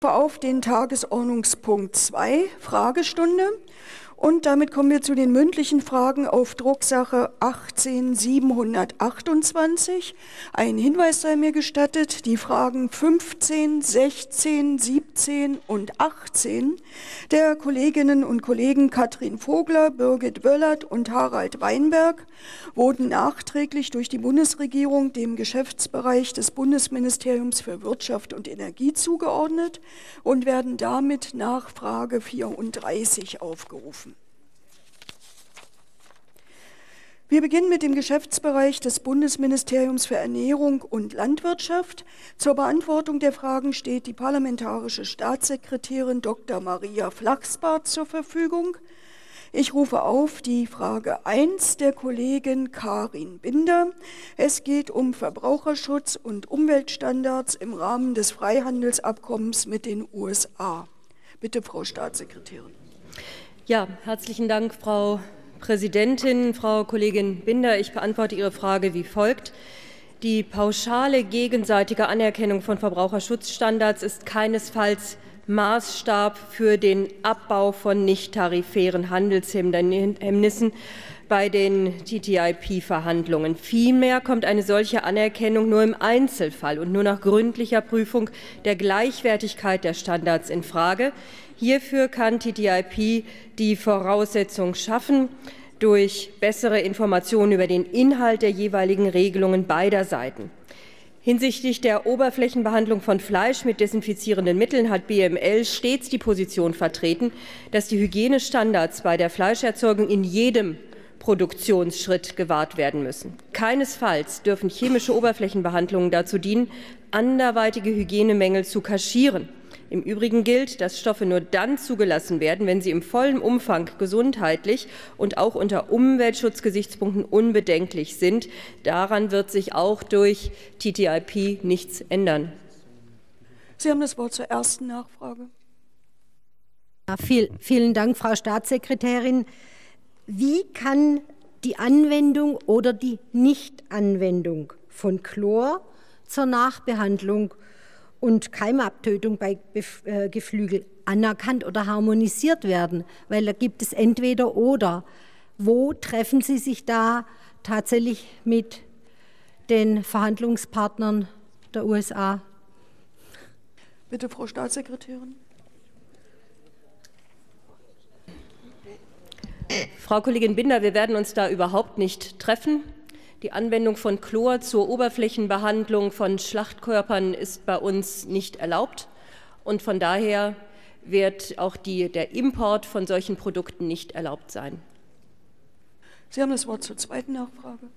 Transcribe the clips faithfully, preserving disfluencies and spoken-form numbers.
Auf den Tagesordnungspunkt zwei, Fragestunde. Und damit kommen wir zu den mündlichen Fragen auf Drucksache achtzehn siebenhundertachtundzwanzig. Ein Hinweis sei mir gestattet, die Fragen fünfzehn, sechzehn, siebzehn und achtzehn der Kolleginnen und Kollegen Katrin Vogler, Birgit Wöllert und Harald Weinberg wurden nachträglich durch die Bundesregierung dem Geschäftsbereich des Bundesministeriums für Wirtschaft und Energie zugeordnet und werden damit nach Frage vierunddreißig aufgerufen. Wir beginnen mit dem Geschäftsbereich des Bundesministeriums für Ernährung und Landwirtschaft. Zur Beantwortung der Fragen steht die parlamentarische Staatssekretärin Doktor Maria Flachsbart zur Verfügung. Ich rufe auf die Frage eins der Kollegin Karin Binder. Es geht um Verbraucherschutz und Umweltstandards im Rahmen des Freihandelsabkommens mit den U S A. Bitte, Frau Staatssekretärin. Ja, herzlichen Dank, Frau Präsidentin, Frau Kollegin Binder. Ich beantworte Ihre Frage wie folgt. Die pauschale gegenseitige Anerkennung von Verbraucherschutzstandards ist keinesfalls Maßstab für den Abbau von nicht-tarifären Handelshemmnissen bei den T T I P-Verhandlungen. Vielmehr kommt eine solche Anerkennung nur im Einzelfall und nur nach gründlicher Prüfung der Gleichwertigkeit der Standards in Frage. Hierfür kann T T I P die Voraussetzung schaffen, durch bessere Informationen über den Inhalt der jeweiligen Regelungen beider Seiten. Hinsichtlich der Oberflächenbehandlung von Fleisch mit desinfizierenden Mitteln hat B M L stets die Position vertreten, dass die Hygienestandards bei der Fleischerzeugung in jedem Produktionsschritt gewahrt werden müssen. Keinesfalls dürfen chemische Oberflächenbehandlungen dazu dienen, anderweitige Hygienemängel zu kaschieren. Im Übrigen gilt, dass Stoffe nur dann zugelassen werden, wenn sie im vollen Umfang gesundheitlich und auch unter Umweltschutzgesichtspunkten unbedenklich sind. Daran wird sich auch durch T T I P nichts ändern. Sie haben das Wort zur ersten Nachfrage. Ja, viel, vielen Dank, Frau Staatssekretärin. Wie kann die Anwendung oder die Nichtanwendung von Chlor zur Nachbehandlung und Keimabtötung bei Geflügel anerkannt oder harmonisiert werden? Weil da gibt es entweder oder. Wo treffen Sie sich da tatsächlich mit den Verhandlungspartnern der U S A? Bitte, Frau Staatssekretärin. Frau Kollegin Binder, wir werden uns da überhaupt nicht treffen. Die Anwendung von Chlor zur Oberflächenbehandlung von Schlachtkörpern ist bei uns nicht erlaubt. Und von daher wird auch die, der Import von solchen Produkten nicht erlaubt sein. Sie haben das Wort zur zweiten Nachfrage.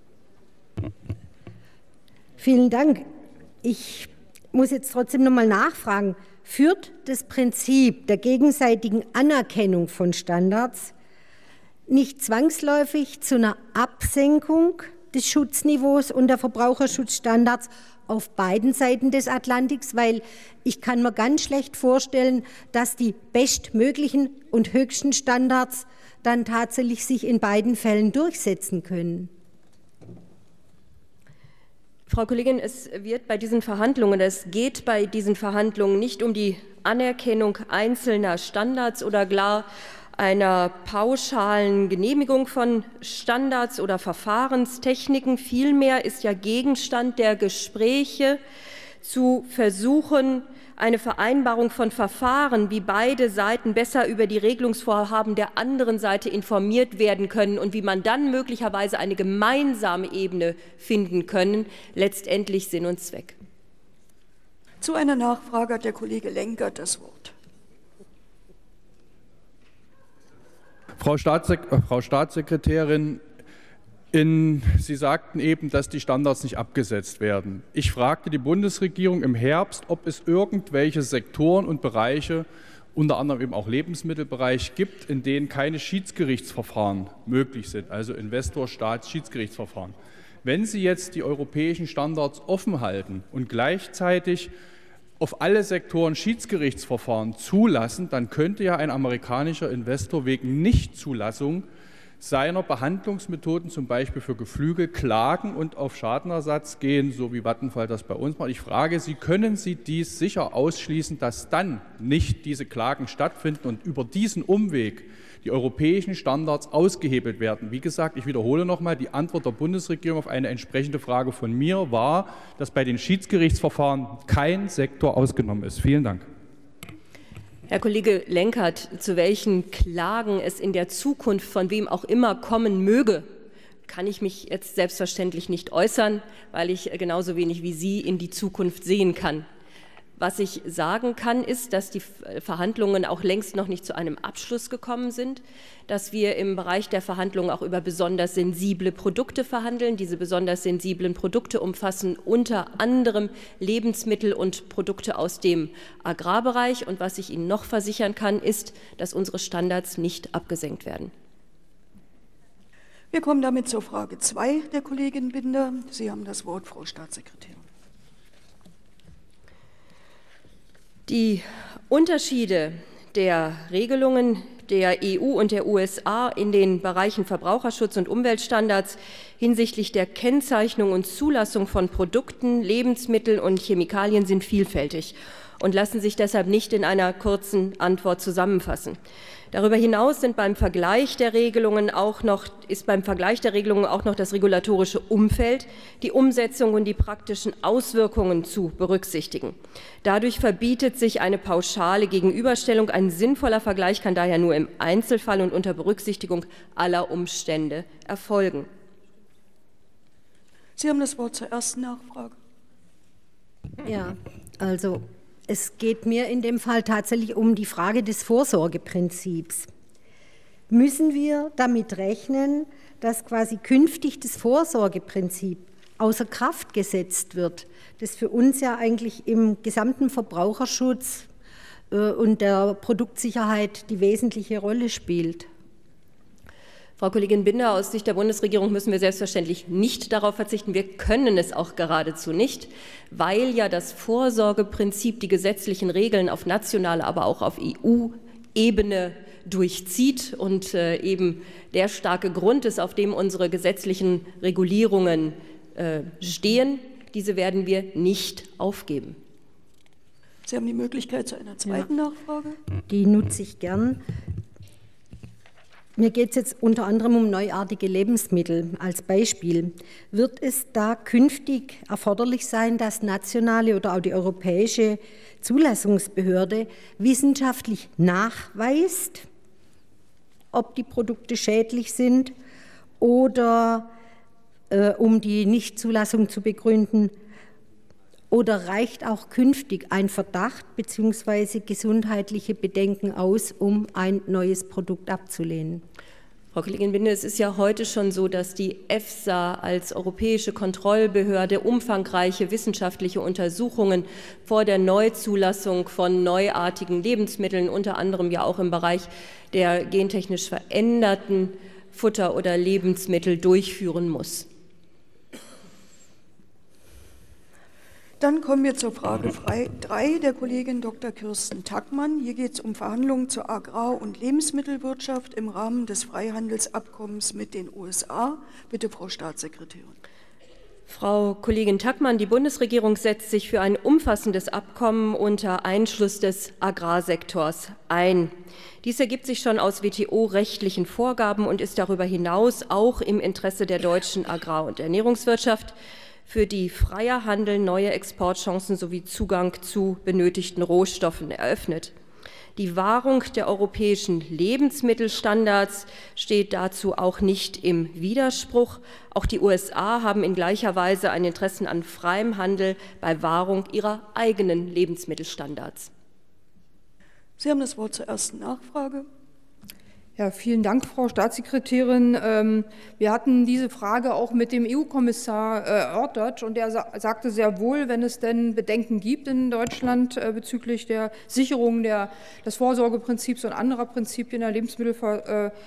Vielen Dank. Ich muss jetzt trotzdem noch mal nachfragen. Führt das Prinzip der gegenseitigen Anerkennung von Standards nicht zwangsläufig zu einer Absenkung des Schutzniveaus und der Verbraucherschutzstandards auf beiden Seiten des Atlantiks? Weil ich kann mir ganz schlecht vorstellen, dass die bestmöglichen und höchsten Standards dann tatsächlich sich in beiden Fällen durchsetzen können. Frau Kollegin, es wird bei diesen Verhandlungen, es geht bei diesen Verhandlungen nicht um die Anerkennung einzelner Standards oder gar einer pauschalen Genehmigung von Standards oder Verfahrenstechniken. Vielmehr ist ja Gegenstand der Gespräche zu versuchen, eine Vereinbarung von Verfahren, wie beide Seiten besser über die Regelungsvorhaben der anderen Seite informiert werden können und wie man dann möglicherweise eine gemeinsame Ebene finden können, letztendlich Sinn und Zweck. Zu einer Nachfrage hat der Kollege Lenkert das Wort. Frau, Staatssek Frau Staatssekretärin, in, Sie sagten eben, dass die Standards nicht abgesetzt werden. Ich fragte die Bundesregierung im Herbst, ob es irgendwelche Sektoren und Bereiche, unter anderem eben auch Lebensmittelbereich, gibt, in denen keine Schiedsgerichtsverfahren möglich sind, also Investor-Staats-Schiedsgerichtsverfahren. Wenn Sie jetzt die europäischen Standards offen halten und gleichzeitig auf alle Sektoren Schiedsgerichtsverfahren zulassen, dann könnte ja ein amerikanischer Investor wegen Nichtzulassung seiner Behandlungsmethoden, zum Beispiel für Geflügel, klagen und auf Schadenersatz gehen, so wie Vattenfall das bei uns macht. Ich frage Sie, können Sie dies sicher ausschließen, dass dann nicht diese Klagen stattfinden und über diesen Umweg die europäischen Standards ausgehebelt werden? Wie gesagt, ich wiederhole nochmal, die Antwort der Bundesregierung auf eine entsprechende Frage von mir war, dass bei den Schiedsgerichtsverfahren kein Sektor ausgenommen ist. Vielen Dank. Herr Kollege Lenkert, zu welchen Klagen es in der Zukunft von wem auch immer kommen möge, kann ich mich jetzt selbstverständlich nicht äußern, weil ich genauso wenig wie Sie in die Zukunft sehen kann. Was ich sagen kann, ist, dass die Verhandlungen auch längst noch nicht zu einem Abschluss gekommen sind, dass wir im Bereich der Verhandlungen auch über besonders sensible Produkte verhandeln. Diese besonders sensiblen Produkte umfassen unter anderem Lebensmittel und Produkte aus dem Agrarbereich. Und was ich Ihnen noch versichern kann, ist, dass unsere Standards nicht abgesenkt werden. Wir kommen damit zur Frage zwei der Kollegin Binder. Sie haben das Wort, Frau Staatssekretärin. Die Unterschiede der Regelungen der E U und der U S A in den Bereichen Verbraucherschutz und Umweltstandards hinsichtlich der Kennzeichnung und Zulassung von Produkten, Lebensmitteln und Chemikalien sind vielfältig und lassen sich deshalb nicht in einer kurzen Antwort zusammenfassen. Darüber hinaus sind beim Vergleich der Regelungen auch noch, ist beim Vergleich der Regelungen auch noch das regulatorische Umfeld, die Umsetzung und die praktischen Auswirkungen zu berücksichtigen. Dadurch verbietet sich eine pauschale Gegenüberstellung. Ein sinnvoller Vergleich kann daher nur im Einzelfall und unter Berücksichtigung aller Umstände erfolgen. Sie haben das Wort zur ersten Nachfrage. Ja, also es geht mir in dem Fall tatsächlich um die Frage des Vorsorgeprinzips. Müssen wir damit rechnen, dass quasi künftig das Vorsorgeprinzip außer Kraft gesetzt wird, das für uns ja eigentlich im gesamten Verbraucherschutz äh, und der Produktsicherheit die wesentliche Rolle spielt? Frau Kollegin Binder, aus Sicht der Bundesregierung müssen wir selbstverständlich nicht darauf verzichten. Wir können es auch geradezu nicht, weil ja das Vorsorgeprinzip die gesetzlichen Regeln auf nationaler, aber auch auf E U-Ebene durchzieht und äh, eben der starke Grund ist, auf dem unsere gesetzlichen Regulierungen äh, stehen. Diese werden wir nicht aufgeben. Sie haben die Möglichkeit zu einer zweiten ja. Nachfrage. Die nutze ich gern. Mir geht es jetzt unter anderem um neuartige Lebensmittel als Beispiel. Wird es da künftig erforderlich sein, dass nationale oder auch die europäische Zulassungsbehörde wissenschaftlich nachweist, ob die Produkte schädlich sind oder äh, um die Nichtzulassung zu begründen? Oder reicht auch künftig ein Verdacht bzw. gesundheitliche Bedenken aus, um ein neues Produkt abzulehnen? Frau Kollegin Binder, es ist ja heute schon so, dass die EFSA als europäische Kontrollbehörde umfangreiche wissenschaftliche Untersuchungen vor der Neuzulassung von neuartigen Lebensmitteln, unter anderem ja auch im Bereich der gentechnisch veränderten Futter- oder Lebensmittel durchführen muss. Dann kommen wir zur Frage drei der Kollegin Doktor Kirsten Tackmann. Hier geht es um Verhandlungen zur Agrar- und Lebensmittelwirtschaft im Rahmen des Freihandelsabkommens mit den U S A. Bitte, Frau Staatssekretärin. Frau Kollegin Tackmann, die Bundesregierung setzt sich für ein umfassendes Abkommen unter Einschluss des Agrarsektors ein. Dies ergibt sich schon aus W T O-rechtlichen Vorgaben und ist darüber hinaus auch im Interesse der deutschen Agrar- und Ernährungswirtschaft, für die freier Handel neue Exportchancen sowie Zugang zu benötigten Rohstoffen eröffnet. Die Wahrung der europäischen Lebensmittelstandards steht dazu auch nicht im Widerspruch. Auch die U S A haben in gleicher Weise ein Interesse an freiem Handel bei Wahrung ihrer eigenen Lebensmittelstandards. Sie haben das Wort zur ersten Nachfrage. Ja, vielen Dank, Frau Staatssekretärin. Wir hatten diese Frage auch mit dem E U-Kommissar erörtert und er sagte sehr wohl, wenn es denn Bedenken gibt in Deutschland bezüglich der Sicherung der, des Vorsorgeprinzips und anderer Prinzipien der Lebensmittelversorgung,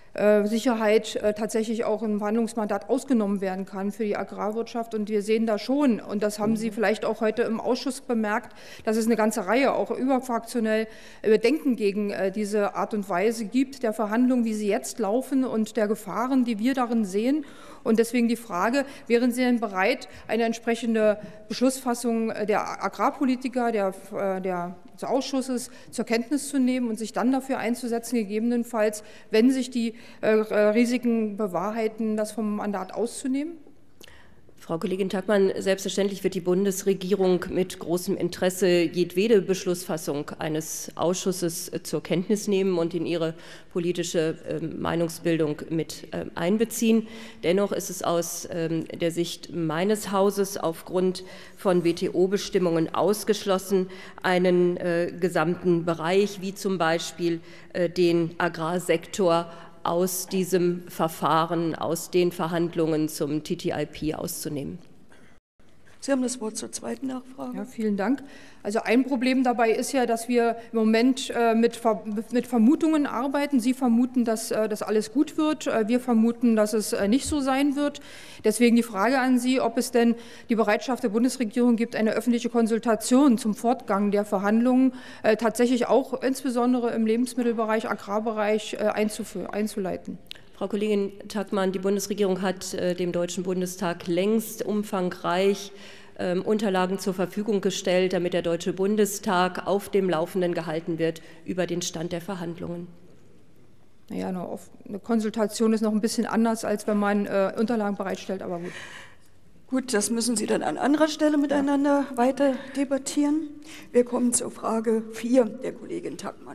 Sicherheit tatsächlich auch im Verhandlungsmandat ausgenommen werden kann für die Agrarwirtschaft. Und wir sehen da schon, und das haben Sie vielleicht auch heute im Ausschuss bemerkt, dass es eine ganze Reihe auch überfraktionell Bedenken gegen diese Art und Weise gibt, der Verhandlungen, wie sie jetzt laufen und der Gefahren, die wir darin sehen. Und deswegen die Frage, wären Sie denn bereit, eine entsprechende Beschlussfassung der Agrarpolitiker, der, der des Ausschusses zur Kenntnis zu nehmen und sich dann dafür einzusetzen, gegebenenfalls, wenn sich die äh, Risiken bewahrheiten, das vom Mandat auszunehmen? Frau Kollegin Tackmann, selbstverständlich wird die Bundesregierung mit großem Interesse jedwede Beschlussfassung eines Ausschusses zur Kenntnis nehmen und in ihre politische äh, Meinungsbildung mit äh, einbeziehen. Dennoch ist es aus äh, der Sicht meines Hauses aufgrund von W T O-Bestimmungen ausgeschlossen, einen äh, gesamten Bereich wie zum Beispiel äh, den Agrarsektor aus diesem Verfahren, aus den Verhandlungen zum T T I P auszunehmen. Sie haben das Wort zur zweiten Nachfrage. Ja, vielen Dank. Also ein Problem dabei ist ja, dass wir im Moment äh, mit, Ver mit Vermutungen arbeiten. Sie vermuten, dass äh, das alles gut wird. Äh, wir vermuten, dass es äh, nicht so sein wird. Deswegen die Frage an Sie, ob es denn die Bereitschaft der Bundesregierung gibt, eine öffentliche Konsultation zum Fortgang der Verhandlungen äh, tatsächlich auch insbesondere im Lebensmittelbereich, Agrarbereich äh, einzuleiten. Frau Kollegin Tackmann, die Bundesregierung hat äh, dem Deutschen Bundestag längst umfangreich äh, Unterlagen zur Verfügung gestellt, damit der Deutsche Bundestag auf dem Laufenden gehalten wird über den Stand der Verhandlungen. Naja, eine, eine Konsultation ist noch ein bisschen anders, als wenn man äh, Unterlagen bereitstellt, aber gut. Gut, das müssen Sie dann an anderer Stelle miteinander ja. weiter debattieren. Wir kommen zur Frage vier der Kollegin Tackmann.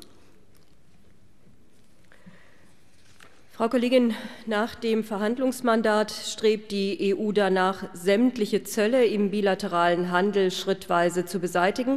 Frau Kollegin, nach dem Verhandlungsmandat strebt die E U danach, sämtliche Zölle im bilateralen Handel schrittweise zu beseitigen,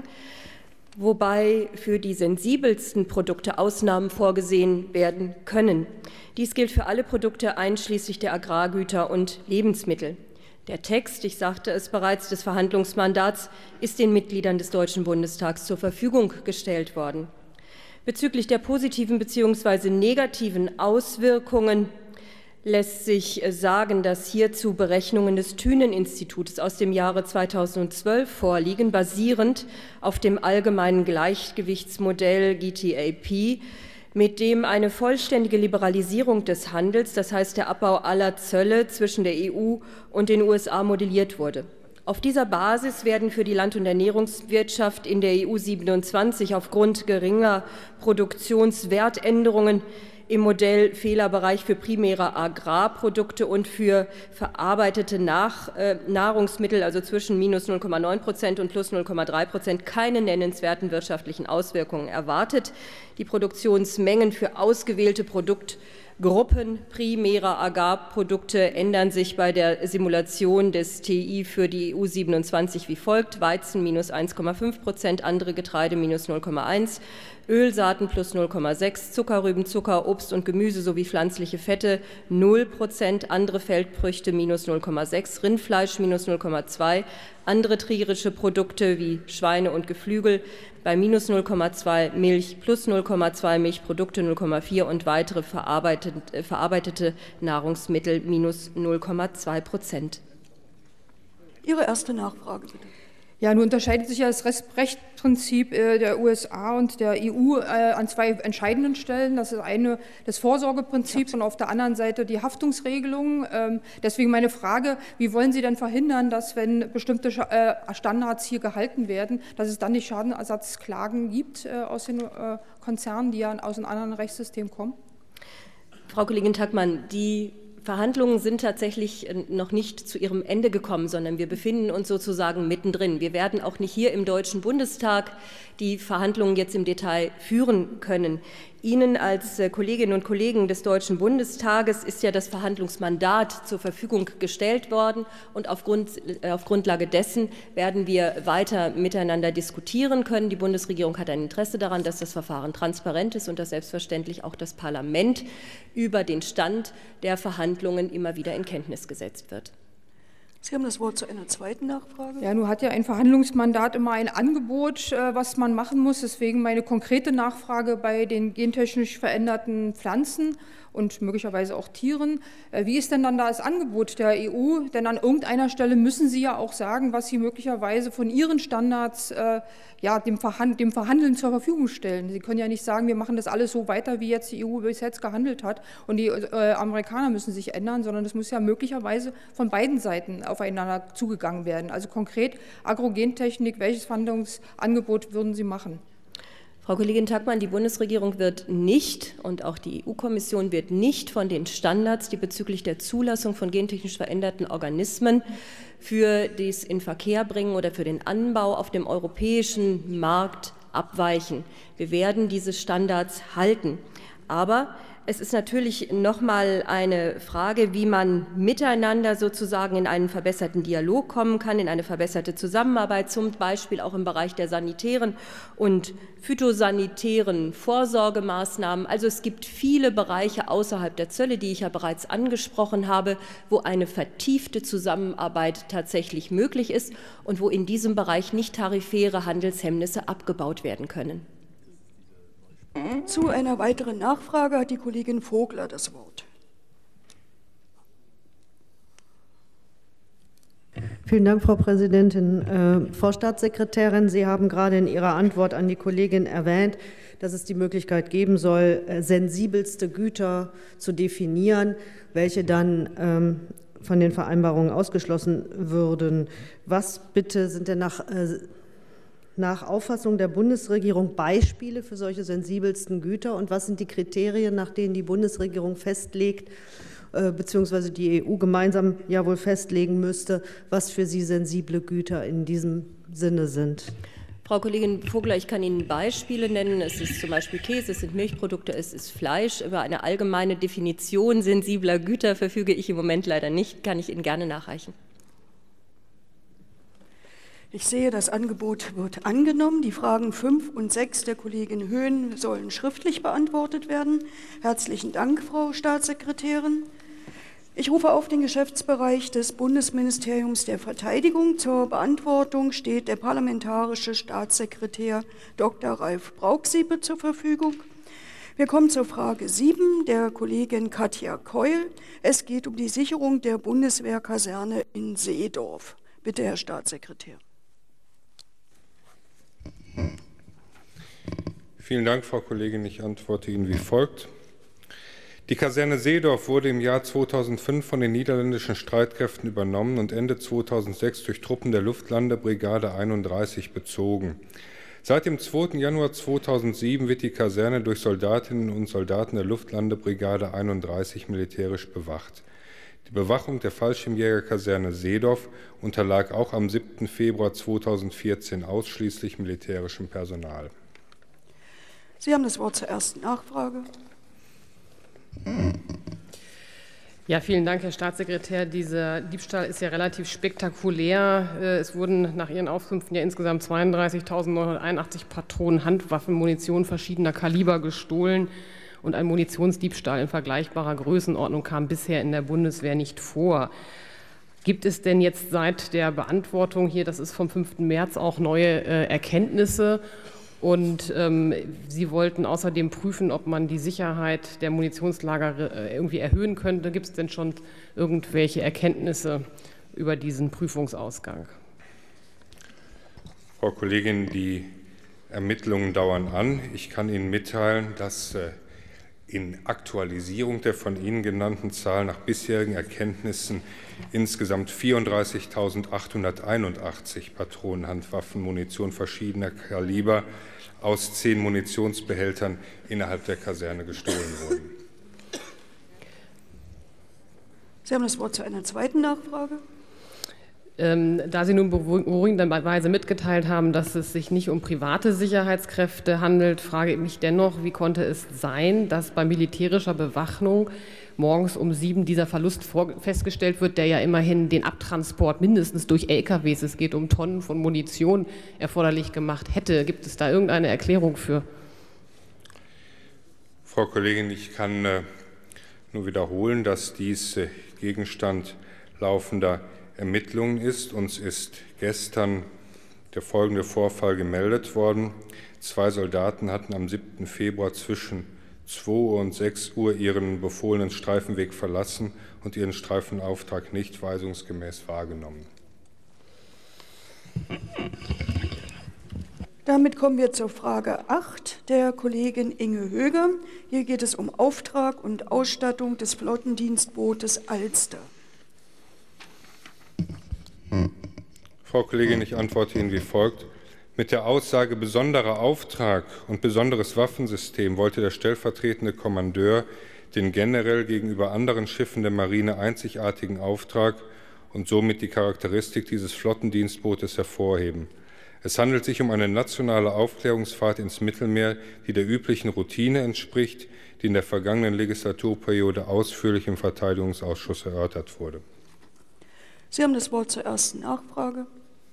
wobei für die sensibelsten Produkte Ausnahmen vorgesehen werden können. Dies gilt für alle Produkte einschließlich der Agrargüter und Lebensmittel. Der Text, ich sagte es bereits, des Verhandlungsmandats ist den Mitgliedern des Deutschen Bundestags zur Verfügung gestellt worden. Bezüglich der positiven bzw. negativen Auswirkungen lässt sich sagen, dass hierzu Berechnungen des Thünen-Instituts aus dem Jahre zweitausendzwölf vorliegen, basierend auf dem allgemeinen Gleichgewichtsmodell G T A P, mit dem eine vollständige Liberalisierung des Handels, das heißt der Abbau aller Zölle zwischen der E U und den U S A, modelliert wurde. Auf dieser Basis werden für die Land- und Ernährungswirtschaft in der E U siebenundzwanzig aufgrund geringer Produktionswertänderungen im Modell Fehlerbereich für primäre Agrarprodukte und für verarbeitete Nach, äh, Nahrungsmittel, also zwischen minus null Komma neun Prozent und plus null Komma drei Prozent, keine nennenswerten wirtschaftlichen Auswirkungen erwartet. Die Produktionsmengen für ausgewählte Produktgruppen primärer Agrarprodukte ändern sich bei der Simulation des T I für die E U siebenundzwanzig wie folgt: Weizen minus eins Komma fünf Prozent, andere Getreide minus null Komma eins, Ölsaaten plus null Komma sechs, Zuckerrüben, Zucker, Obst und Gemüse sowie pflanzliche Fette null Prozent, andere Feldfrüchte minus null Komma sechs, Rindfleisch minus null Komma zwei, andere tierische Produkte wie Schweine und Geflügel bei minus null Komma zwei, Milch plus null Komma zwei, Milchprodukte null Komma vier und weitere verarbeitete, verarbeitete Nahrungsmittel minus null Komma zwei Prozent. Ihre erste Nachfrage, bitte. Ja, nun unterscheidet sich ja das Rechtsprinzip der U S A und der E U an zwei entscheidenden Stellen. Das ist eine das Vorsorgeprinzip und auf der anderen Seite die Haftungsregelung. Deswegen meine Frage, wie wollen Sie denn verhindern, dass, wenn bestimmte Standards hier gehalten werden, dass es dann nicht Schadenersatzklagen gibt aus den Konzernen, die ja aus einem anderen Rechtssystem kommen? Frau Kollegin Tackmann, die Verhandlungen sind tatsächlich noch nicht zu ihrem Ende gekommen, sondern wir befinden uns sozusagen mittendrin. Wir werden auch nicht hier im Deutschen Bundestag die Verhandlungen jetzt im Detail führen können. Ihnen als Kolleginnen und Kollegen des Deutschen Bundestages ist ja das Verhandlungsmandat zur Verfügung gestellt worden, und auf, Grund, auf Grundlage dessen werden wir weiter miteinander diskutieren können. Die Bundesregierung hat ein Interesse daran, dass das Verfahren transparent ist und dass selbstverständlich auch das Parlament über den Stand der Verhandlungen immer wieder in Kenntnis gesetzt wird. Sie haben das Wort zu einer zweiten Nachfrage. Ja, nun hat ja ein Verhandlungsmandat immer ein Angebot, was man machen muss. Deswegen meine konkrete Nachfrage bei den gentechnisch veränderten Pflanzen und möglicherweise auch Tieren. Wie ist denn dann da das Angebot der E U? Denn an irgendeiner Stelle müssen Sie ja auch sagen, was Sie möglicherweise von Ihren Standards äh, ja, dem, Verhand dem Verhandeln zur Verfügung stellen. Sie können ja nicht sagen, wir machen das alles so weiter, wie jetzt die E U bis jetzt gehandelt hat und die äh, Amerikaner müssen sich ändern, sondern es muss ja möglicherweise von beiden Seiten aufeinander zugegangen werden. Also konkret Agrogentechnik, welches Verhandlungsangebot würden Sie machen? Frau Kollegin Tackmann, die Bundesregierung wird nicht und auch die E U-Kommission wird nicht von den Standards, die bezüglich der Zulassung von gentechnisch veränderten Organismen für das Inverkehrbringen oder für den Anbau auf dem europäischen Markt abweichen. Wir werden diese Standards halten. Aber es ist natürlich noch mal eine Frage, wie man miteinander sozusagen in einen verbesserten Dialog kommen kann, in eine verbesserte Zusammenarbeit, zum Beispiel auch im Bereich der sanitären und phytosanitären Vorsorgemaßnahmen. Also es gibt viele Bereiche außerhalb der Zölle, die ich ja bereits angesprochen habe, wo eine vertiefte Zusammenarbeit tatsächlich möglich ist und wo in diesem Bereich nicht tarifäre Handelshemmnisse abgebaut werden können. Zu einer weiteren Nachfrage hat die Kollegin Vogler das Wort. Vielen Dank, Frau Präsidentin. Äh, Frau Staatssekretärin, Sie haben gerade in Ihrer Antwort an die Kollegin erwähnt, dass es die Möglichkeit geben soll, äh, sensibelste Güter zu definieren, welche dann ähm, von den Vereinbarungen ausgeschlossen würden. Was bitte sind denn nach äh, nach Auffassung der Bundesregierung Beispiele für solche sensibelsten Güter und was sind die Kriterien, nach denen die Bundesregierung festlegt, äh, beziehungsweise die E U gemeinsam ja wohl festlegen müsste, was für sie sensible Güter in diesem Sinne sind? Frau Kollegin Vogler, ich kann Ihnen Beispiele nennen. Es ist zum Beispiel Käse, es sind Milchprodukte, es ist Fleisch. Über eine allgemeine Definition sensibler Güter verfüge ich im Moment leider nicht, kann ich Ihnen gerne nachreichen. Ich sehe, das Angebot wird angenommen. Die Fragen fünf und sechs der Kollegin Höhn sollen schriftlich beantwortet werden. Herzlichen Dank, Frau Staatssekretärin. Ich rufe auf den Geschäftsbereich des Bundesministeriums der Verteidigung. Zur Beantwortung steht der parlamentarische Staatssekretär Doktor Ralf Brauchsiebe zur Verfügung. Wir kommen zur Frage sieben der Kollegin Katja Keul. Es geht um die Sicherung der Bundeswehrkaserne in Seedorf. Bitte, Herr Staatssekretär. Vielen Dank, Frau Kollegin. Ich antworte Ihnen wie folgt. Die Kaserne Seedorf wurde im Jahr zweitausendfünf von den niederländischen Streitkräften übernommen und Ende zweitausendsechs durch Truppen der Luftlandebrigade einunddreißig bezogen. Seit dem zweiten Januar zweitausendsieben wird die Kaserne durch Soldatinnen und Soldaten der Luftlandebrigade einunddreißig militärisch bewacht. Die Bewachung der Fallschirmjägerkaserne Seedorf unterlag auch am siebten Februar zweitausendvierzehn ausschließlich militärischem Personal. Sie haben das Wort zur ersten Nachfrage. Ja, vielen Dank, Herr Staatssekretär. Dieser Diebstahl ist ja relativ spektakulär. Es wurden nach Ihren Auskünften ja insgesamt zweiunddreißigtausendneunhunderteinundachtzig Patronen, Handwaffen, Munition verschiedener Kaliber gestohlen. Und ein Munitionsdiebstahl in vergleichbarer Größenordnung kam bisher in der Bundeswehr nicht vor. Gibt es denn jetzt seit der Beantwortung hier, das ist vom fünften März, auch neue äh, Erkenntnisse? Und ähm, Sie wollten außerdem prüfen, ob man die Sicherheit der Munitionslager äh, irgendwie erhöhen könnte. Gibt es denn schon irgendwelche Erkenntnisse über diesen Prüfungsausgang? Frau Kollegin, die Ermittlungen dauern an. Ich kann Ihnen mitteilen, dass äh, in Aktualisierung der von Ihnen genannten Zahl nach bisherigen Erkenntnissen insgesamt vierunddreißigtausendachthunderteinundachtzig Patronen, Handwaffen, Munition verschiedener Kaliber aus zehn Munitionsbehältern innerhalb der Kaserne gestohlen wurden. Sie haben das Wort zu einer zweiten Nachfrage. Ähm, da Sie nun beruhigenderweise mitgeteilt haben, dass es sich nicht um private Sicherheitskräfte handelt, frage ich mich dennoch, wie konnte es sein, dass bei militärischer Bewachung morgens um sieben dieser Verlust festgestellt wird, der ja immerhin den Abtransport mindestens durch L K Ws, es geht um Tonnen von Munition, erforderlich gemacht hätte. Gibt es da irgendeine Erklärung für? Frau Kollegin, ich kann äh, nur wiederholen, dass dies äh, Gegenstand laufender Ermittlungen ist. Uns ist gestern der folgende Vorfall gemeldet worden. Zwei Soldaten hatten am siebten Februar zwischen zwei Uhr und sechs Uhr ihren befohlenen Streifenweg verlassen und ihren Streifenauftrag nicht weisungsgemäß wahrgenommen. Damit kommen wir zur Frage acht der Kollegin Inge Höger. Hier geht es um Auftrag und Ausstattung des Flottendienstbootes Alster. Frau Kollegin, ich antworte Ihnen wie folgt. Mit der Aussage besonderer Auftrag und besonderes Waffensystem wollte der stellvertretende Kommandeur den generell gegenüber anderen Schiffen der Marine einzigartigen Auftrag und somit die Charakteristik dieses Flottendienstbootes hervorheben. Es handelt sich um eine nationale Aufklärungsfahrt ins Mittelmeer, die der üblichen Routine entspricht, die in der vergangenen Legislaturperiode ausführlich im Verteidigungsausschuss erörtert wurde. Sie haben das Wort zur ersten Nachfrage.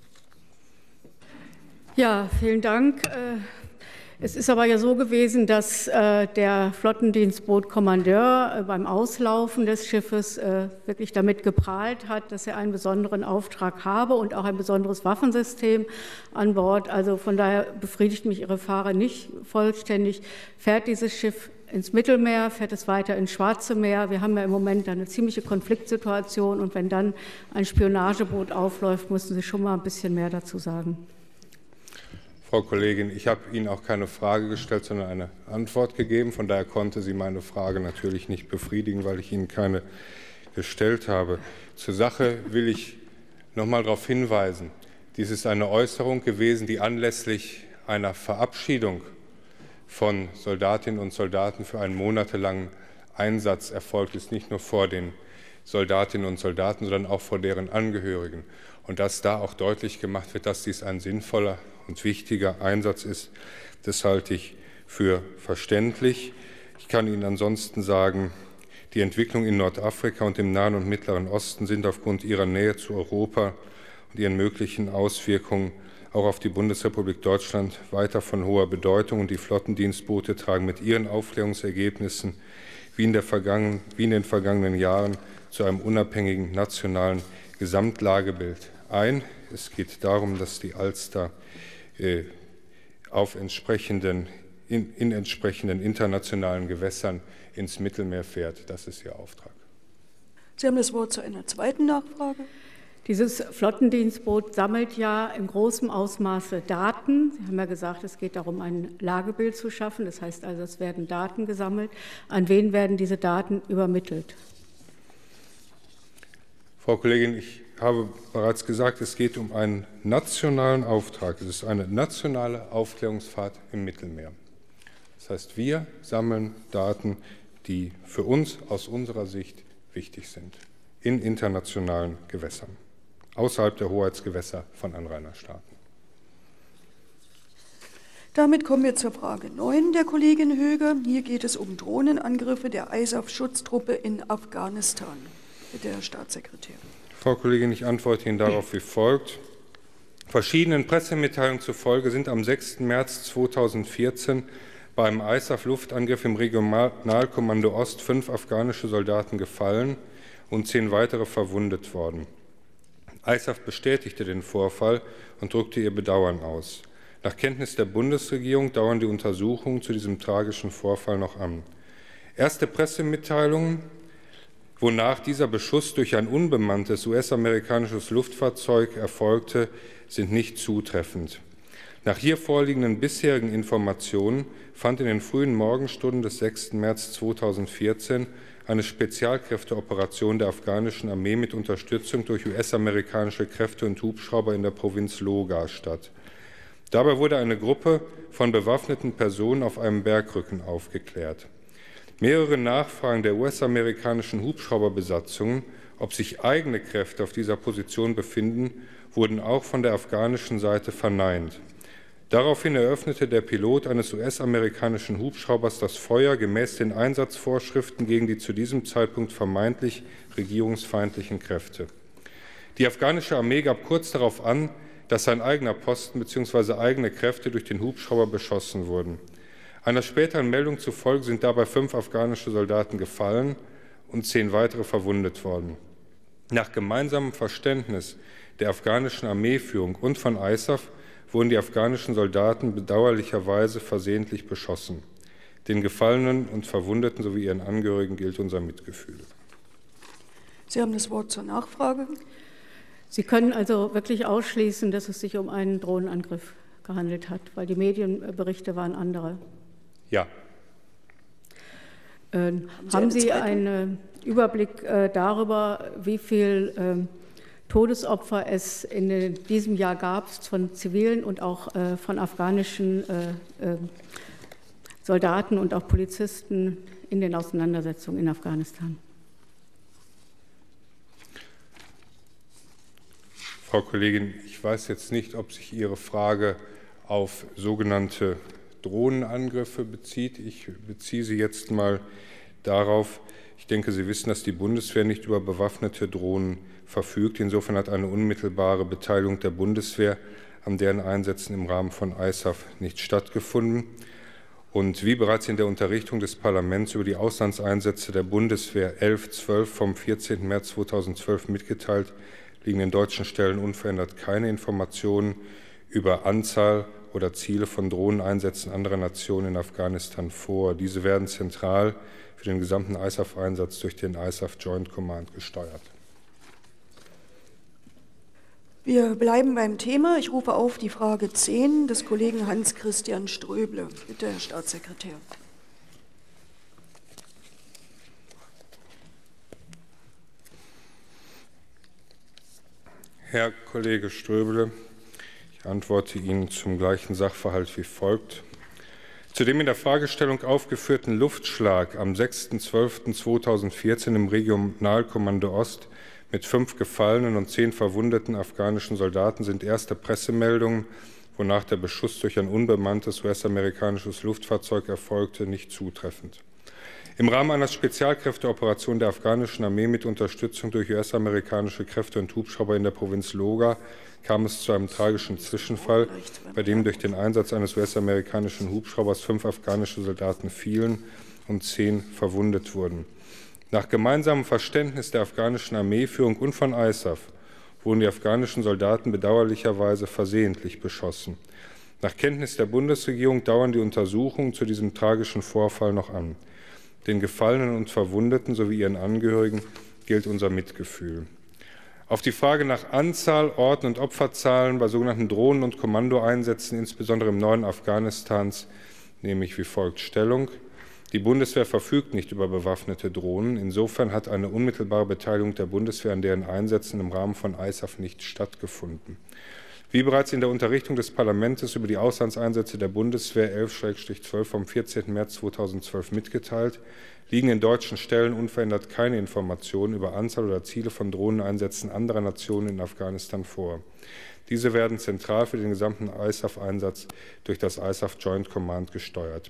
Ja, vielen Dank. Es ist aber ja so gewesen, dass der Flottendienstbootkommandeur beim Auslaufen des Schiffes wirklich damit geprahlt hat, dass er einen besonderen Auftrag habe und auch ein besonderes Waffensystem an Bord. Also von daher befriedigt mich Ihre Frage nicht vollständig. Fährt dieses Schiff ins Mittelmeer, fährt es weiter ins Schwarze Meer? Wir haben ja im Moment eine ziemliche Konfliktsituation und wenn dann ein Spionageboot aufläuft, müssen Sie schon mal ein bisschen mehr dazu sagen. Frau Kollegin, ich habe Ihnen auch keine Frage gestellt, sondern eine Antwort gegeben. Von daher konnte sie meine Frage natürlich nicht befriedigen, weil ich Ihnen keine gestellt habe. Zur Sache will ich noch mal darauf hinweisen. Dies ist eine Äußerung gewesen, die anlässlich einer Verabschiedung von Soldatinnen und Soldaten für einen monatelangen Einsatz erfolgt ist, nicht nur vor den Soldatinnen und Soldaten, sondern auch vor deren Angehörigen. Und dass da auch deutlich gemacht wird, dass dies ein sinnvoller und wichtiger Einsatz ist, das halte ich für verständlich. Ich kann Ihnen ansonsten sagen, die Entwicklungen in Nordafrika und im Nahen und Mittleren Osten sind aufgrund ihrer Nähe zu Europa und ihren möglichen Auswirkungen auch auf die Bundesrepublik Deutschland weiter von hoher Bedeutung. Und die Flottendienstboote tragen mit ihren Aufklärungsergebnissen wie in, der vergangenen, wie in den vergangenen Jahren zu einem unabhängigen nationalen Gesamtlagebild ein. Es geht darum, dass die Alster äh, auf entsprechenden, in, in entsprechenden internationalen Gewässern ins Mittelmeer fährt. Das ist Ihr Auftrag. Sie haben das Wort zu einer zweiten Nachfrage. Dieses Flottendienstboot sammelt ja in großem Ausmaße Daten. Sie haben ja gesagt, es geht darum, ein Lagebild zu schaffen. Das heißt also, es werden Daten gesammelt. An wen werden diese Daten übermittelt? Frau Kollegin, ich habe bereits gesagt, es geht um einen nationalen Auftrag. Es ist eine nationale Aufklärungsfahrt im Mittelmeer. Das heißt, wir sammeln Daten, die für uns aus unserer Sicht wichtig sind, in internationalen Gewässern, außerhalb der Hoheitsgewässer von Anrainerstaaten. Damit kommen wir zur Frage neun der Kollegin Höger. Hier geht es um Drohnenangriffe der I S A F-Schutztruppe in Afghanistan. Bitte, Herr Staatssekretär. Frau Kollegin, ich antworte Ihnen darauf wie folgt. Verschiedenen Pressemitteilungen zufolge sind am sechsten März zweitausendvierzehn bei einem I S A F-Luftangriff im Regionalkommando Ost fünf afghanische Soldaten gefallen und zehn weitere verwundet worden. I S A F bestätigte den Vorfall und drückte ihr Bedauern aus. Nach Kenntnis der Bundesregierung dauern die Untersuchungen zu diesem tragischen Vorfall noch an. Erste Pressemitteilungen, wonach dieser Beschuss durch ein unbemanntes U S-amerikanisches Luftfahrzeug erfolgte, sind nicht zutreffend. Nach hier vorliegenden bisherigen Informationen fand in den frühen Morgenstunden des sechsten März zweitausendvierzehn eine Spezialkräfteoperation der afghanischen Armee mit Unterstützung durch U S-amerikanische Kräfte und Hubschrauber in der Provinz Logar statt. Dabei wurde eine Gruppe von bewaffneten Personen auf einem Bergrücken aufgeklärt. Mehrere Nachfragen der U S-amerikanischen Hubschrauberbesatzungen, ob sich eigene Kräfte auf dieser Position befinden, wurden auch von der afghanischen Seite verneint. Daraufhin eröffnete der Pilot eines U S-amerikanischen Hubschraubers das Feuer gemäß den Einsatzvorschriften gegen die zu diesem Zeitpunkt vermeintlich regierungsfeindlichen Kräfte. Die afghanische Armee gab kurz darauf an, dass sein eigener Posten bzw. eigene Kräfte durch den Hubschrauber beschossen wurden. Einer späteren Meldung zufolge sind dabei fünf afghanische Soldaten gefallen und zehn weitere verwundet worden. Nach gemeinsamem Verständnis der afghanischen Armeeführung und von I S A F wurden die afghanischen Soldaten bedauerlicherweise versehentlich beschossen. Den Gefallenen und Verwundeten sowie ihren Angehörigen gilt unser Mitgefühl. Sie haben das Wort zur Nachfrage. Sie können also wirklich ausschließen, dass es sich um einen Drohnenangriff gehandelt hat, weil die Medienberichte waren andere. Ja. Äh, haben Sie, haben Sie einen Überblick äh, darüber, wie viel äh, Todesopfer es in äh, diesem Jahr gab von zivilen und auch äh, von afghanischen äh, äh, Soldaten und auch Polizisten in den Auseinandersetzungen in Afghanistan? Frau Kollegin, ich weiß jetzt nicht, ob sich Ihre Frage auf sogenannte Drohnenangriffe bezieht. Ich beziehe sie jetzt mal darauf. Ich denke, Sie wissen, dass die Bundeswehr nicht über bewaffnete Drohnen verfügt. Insofern hat eine unmittelbare Beteiligung der Bundeswehr an deren Einsätzen im Rahmen von I S A F nicht stattgefunden. Und wie bereits in der Unterrichtung des Parlaments über die Auslandseinsätze der Bundeswehr elf zwölf vom vierzehnten März zweitausendzwölf mitgeteilt, liegen den deutschen Stellen unverändert keine Informationen über Anzahl oder Ziele von Drohneneinsätzen anderer Nationen in Afghanistan vor. Diese werden zentral für den gesamten I S A F-Einsatz durch den I S A F Joint Command gesteuert. Wir bleiben beim Thema. Ich rufe auf die Frage zehn des Kollegen Hans-Christian Ströble. Bitte, Herr Staatssekretär. Herr Kollege Ströble, ich antworte Ihnen zum gleichen Sachverhalt wie folgt. Zu dem in der Fragestellung aufgeführten Luftschlag am sechsten zwölften zweitausendvierzehn im Regionalkommando Ost mit fünf gefallenen und zehn verwundeten afghanischen Soldaten sind erste Pressemeldungen, wonach der Beschuss durch ein unbemanntes U S-amerikanisches Luftfahrzeug erfolgte, nicht zutreffend. Im Rahmen einer Spezialkräfteoperation der afghanischen Armee mit Unterstützung durch U S-amerikanische Kräfte und Hubschrauber in der Provinz Logar kam es zu einem tragischen Zwischenfall, bei dem durch den Einsatz eines U S-amerikanischen Hubschraubers fünf afghanische Soldaten fielen und zehn verwundet wurden. Nach gemeinsamem Verständnis der afghanischen Armeeführung und von I S A F wurden die afghanischen Soldaten bedauerlicherweise versehentlich beschossen. Nach Kenntnis der Bundesregierung dauern die Untersuchungen zu diesem tragischen Vorfall noch an. Den Gefallenen und Verwundeten sowie ihren Angehörigen gilt unser Mitgefühl. Auf die Frage nach Anzahl, Orten und Opferzahlen bei sogenannten Drohnen- und Kommandoeinsätzen, insbesondere im Norden Afghanistans, nehme ich wie folgt Stellung. Die Bundeswehr verfügt nicht über bewaffnete Drohnen. Insofern hat eine unmittelbare Beteiligung der Bundeswehr an deren Einsätzen im Rahmen von I S A F nicht stattgefunden. Wie bereits in der Unterrichtung des Parlaments über die Auslandseinsätze der Bundeswehr elf zwölf vom vierzehnten März zweitausendzwölf mitgeteilt, liegen in deutschen Stellen unverändert keine Informationen über Anzahl oder Ziele von Drohneneinsätzen anderer Nationen in Afghanistan vor. Diese werden zentral für den gesamten I S A F-Einsatz durch das I S A F Joint Command gesteuert.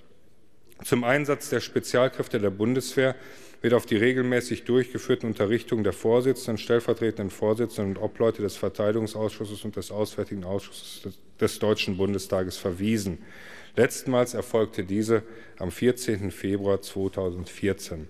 Zum Einsatz der Spezialkräfte der Bundeswehr wird auf die regelmäßig durchgeführten Unterrichtungen der Vorsitzenden, stellvertretenden Vorsitzenden und Obleute des Verteidigungsausschusses und des Auswärtigen Ausschusses des, des Deutschen Bundestages verwiesen. Letztmals erfolgte diese am vierzehnten Februar zweitausendvierzehn.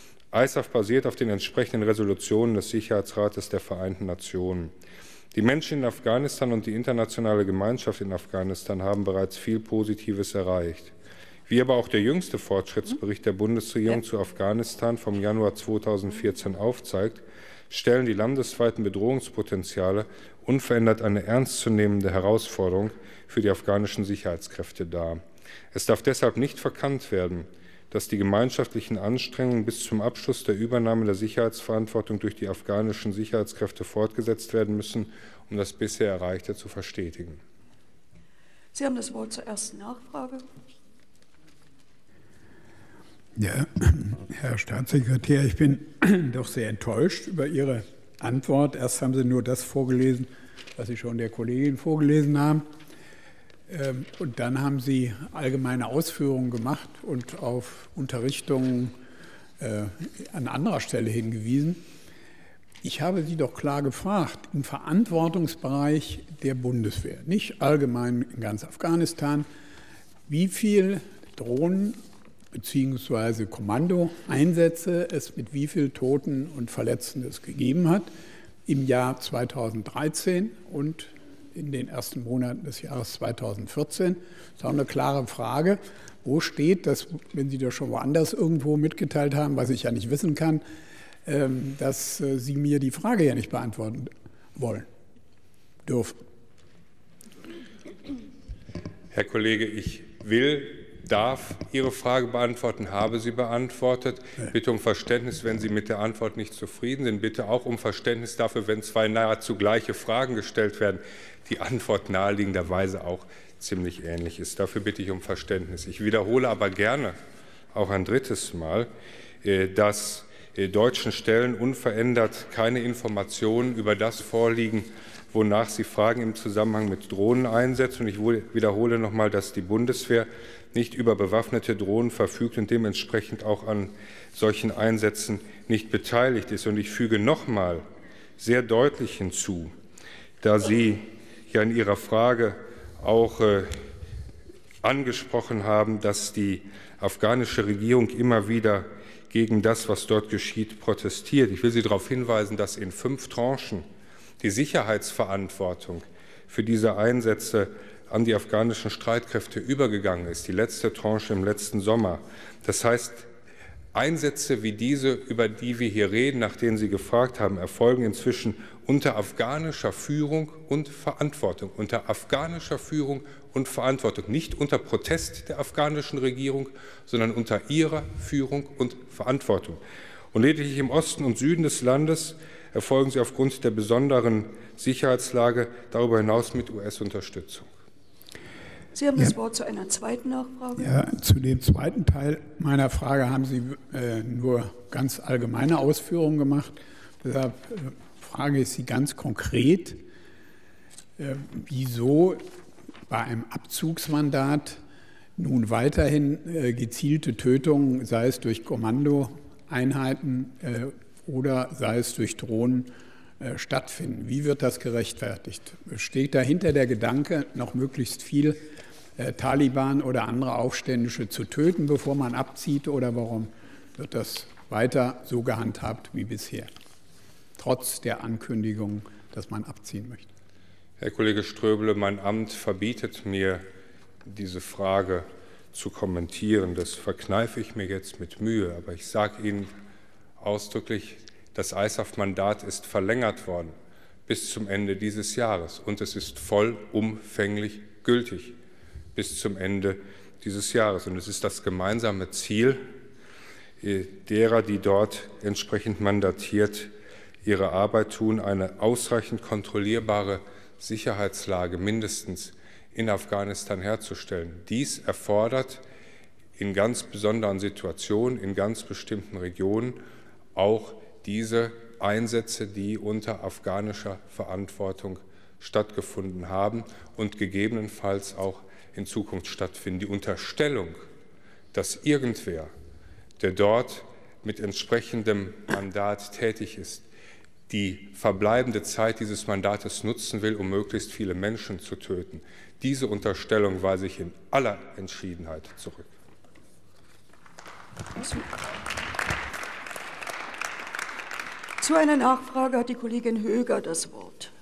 I S A F basiert auf den entsprechenden Resolutionen des Sicherheitsrates der Vereinten Nationen. Die Menschen in Afghanistan und die internationale Gemeinschaft in Afghanistan haben bereits viel Positives erreicht. Wie aber auch der jüngste Fortschrittsbericht der Bundesregierung zu Afghanistan vom Januar zweitausendvierzehn aufzeigt, stellen die landesweiten Bedrohungspotenziale unverändert eine ernstzunehmende Herausforderung für die afghanischen Sicherheitskräfte dar. Es darf deshalb nicht verkannt werden, dass die gemeinschaftlichen Anstrengungen bis zum Abschluss der Übernahme der Sicherheitsverantwortung durch die afghanischen Sicherheitskräfte fortgesetzt werden müssen, um das bisher Erreichte zu verstetigen. Sie haben das Wort zur ersten Nachfrage. Ja, Herr Staatssekretär, ich bin doch sehr enttäuscht über Ihre Antwort. Erst haben Sie nur das vorgelesen, was Sie schon der Kollegin vorgelesen haben. Und dann haben Sie allgemeine Ausführungen gemacht und auf Unterrichtungen an anderer Stelle hingewiesen. Ich habe Sie doch klar gefragt, im Verantwortungsbereich der Bundeswehr, nicht allgemein in ganz Afghanistan, wie viele Drohnen bzw. Kommandoeinsätze es mit wie vielen Toten und Verletzten es gegeben hat im Jahr zweitausenddreizehn und in den ersten Monaten des Jahres zweitausendvierzehn. Das ist auch eine klare Frage. Wo steht das, wenn Sie das schon woanders irgendwo mitgeteilt haben, was ich ja nicht wissen kann, dass Sie mir die Frage ja nicht beantworten wollen, dürfen? Herr Kollege, ich will, darf Ihre Frage beantworten, habe sie beantwortet. Bitte um Verständnis, wenn Sie mit der Antwort nicht zufrieden sind. Bitte auch um Verständnis dafür, wenn zwei nahezu gleiche Fragen gestellt werden, die Antwort naheliegenderweise auch ziemlich ähnlich ist. Dafür bitte ich um Verständnis. Ich wiederhole aber gerne auch ein drittes Mal, dass deutschen Stellen unverändert keine Informationen über das vorliegen, wonach Sie fragen im Zusammenhang mit Drohneneinsätzen. Und ich wiederhole noch einmal, dass die Bundeswehr nicht über bewaffnete Drohnen verfügt und dementsprechend auch an solchen Einsätzen nicht beteiligt ist. Und ich füge noch einmal sehr deutlich hinzu, da Sie ja in Ihrer Frage auch äh, angesprochen haben, dass die afghanische Regierung immer wieder gegen das, was dort geschieht, protestiert. Ich will Sie darauf hinweisen, dass in fünf Tranchen die Sicherheitsverantwortung für diese Einsätze an die afghanischen Streitkräfte übergegangen ist, die letzte Tranche im letzten Sommer. Das heißt, Einsätze wie diese, über die wir hier reden, nach denen Sie gefragt haben, erfolgen inzwischen unter afghanischer Führung und Verantwortung. Unter afghanischer Führung und Verantwortung. Nicht unter Protest der afghanischen Regierung, sondern unter ihrer Führung und Verantwortung. Und lediglich im Osten und Süden des Landes erfolgen sie aufgrund der besonderen Sicherheitslage darüber hinaus mit U S-Unterstützung. Sie haben das ja. Wort zu einer zweiten Nachfrage. Ja, zu dem zweiten Teil meiner Frage haben Sie äh, nur ganz allgemeine Ausführungen gemacht. Deshalb äh, frage ich Sie ganz konkret, äh, wieso bei einem Abzugsmandat nun weiterhin äh, gezielte Tötungen, sei es durch Kommandoeinheiten äh, oder sei es durch Drohnen, äh, stattfinden. Wie wird das gerechtfertigt? Steht dahinter der Gedanke, noch möglichst viel äh, Taliban oder andere Aufständische zu töten, bevor man abzieht? Oder warum wird das weiter so gehandhabt wie bisher, trotz der Ankündigung, dass man abziehen möchte? Herr Kollege Ströbele, mein Amt verbietet mir, diese Frage zu kommentieren. Das verkneife ich mir jetzt mit Mühe. Aber ich sage Ihnen ausdrücklich, das I S A F-Mandat ist verlängert worden bis zum Ende dieses Jahres. Und es ist vollumfänglich gültig bis zum Ende dieses Jahres. Und es ist das gemeinsame Ziel derer, die dort entsprechend mandatiert ihre Arbeit tun, eine ausreichend kontrollierbare Sicherheitslage mindestens in Afghanistan herzustellen. Dies erfordert in ganz besonderen Situationen, in ganz bestimmten Regionen auch diese Einsätze, die unter afghanischer Verantwortung stattgefunden haben und gegebenenfalls auch in Zukunft stattfinden. Die Unterstellung, dass irgendwer, der dort mit entsprechendem Mandat tätig ist, die verbleibende Zeit dieses Mandates nutzen will, um möglichst viele Menschen zu töten. Diese Unterstellung weise ich in aller Entschiedenheit zurück. Zu einer Nachfrage hat die Kollegin Höger das Wort.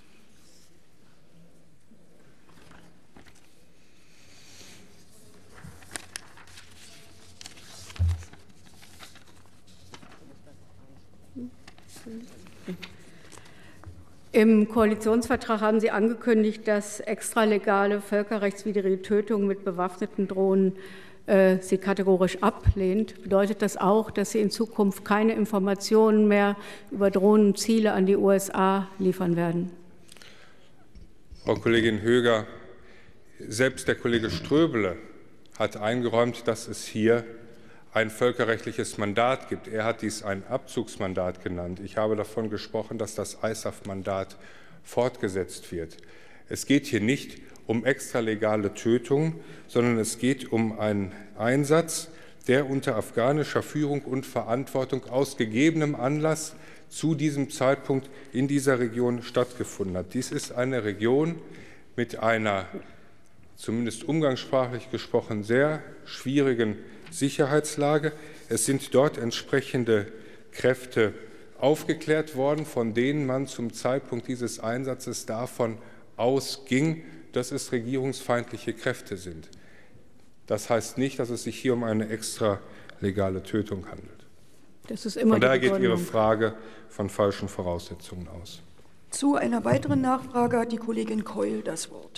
Im Koalitionsvertrag haben Sie angekündigt, dass extralegale völkerrechtswidrige Tötungen mit bewaffneten Drohnen äh, Sie kategorisch ablehnt. Bedeutet das auch, dass Sie in Zukunft keine Informationen mehr über Drohnenziele an die U S A liefern werden? Frau Kollegin Höger, selbst der Kollege Ströbele hat eingeräumt, dass es hier ein völkerrechtliches Mandat gibt. Er hat dies ein Abzugsmandat genannt. Ich habe davon gesprochen, dass das I S A F-Mandat fortgesetzt wird. Es geht hier nicht um extralegale Tötungen, sondern es geht um einen Einsatz, der unter afghanischer Führung und Verantwortung aus gegebenem Anlass zu diesem Zeitpunkt in dieser Region stattgefunden hat. Dies ist eine Region mit einer, zumindest umgangssprachlich gesprochen, sehr schwierigen Sicherheitslage. Es sind dort entsprechende Kräfte aufgeklärt worden, von denen man zum Zeitpunkt dieses Einsatzes davon ausging, dass es regierungsfeindliche Kräfte sind. Das heißt nicht, dass es sich hier um eine extralegale Tötung handelt. Das ist immer von daher die geht Ihre Frage von falschen Voraussetzungen aus. Zu einer weiteren Nachfrage hat die Kollegin Keul das Wort.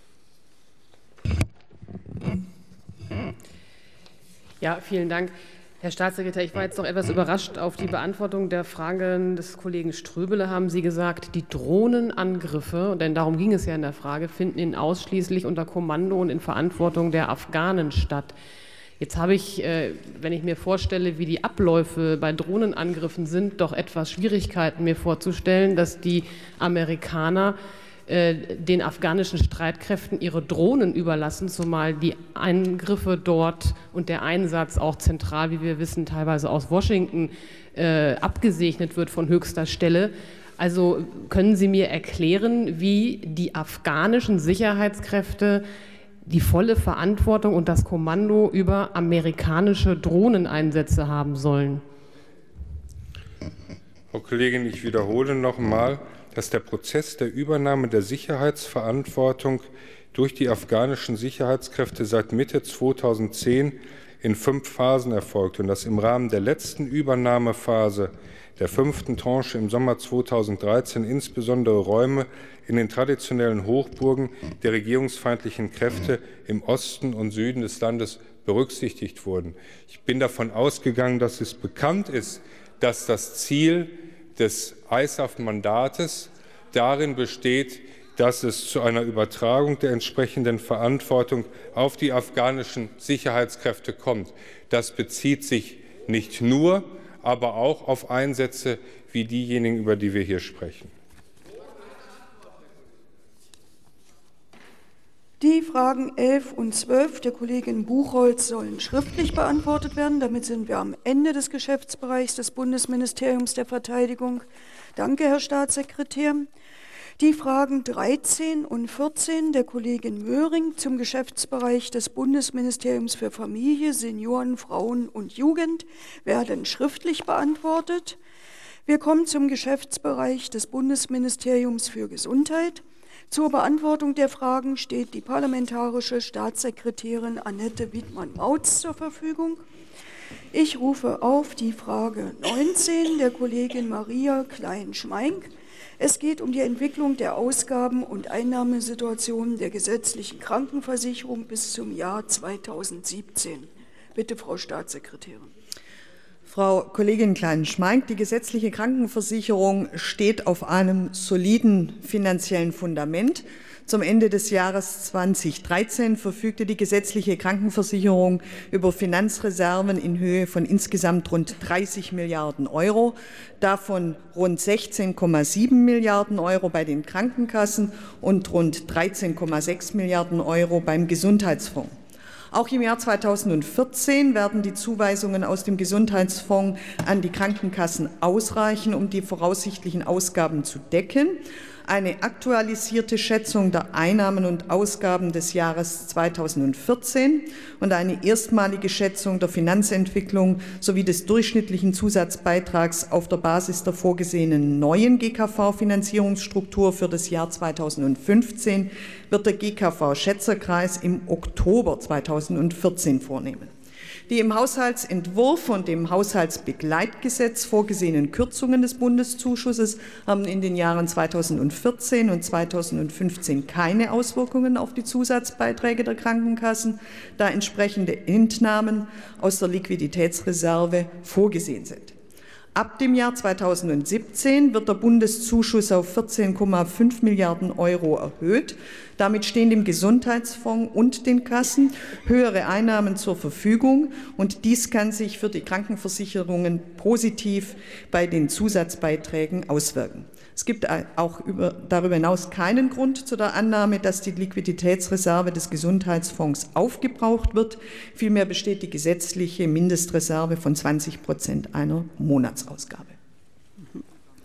Ja, vielen Dank. Herr Staatssekretär, ich war jetzt noch etwas überrascht auf die Beantwortung der Fragen des Kollegen Ströbele. Haben Sie gesagt, die Drohnenangriffe, denn darum ging es ja in der Frage, finden in ausschließlich unter Kommando und in Verantwortung der Afghanen statt. Jetzt habe ich, wenn ich mir vorstelle, wie die Abläufe bei Drohnenangriffen sind, doch etwas Schwierigkeiten, mir vorzustellen, dass die Amerikaner den afghanischen Streitkräften ihre Drohnen überlassen, zumal die Angriffe dort und der Einsatz auch zentral, wie wir wissen, teilweise aus Washington äh, abgesegnet wird von höchster Stelle. Also können Sie mir erklären, wie die afghanischen Sicherheitskräfte die volle Verantwortung und das Kommando über amerikanische Drohneneinsätze haben sollen? Frau Kollegin, ich wiederhole noch einmal, dass der Prozess der Übernahme der Sicherheitsverantwortung durch die afghanischen Sicherheitskräfte seit Mitte zweitausendzehn in fünf Phasen erfolgt und dass im Rahmen der letzten Übernahmephase der fünften Tranche im Sommer zweitausenddreizehn insbesondere Räume in den traditionellen Hochburgen der regierungsfeindlichen Kräfte im Osten und Süden des Landes berücksichtigt wurden. Ich bin davon ausgegangen, dass es bekannt ist, dass das Ziel des I S A F-Mandates darin besteht, dass es zu einer Übertragung der entsprechenden Verantwortung auf die afghanischen Sicherheitskräfte kommt. Das bezieht sich nicht nur, aber auch auf Einsätze wie diejenigen, über die wir hier sprechen. Die Fragen elf und zwölf der Kollegin Buchholz sollen schriftlich beantwortet werden. Damit sind wir am Ende des Geschäftsbereichs des Bundesministeriums der Verteidigung. Danke, Herr Staatssekretär. Die Fragen dreizehn und vierzehn der Kollegin Möhring zum Geschäftsbereich des Bundesministeriums für Familie, Senioren, Frauen und Jugend werden schriftlich beantwortet. Wir kommen zum Geschäftsbereich des Bundesministeriums für Gesundheit. Zur Beantwortung der Fragen steht die parlamentarische Staatssekretärin Annette Wiedmann-Mautz zur Verfügung. Ich rufe auf die Frage neunzehn der Kollegin Maria Klein-Schmeink. Es geht um die Entwicklung der Ausgaben- und Einnahmesituation der gesetzlichen Krankenversicherung bis zum Jahr zweitausendsiebzehn. Bitte, Frau Staatssekretärin. Frau Kollegin Klein-Schmeink, die gesetzliche Krankenversicherung steht auf einem soliden finanziellen Fundament. Zum Ende des Jahres zweitausenddreizehn verfügte die gesetzliche Krankenversicherung über Finanzreserven in Höhe von insgesamt rund dreißig Milliarden Euro, davon rund sechzehn Komma sieben Milliarden Euro bei den Krankenkassen und rund dreizehn Komma sechs Milliarden Euro beim Gesundheitsfonds. Auch im Jahr zweitausendvierzehn werden die Zuweisungen aus dem Gesundheitsfonds an die Krankenkassen ausreichen, um die voraussichtlichen Ausgaben zu decken. Eine aktualisierte Schätzung der Einnahmen und Ausgaben des Jahres zweitausendvierzehn und eine erstmalige Schätzung der Finanzentwicklung sowie des durchschnittlichen Zusatzbeitrags auf der Basis der vorgesehenen neuen G K V-Finanzierungsstruktur für das Jahr zweitausendfünfzehn wird der G K V-Schätzerkreis im Oktober zweitausendvierzehn vornehmen. Die im Haushaltsentwurf und im Haushaltsbegleitgesetz vorgesehenen Kürzungen des Bundeszuschusses haben in den Jahren zweitausendvierzehn und zweitausendfünfzehn keine Auswirkungen auf die Zusatzbeiträge der Krankenkassen, da entsprechende Entnahmen aus der Liquiditätsreserve vorgesehen sind. Ab dem Jahr zweitausendsiebzehn wird der Bundeszuschuss auf vierzehn Komma fünf Milliarden Euro erhöht. Damit stehen dem Gesundheitsfonds und den Kassen höhere Einnahmen zur Verfügung, und dies kann sich für die Krankenversicherungen positiv bei den Zusatzbeiträgen auswirken. Es gibt auch über, darüber hinaus keinen Grund zu der Annahme, dass die Liquiditätsreserve des Gesundheitsfonds aufgebraucht wird. Vielmehr besteht die gesetzliche Mindestreserve von zwanzig Prozent einer Monatsausgabe.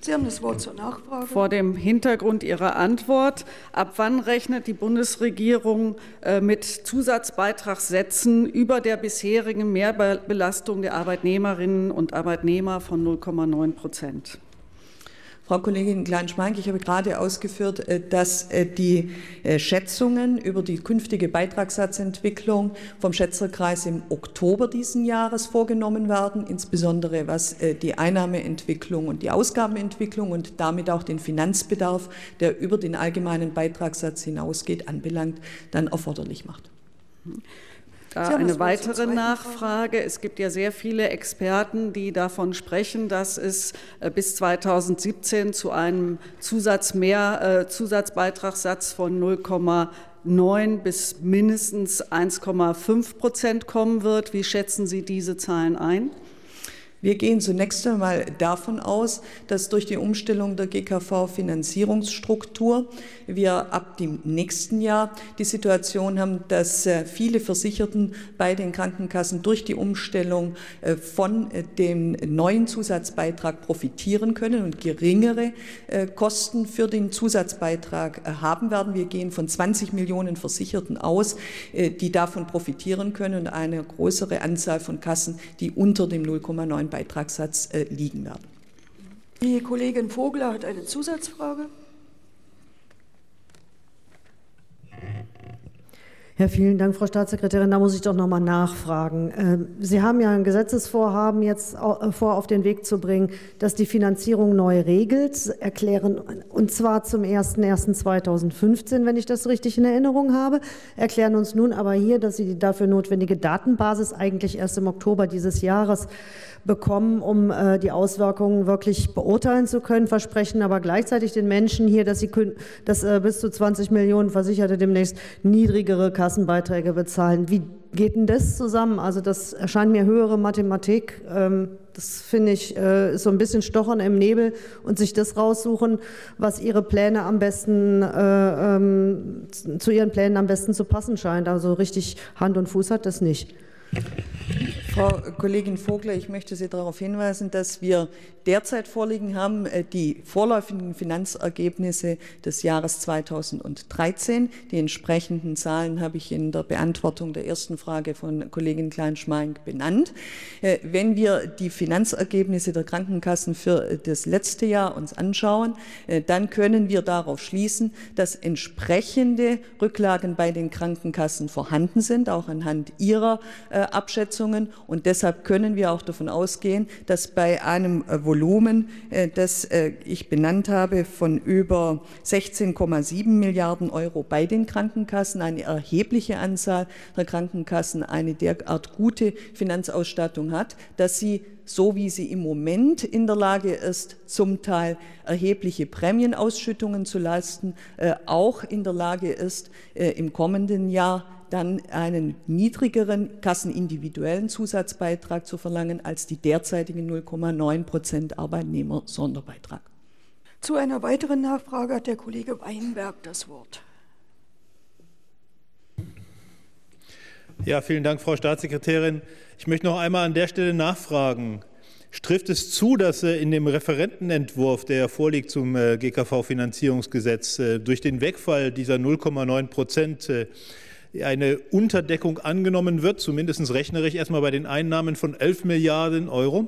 Sie haben das Wort zur Nachfrage. Vor dem Hintergrund Ihrer Antwort, ab wann rechnet die Bundesregierung mit Zusatzbeitragssätzen über der bisherigen Mehrbelastung der Arbeitnehmerinnen und Arbeitnehmer von null Komma neun Prozent? Frau Kollegin Klein-Schmeink, ich habe gerade ausgeführt, dass die Schätzungen über die künftige Beitragssatzentwicklung vom Schätzerkreis im Oktober diesen Jahres vorgenommen werden, insbesondere was die Einnahmeentwicklung und die Ausgabenentwicklung und damit auch den Finanzbedarf, der über den allgemeinen Beitragssatz hinausgeht, anbelangt, dann erforderlich macht. Da eine weitere Nachfrage. Es gibt ja sehr viele Experten, die davon sprechen, dass es bis zweitausendsiebzehn zu einem Zusatzmehr, Zusatzbeitragssatz von null Komma neun bis mindestens eins Komma fünf Prozent kommen wird. Wie schätzen Sie diese Zahlen ein? Wir gehen zunächst einmal davon aus, dass durch die Umstellung der G K V-Finanzierungsstruktur wir ab dem nächsten Jahr die Situation haben, dass viele Versicherten bei den Krankenkassen durch die Umstellung von dem neuen Zusatzbeitrag profitieren können und geringere Kosten für den Zusatzbeitrag haben werden. Wir gehen von zwanzig Millionen Versicherten aus, die davon profitieren können, und eine größere Anzahl von Kassen, die unter dem null Komma neun Beitragssatz äh, liegen werden. Die Kollegin Vogler hat eine Zusatzfrage. Ja, vielen Dank, Frau Staatssekretärin. Da muss ich doch noch mal nachfragen. Sie haben ja ein Gesetzesvorhaben jetzt vor, auf den Weg zu bringen, das die Finanzierung neu regelt, erklären, und zwar zum ersten ersten zweitausendfünfzehn, wenn ich das richtig in Erinnerung habe, erklären uns nun aber hier, dass Sie die dafür notwendige Datenbasis eigentlich erst im Oktober dieses Jahres bekommen, um äh, die Auswirkungen wirklich beurteilen zu können, versprechen aber gleichzeitig den Menschen hier, dass sie dass, äh, bis zu zwanzig Millionen Versicherte demnächst niedrigere Kassenbeiträge bezahlen. Wie geht denn das zusammen? Also das erscheint mir höhere Mathematik. Ähm, das finde ich äh, ist so ein bisschen Stochern im Nebel und sich das raussuchen, was Ihre Pläne am besten äh, ähm, zu Ihren Plänen am besten zu passen scheint. Also richtig Hand und Fuß hat das nicht. Frau Kollegin Vogler, ich möchte Sie darauf hinweisen, dass wir derzeit vorliegen haben die vorläufigen Finanzergebnisse des Jahres zweitausenddreizehn. Die entsprechenden Zahlen habe ich in der Beantwortung der ersten Frage von Kollegin Klein-Schmeink benannt. Wenn wir die Finanzergebnisse der Krankenkassen für das letzte Jahr uns anschauen, dann können wir darauf schließen, dass entsprechende Rücklagen bei den Krankenkassen vorhanden sind, auch anhand ihrer Abschätzungen. Und deshalb können wir auch davon ausgehen, dass bei einem Volumen, das ich benannt habe, von über sechzehn Komma sieben Milliarden Euro bei den Krankenkassen, eine erhebliche Anzahl der Krankenkassen eine derart gute Finanzausstattung hat, dass sie, so wie sie im Moment in der Lage ist, zum Teil erhebliche Prämienausschüttungen zu leisten, auch in der Lage ist, im kommenden Jahr dann einen niedrigeren kassenindividuellen Zusatzbeitrag zu verlangen als die derzeitigen null Komma neun Prozent Arbeitnehmer-Sonderbeitrag. Zu einer weiteren Nachfrage hat der Kollege Weinberg das Wort. Ja, vielen Dank, Frau Staatssekretärin. Ich möchte noch einmal an der Stelle nachfragen. Trifft es zu, dass in dem Referentenentwurf, der vorliegt zum G K V-Finanzierungsgesetz, durch den Wegfall dieser null Komma neun Prozent eine Unterdeckung angenommen wird, zumindest rechnerisch erstmal bei den Einnahmen von elf Milliarden Euro?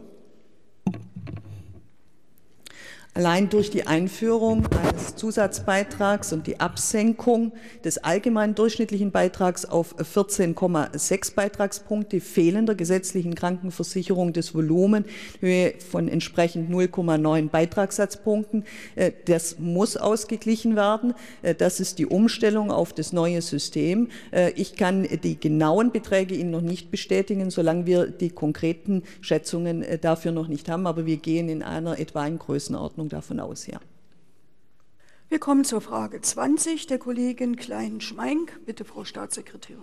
Allein durch die Einführung eines Zusatzbeitrags und die Absenkung des allgemeinen durchschnittlichen Beitrags auf vierzehn Komma sechs Beitragspunkte fehlender gesetzlichen Krankenversicherung das Volumen Höhe von entsprechend null Komma neun Beitragssatzpunkten. Das muss ausgeglichen werden. Das ist die Umstellung auf das neue System. Ich kann die genauen Beträge Ihnen noch nicht bestätigen, solange wir die konkreten Schätzungen dafür noch nicht haben. Aber wir gehen in einer etwaigen Größenordnung davon aus, ja. Wir kommen zur Frage zwanzig der Kollegin Klein-Schmeink. Bitte, Frau Staatssekretärin.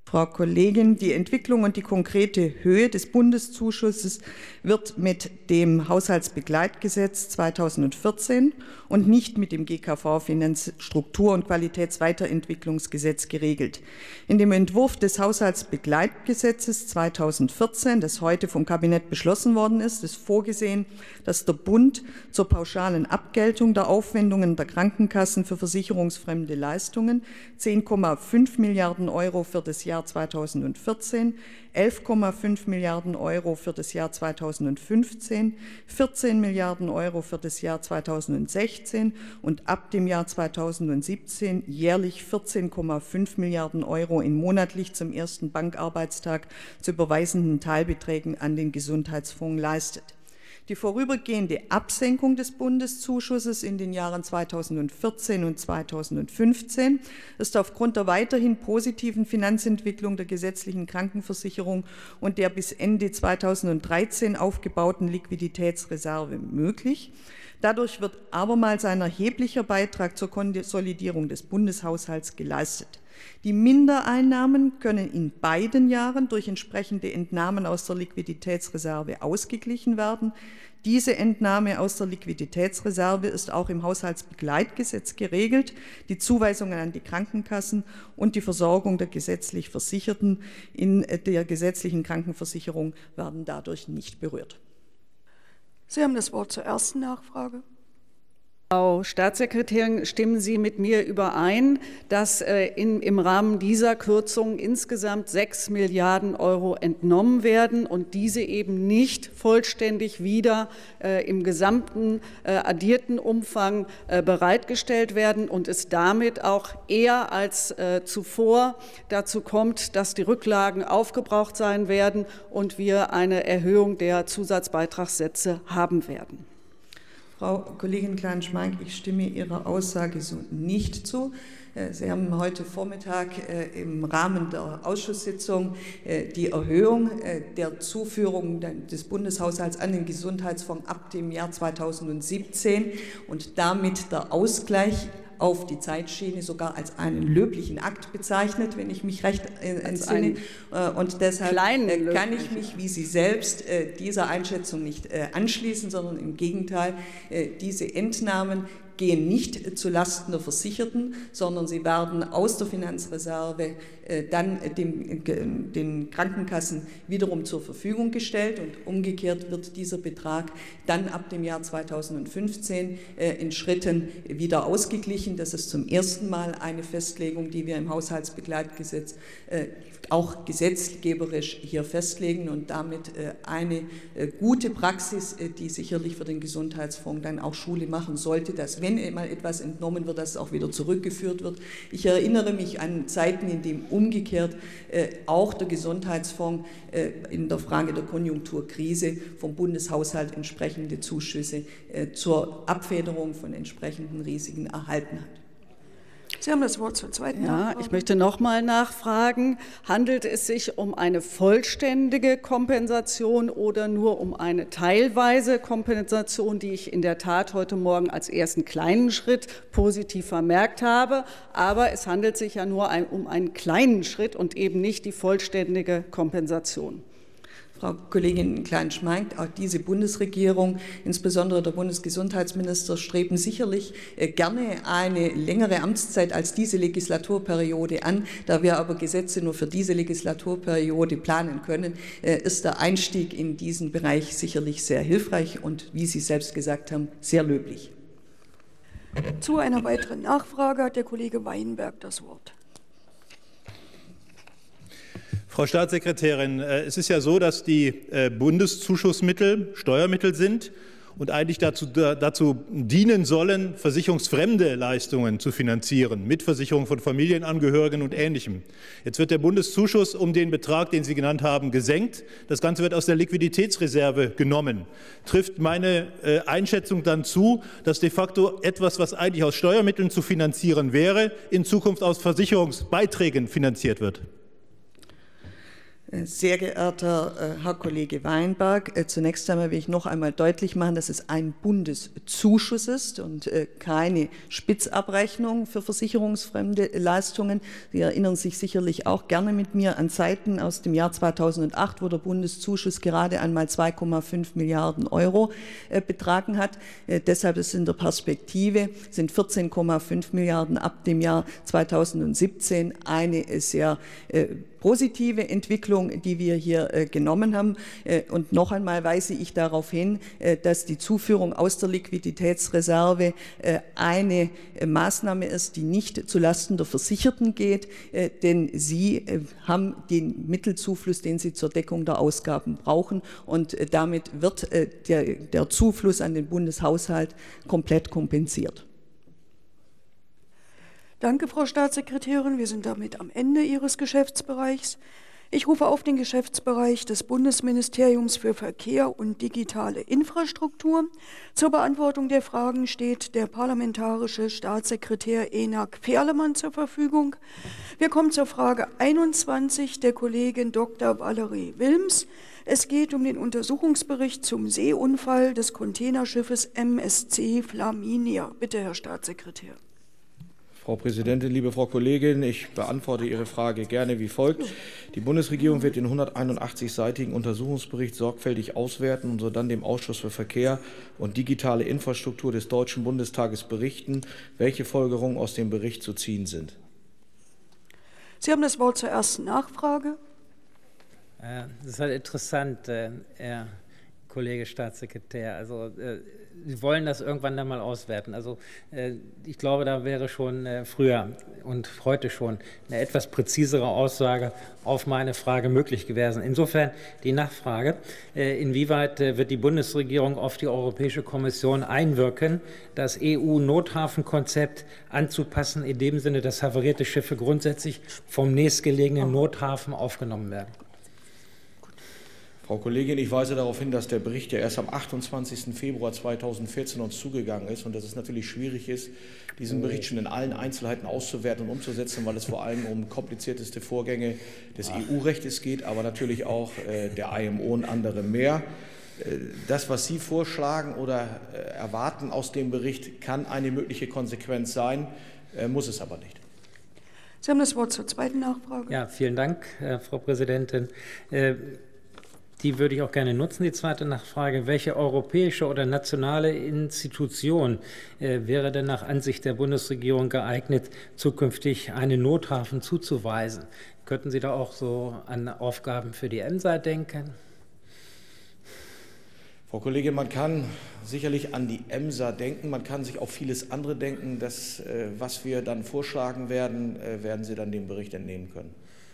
Frau Kollegin, die Entwicklung und die konkrete Höhe des Bundeszuschusses wird mit dem Haushaltsbegleitgesetz zweitausendvierzehn und nicht mit dem G K V-Finanzstruktur- und Qualitätsweiterentwicklungsgesetz geregelt. In dem Entwurf des Haushaltsbegleitgesetzes zweitausendvierzehn, das heute vom Kabinett beschlossen worden ist, ist vorgesehen, dass der Bund zur pauschalen Abgeltung der Aufwendungen der Krankenkassen für versicherungsfremde Leistungen zehn Komma fünf Milliarden Euro für das Jahr zweitausendvierzehn, elf Komma fünf Milliarden Euro für das Jahr zweitausendfünfzehn, vierzehn Milliarden Euro für das Jahr zweitausendsechzehn und ab dem Jahr zweitausendsiebzehn jährlich vierzehn Komma fünf Milliarden Euro in monatlich zum ersten Bankarbeitstag zu überweisenden Teilbeträgen an den Gesundheitsfonds leistet. Die vorübergehende Absenkung des Bundeszuschusses in den Jahren zweitausendvierzehn und zweitausendfünfzehn ist aufgrund der weiterhin positiven Finanzentwicklung der gesetzlichen Krankenversicherung und der bis Ende zweitausenddreizehn aufgebauten Liquiditätsreserve möglich. Dadurch wird abermals ein erheblicher Beitrag zur Konsolidierung des Bundeshaushalts geleistet. Die Mindereinnahmen können in beiden Jahren durch entsprechende Entnahmen aus der Liquiditätsreserve ausgeglichen werden. Diese Entnahme aus der Liquiditätsreserve ist auch im Haushaltsbegleitgesetz geregelt. Die Zuweisungen an die Krankenkassen und die Versorgung der gesetzlich Versicherten in der gesetzlichen Krankenversicherung werden dadurch nicht berührt. Sie haben das Wort zur ersten Nachfrage. Frau Staatssekretärin, stimmen Sie mit mir überein, dass äh, in, im Rahmen dieser Kürzung insgesamt sechs Milliarden Euro entnommen werden und diese eben nicht vollständig wieder äh, im gesamten äh, addierten Umfang äh, bereitgestellt werden und es damit auch eher als äh, zuvor dazu kommt, dass die Rücklagen aufgebraucht sein werden und wir eine Erhöhung der Zusatzbeitragssätze haben werden? Frau Kollegin Klein-Schmeink, ich stimme Ihrer Aussage so nicht zu. Sie haben heute Vormittag im Rahmen der Ausschusssitzung die Erhöhung der Zuführung des Bundeshaushalts an den Gesundheitsfonds ab dem Jahr zweitausendsiebzehn und damit der Ausgleich auf die Zeitschiene sogar als einen löblichen Akt bezeichnet, wenn ich mich recht entsinne. Und deshalb kann ich mich, wie Sie selbst, dieser Einschätzung nicht anschließen, sondern im Gegenteil, diese Entnahmen gehen nicht zulasten der Versicherten, sondern sie werden aus der Finanzreserve äh, dann dem, äh, den Krankenkassen wiederum zur Verfügung gestellt und umgekehrt wird dieser Betrag dann ab dem Jahr zweitausendfünfzehn äh, in Schritten wieder ausgeglichen. Das ist zum ersten Mal eine Festlegung, die wir im Haushaltsbegleitgesetz äh, auch gesetzgeberisch hier festlegen und damit äh, eine äh, gute Praxis, äh, die sicherlich für den Gesundheitsfonds dann auch Schule machen sollte, dass wenn mal etwas entnommen wird, dass es auch wieder zurückgeführt wird. Ich erinnere mich an Zeiten, in denen umgekehrt äh, auch der Gesundheitsfonds äh, in der Frage der Konjunkturkrise vom Bundeshaushalt entsprechende Zuschüsse äh, zur Abfederung von entsprechenden Risiken erhalten hat. Sie haben das Wort zur zweiten Ja, Nachfrage. ich möchte noch mal nachfragen, handelt es sich um eine vollständige Kompensation oder nur um eine teilweise Kompensation, die ich in der Tat heute Morgen als ersten kleinen Schritt positiv vermerkt habe, aber es handelt sich ja nur ein, um einen kleinen Schritt und eben nicht die vollständige Kompensation. Frau Kollegin Klein-Schmeink, auch diese Bundesregierung, insbesondere der Bundesgesundheitsminister, streben sicherlich gerne eine längere Amtszeit als diese Legislaturperiode an. Da wir aber Gesetze nur für diese Legislaturperiode planen können, ist der Einstieg in diesen Bereich sicherlich sehr hilfreich und, wie Sie selbst gesagt haben, sehr löblich. Zu einer weiteren Nachfrage hat der Kollege Weinberg das Wort. Frau Staatssekretärin, es ist ja so, dass die Bundeszuschussmittel Steuermittel sind und eigentlich dazu, dazu dienen sollen, versicherungsfremde Leistungen zu finanzieren, Mitversicherung von Familienangehörigen und Ähnlichem. Jetzt wird der Bundeszuschuss um den Betrag, den Sie genannt haben, gesenkt. Das Ganze wird aus der Liquiditätsreserve genommen. Trifft meine Einschätzung dann zu, dass de facto etwas, was eigentlich aus Steuermitteln zu finanzieren wäre, in Zukunft aus Versicherungsbeiträgen finanziert wird? Sehr geehrter Herr Kollege Weinberg, zunächst einmal will ich noch einmal deutlich machen, dass es ein Bundeszuschuss ist und keine Spitzabrechnung für versicherungsfremde Leistungen. Sie erinnern sich sicherlich auch gerne mit mir an Zeiten aus dem Jahr zweitausendacht, wo der Bundeszuschuss gerade einmal zwei Komma fünf Milliarden Euro betragen hat. Deshalb ist in der Perspektive sind vierzehn Komma fünf Milliarden ab dem Jahr zweitausendsiebzehn eine sehr positive Entwicklung, die wir hier äh, genommen haben. Äh, und noch einmal weise ich darauf hin, äh, dass die Zuführung aus der Liquiditätsreserve äh, eine äh, Maßnahme ist, die nicht zulasten der Versicherten geht, äh, denn sie äh, haben den Mittelzufluss, den sie zur Deckung der Ausgaben brauchen. Und äh, damit wird äh, der, der Zufluss an den Bundeshaushalt komplett kompensiert. Danke, Frau Staatssekretärin. Wir sind damit am Ende Ihres Geschäftsbereichs. Ich rufe auf den Geschäftsbereich des Bundesministeriums für Verkehr und digitale Infrastruktur. Zur Beantwortung der Fragen steht der parlamentarische Staatssekretär Enak Ferlemann zur Verfügung. Wir kommen zur Frage einundzwanzig der Kollegin Doktor Valerie Wilms. Es geht um den Untersuchungsbericht zum Seeunfall des Containerschiffes M S C Flaminia. Bitte, Herr Staatssekretär. Frau Präsidentin, liebe Frau Kollegin, ich beantworte Ihre Frage gerne wie folgt. Die Bundesregierung wird den hunderteinundachtzig-seitigen Untersuchungsbericht sorgfältig auswerten und sodann dem Ausschuss für Verkehr und digitale Infrastruktur des Deutschen Bundestages berichten, welche Folgerungen aus dem Bericht zu ziehen sind. Sie haben das Wort zur ersten Nachfrage. Das ist halt interessant, Herr Kollege Staatssekretär. Also Sie wollen das irgendwann dann mal auswerten. Also ich glaube, da wäre schon früher und heute schon eine etwas präzisere Aussage auf meine Frage möglich gewesen. Insofern die Nachfrage, inwieweit wird die Bundesregierung auf die Europäische Kommission einwirken, das E U-Nothafenkonzept anzupassen, in dem Sinne, dass havarierte Schiffe grundsätzlich vom nächstgelegenen Nothafen aufgenommen werden? Frau Kollegin, ich weise darauf hin, dass der Bericht ja erst am achtundzwanzigsten Februar zweitausendvierzehn uns zugegangen ist und dass es natürlich schwierig ist, diesen Bericht schon in allen Einzelheiten auszuwerten und umzusetzen, weil es vor allem um komplizierteste Vorgänge des E U-Rechtes geht, aber natürlich auch äh, der I M O und andere mehr. Äh, das, was Sie vorschlagen oder äh, erwarten aus dem Bericht, kann eine mögliche Konsequenz sein, äh, muss es aber nicht. Sie haben das Wort zur zweiten Nachfrage. Ja, vielen Dank, äh, Frau Präsidentin. Äh, Die würde ich auch gerne nutzen, die zweite Nachfrage. Welche europäische oder nationale Institution äh, wäre denn nach Ansicht der Bundesregierung geeignet, zukünftig einen Nothafen zuzuweisen? Könnten Sie da auch so an Aufgaben für die EMSA denken? Frau Kollegin, man kann sicherlich an die EMSA denken, man kann sich auf vieles andere denken. Das, äh, was wir dann vorschlagen werden, äh, werden Sie dann dem Bericht entnehmen können.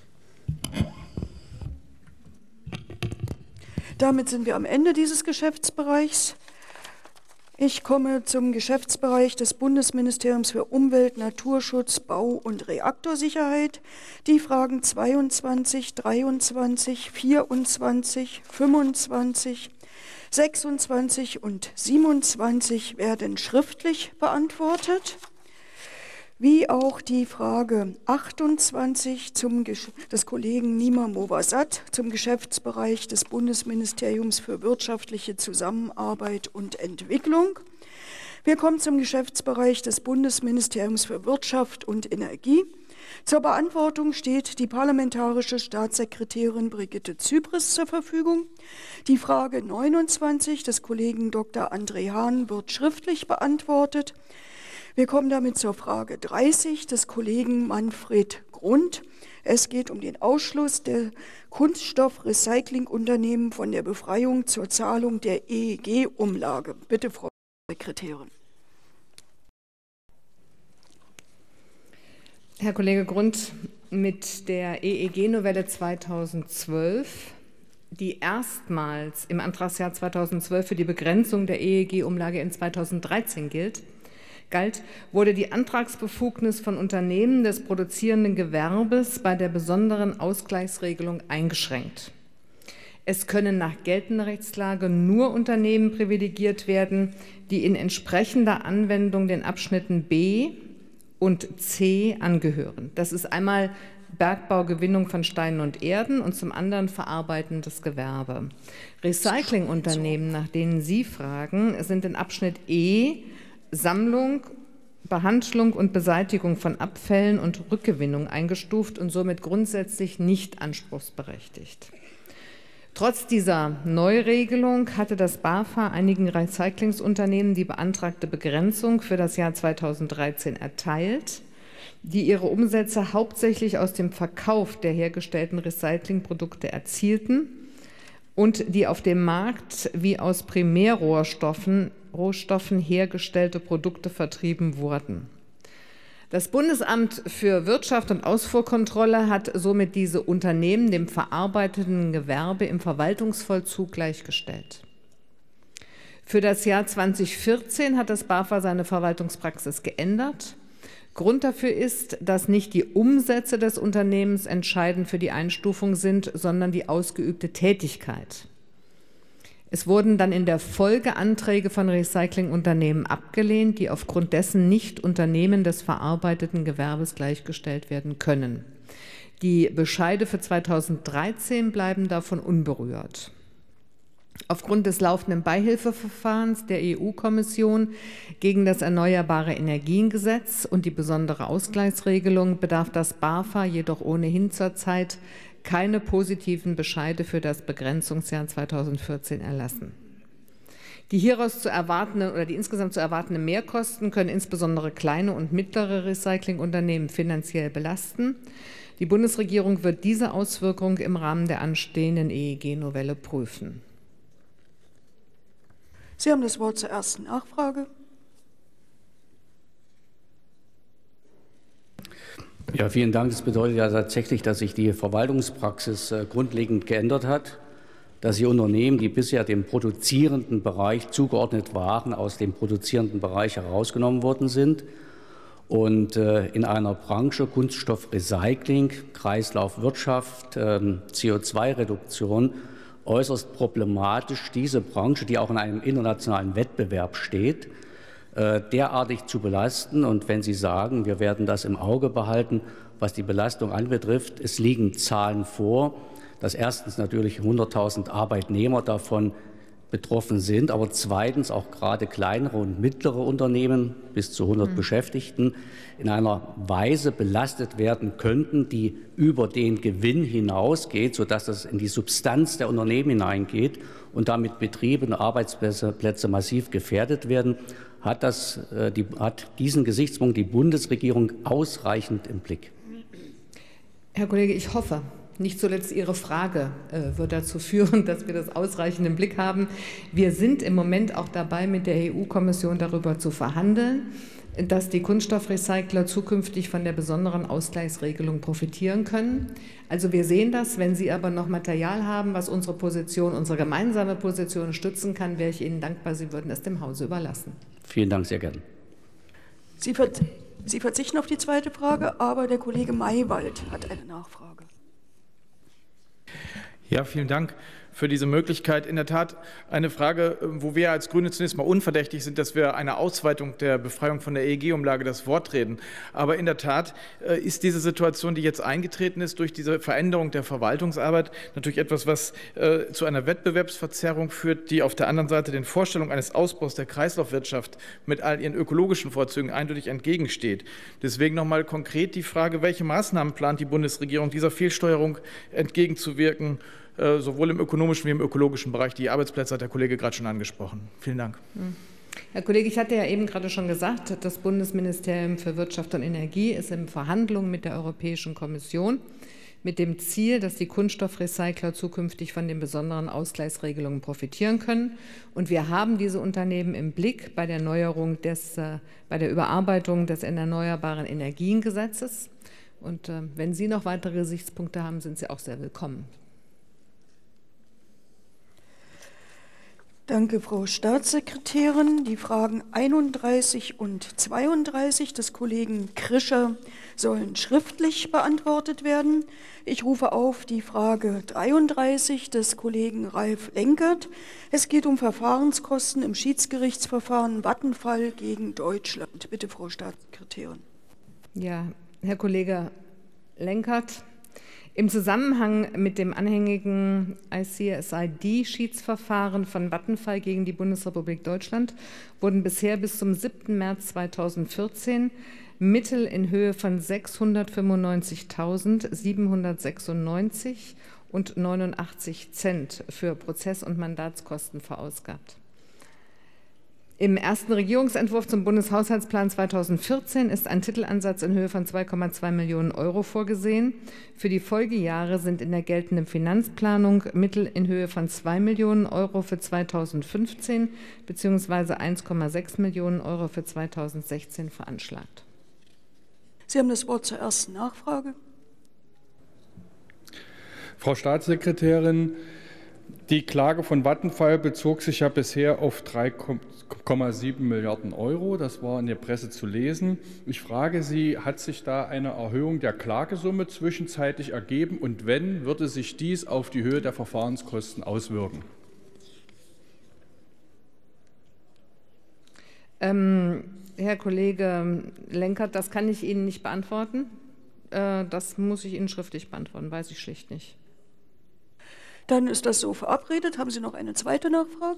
Damit sind wir am Ende dieses Geschäftsbereichs. Ich komme zum Geschäftsbereich des Bundesministeriums für Umwelt, Naturschutz, Bau und Reaktorsicherheit. Die Fragen zweiundzwanzig, dreiundzwanzig, vierundzwanzig, fünfundzwanzig, sechsundzwanzig und siebenundzwanzig werden schriftlich beantwortet. Wie auch die Frage achtundzwanzig zum, des Kollegen Nima Movasat zum Geschäftsbereich des Bundesministeriums für wirtschaftliche Zusammenarbeit und Entwicklung. Wir kommen zum Geschäftsbereich des Bundesministeriums für Wirtschaft und Energie. Zur Beantwortung steht die parlamentarische Staatssekretärin Brigitte Zypris zur Verfügung. Die Frage neunundzwanzig des Kollegen Doktor André Hahn wird schriftlich beantwortet. Wir kommen damit zur Frage dreißig des Kollegen Manfred Grund. Es geht um den Ausschluss der Kunststoffrecyclingunternehmen von der Befreiung zur Zahlung der E E G-Umlage. Bitte, Frau Sekretärin. Herr Kollege Grund, mit der E E G-Novelle zweitausendzwölf, die erstmals im Antragsjahr zweitausendzwölf für die Begrenzung der E E G-Umlage in zweitausenddreizehn gilt, galt, wurde die Antragsbefugnis von Unternehmen des produzierenden Gewerbes bei der besonderen Ausgleichsregelung eingeschränkt. Es können nach geltender Rechtslage nur Unternehmen privilegiert werden, die in entsprechender Anwendung den Abschnitten B und C angehören. Das ist einmal Bergbaugewinnung von Steinen und Erden und zum anderen verarbeitendes Gewerbe. Recyclingunternehmen, nach denen Sie fragen, sind in Abschnitt E Sammlung, Behandlung und Beseitigung von Abfällen und Rückgewinnung eingestuft und somit grundsätzlich nicht anspruchsberechtigt. Trotz dieser Neuregelung hatte das BAFA einigen Recyclingsunternehmen die beantragte Begrenzung für das Jahr zweitausenddreizehn erteilt, die ihre Umsätze hauptsächlich aus dem Verkauf der hergestellten Recyclingprodukte erzielten und die auf dem Markt wie aus Primärrohstoffen Rohstoffen hergestellte Produkte vertrieben wurden. Das Bundesamt für Wirtschaft und Ausfuhrkontrolle hat somit diese Unternehmen dem verarbeitenden Gewerbe im Verwaltungsvollzug gleichgestellt. Für das Jahr zweitausendvierzehn hat das BAFA seine Verwaltungspraxis geändert. Grund dafür ist, dass nicht die Umsätze des Unternehmens entscheidend für die Einstufung sind, sondern die ausgeübte Tätigkeit. Es wurden dann in der Folge Anträge von Recyclingunternehmen abgelehnt, die aufgrund dessen nicht Unternehmen des verarbeiteten Gewerbes gleichgestellt werden können. Die Bescheide für zweitausenddreizehn bleiben davon unberührt. Aufgrund des laufenden Beihilfeverfahrens der E U-Kommission gegen das Erneuerbare Energiengesetz und die besondere Ausgleichsregelung bedarf das BAFA jedoch ohnehin zurzeit keine positiven Bescheide für das Begrenzungsjahr zweitausendvierzehn erlassen. Die hieraus zu erwartenden oder die insgesamt zu erwartenden Mehrkosten können insbesondere kleine und mittlere Recyclingunternehmen finanziell belasten. Die Bundesregierung wird diese Auswirkung im Rahmen der anstehenden E E G-Novelle prüfen. Sie haben das Wort zur ersten Nachfrage. Ja, vielen Dank. Das bedeutet ja tatsächlich, dass sich die Verwaltungspraxis äh, grundlegend geändert hat, dass die Unternehmen, die bisher dem produzierenden Bereich zugeordnet waren, aus dem produzierenden Bereich herausgenommen worden sind und äh, in einer Branche Kunststoffrecycling, Kreislaufwirtschaft, äh, C O zwei Reduktion äußerst problematisch, diese Branche, die auch in einem internationalen Wettbewerb steht, derartig zu belasten. Und wenn Sie sagen, wir werden das im Auge behalten, was die Belastung anbetrifft, es liegen Zahlen vor, dass erstens natürlich hunderttausend Arbeitnehmer davon betroffen sind, aber zweitens auch gerade kleinere und mittlere Unternehmen bis zu hundert mhm. Beschäftigten in einer Weise belastet werden könnten, die über den Gewinn hinausgeht, sodass das in die Substanz der Unternehmen hineingeht und damit Betriebe und Arbeitsplätze Plätze massiv gefährdet werden. Hat, das, äh, die, hat diesen Gesichtspunkt die Bundesregierung ausreichend im Blick? Herr Kollege, ich hoffe, nicht zuletzt Ihre Frage äh, wird dazu führen, dass wir das ausreichend im Blick haben. Wir sind im Moment auch dabei, mit der E U-Kommission darüber zu verhandeln, dass die Kunststoffrecycler zukünftig von der besonderen Ausgleichsregelung profitieren können. Also wir sehen das. Wenn Sie aber noch Material haben, was unsere Position, unsere gemeinsame Position stützen kann, wäre ich Ihnen dankbar. Sie würden es dem Hause überlassen. Vielen Dank, sehr gerne. Sie, ver Sie verzichten auf die zweite Frage, aber der Kollege Maywald hat eine Nachfrage. Ja, vielen Dank für diese Möglichkeit. In der Tat eine Frage, wo wir als Grüne zunächst mal unverdächtig sind, dass wir eine Ausweitung der Befreiung von der E E G-Umlage das Wort reden. Aber in der Tat ist diese Situation, die jetzt eingetreten ist durch diese Veränderung der Verwaltungsarbeit, natürlich etwas, was äh, zu einer Wettbewerbsverzerrung führt, die auf der anderen Seite den Vorstellungen eines Ausbaus der Kreislaufwirtschaft mit all ihren ökologischen Vorzügen eindeutig entgegensteht. Deswegen noch mal konkret die Frage, welche Maßnahmen plant die Bundesregierung, dieser Fehlsteuerung entgegenzuwirken, sowohl im ökonomischen wie im ökologischen Bereich. Die Arbeitsplätze hat der Kollege gerade schon angesprochen. Vielen Dank. Herr Kollege, ich hatte ja eben gerade schon gesagt, das Bundesministerium für Wirtschaft und Energie ist in Verhandlungen mit der Europäischen Kommission mit dem Ziel, dass die Kunststoffrecycler zukünftig von den besonderen Ausgleichsregelungen profitieren können. Und wir haben diese Unternehmen im Blick bei der Neuerung des, bei der Überarbeitung des Erneuerbaren Energiengesetzes. Und wenn Sie noch weitere Gesichtspunkte haben, sind Sie auch sehr willkommen. Danke, Frau Staatssekretärin. Die Fragen einunddreißig und zweiunddreißig des Kollegen Krischer sollen schriftlich beantwortet werden. Ich rufe auf die Frage dreiunddreißig des Kollegen Ralf Lenkert. Es geht um Verfahrenskosten im Schiedsgerichtsverfahren Vattenfall gegen Deutschland. Bitte, Frau Staatssekretärin. Ja, Herr Kollege, Lenkert. Im Zusammenhang mit dem anhängigen I C S I D-Schiedsverfahren von Vattenfall gegen die Bundesrepublik Deutschland wurden bisher bis zum siebten März zweitausendvierzehn Mittel in Höhe von sechshundertfünfundneunzigtausendsiebenhundertsechsundneunzig und neunundachtzig Cent für Prozess- und Mandatskosten verausgabt. Im ersten Regierungsentwurf zum Bundeshaushaltsplan zweitausendvierzehn ist ein Titelansatz in Höhe von zwei Komma zwei Millionen Euro vorgesehen. Für die Folgejahre sind in der geltenden Finanzplanung Mittel in Höhe von zwei Millionen Euro für zweitausendfünfzehn bzw. eins Komma sechs Millionen Euro für zweitausendsechzehn veranschlagt. Sie haben das Wort zur ersten Nachfrage. Frau Staatssekretärin, die Klage von Vattenfall bezog sich ja bisher auf drei Komma sieben Milliarden Euro. Das war in der Presse zu lesen. Ich frage Sie, hat sich da eine Erhöhung der Klagesumme zwischenzeitlich ergeben? Und wenn, würde sich dies auf die Höhe der Verfahrenskosten auswirken? Ähm, Herr Kollege Lenkert, das kann ich Ihnen nicht beantworten. Äh, das muss ich Ihnen schriftlich beantworten, weiß ich schlicht nicht. Dann ist das so verabredet. Haben Sie noch eine zweite Nachfrage?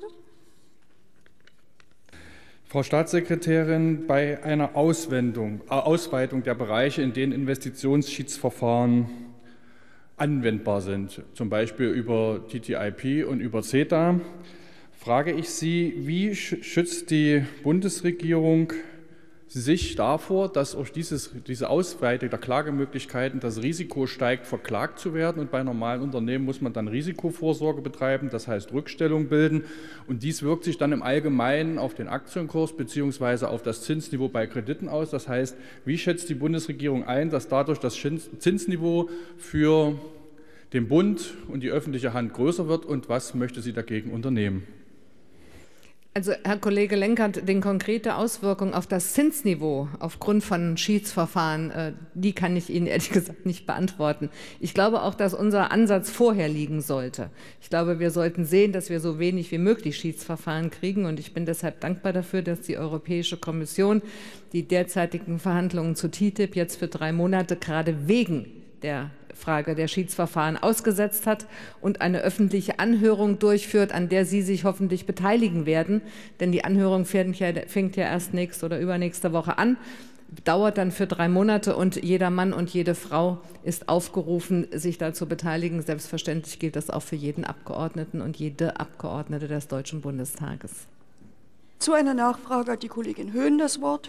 Frau Staatssekretärin, bei einer Auswendung, äh, Ausweitung der Bereiche, in denen Investitionsschiedsverfahren anwendbar sind, zum Beispiel über T T I P und über CETA, frage ich Sie, wie schützt die Bundesregierung sich davor, dass durch dieses, diese Ausweitung der Klagemöglichkeiten das Risiko steigt, verklagt zu werden. Und bei normalen Unternehmen muss man dann Risikovorsorge betreiben, das heißt Rückstellung bilden. Und dies wirkt sich dann im Allgemeinen auf den Aktienkurs bzw. auf das Zinsniveau bei Krediten aus. Das heißt, wie schätzt die Bundesregierung ein, dass dadurch das Zinsniveau für den Bund und die öffentliche Hand größer wird und was möchte sie dagegen unternehmen? Also, Herr Kollege Lenkert, die konkrete Auswirkung auf das Zinsniveau aufgrund von Schiedsverfahren, die kann ich Ihnen ehrlich gesagt nicht beantworten. Ich glaube auch, dass unser Ansatz vorher liegen sollte. Ich glaube, wir sollten sehen, dass wir so wenig wie möglich Schiedsverfahren kriegen. Und ich bin deshalb dankbar dafür, dass die Europäische Kommission die derzeitigen Verhandlungen zu T T I P jetzt für drei Monate gerade wegen der Frage der Schiedsverfahren ausgesetzt hat und eine öffentliche Anhörung durchführt, an der Sie sich hoffentlich beteiligen werden. Denn die Anhörung fängt ja, fängt ja erst nächste oder übernächste Woche an, dauert dann für drei Monate und jeder Mann und jede Frau ist aufgerufen, sich da zu beteiligen. Selbstverständlich gilt das auch für jeden Abgeordneten und jede Abgeordnete des Deutschen Bundestages. Zu einer Nachfrage hat die Kollegin Höhn das Wort.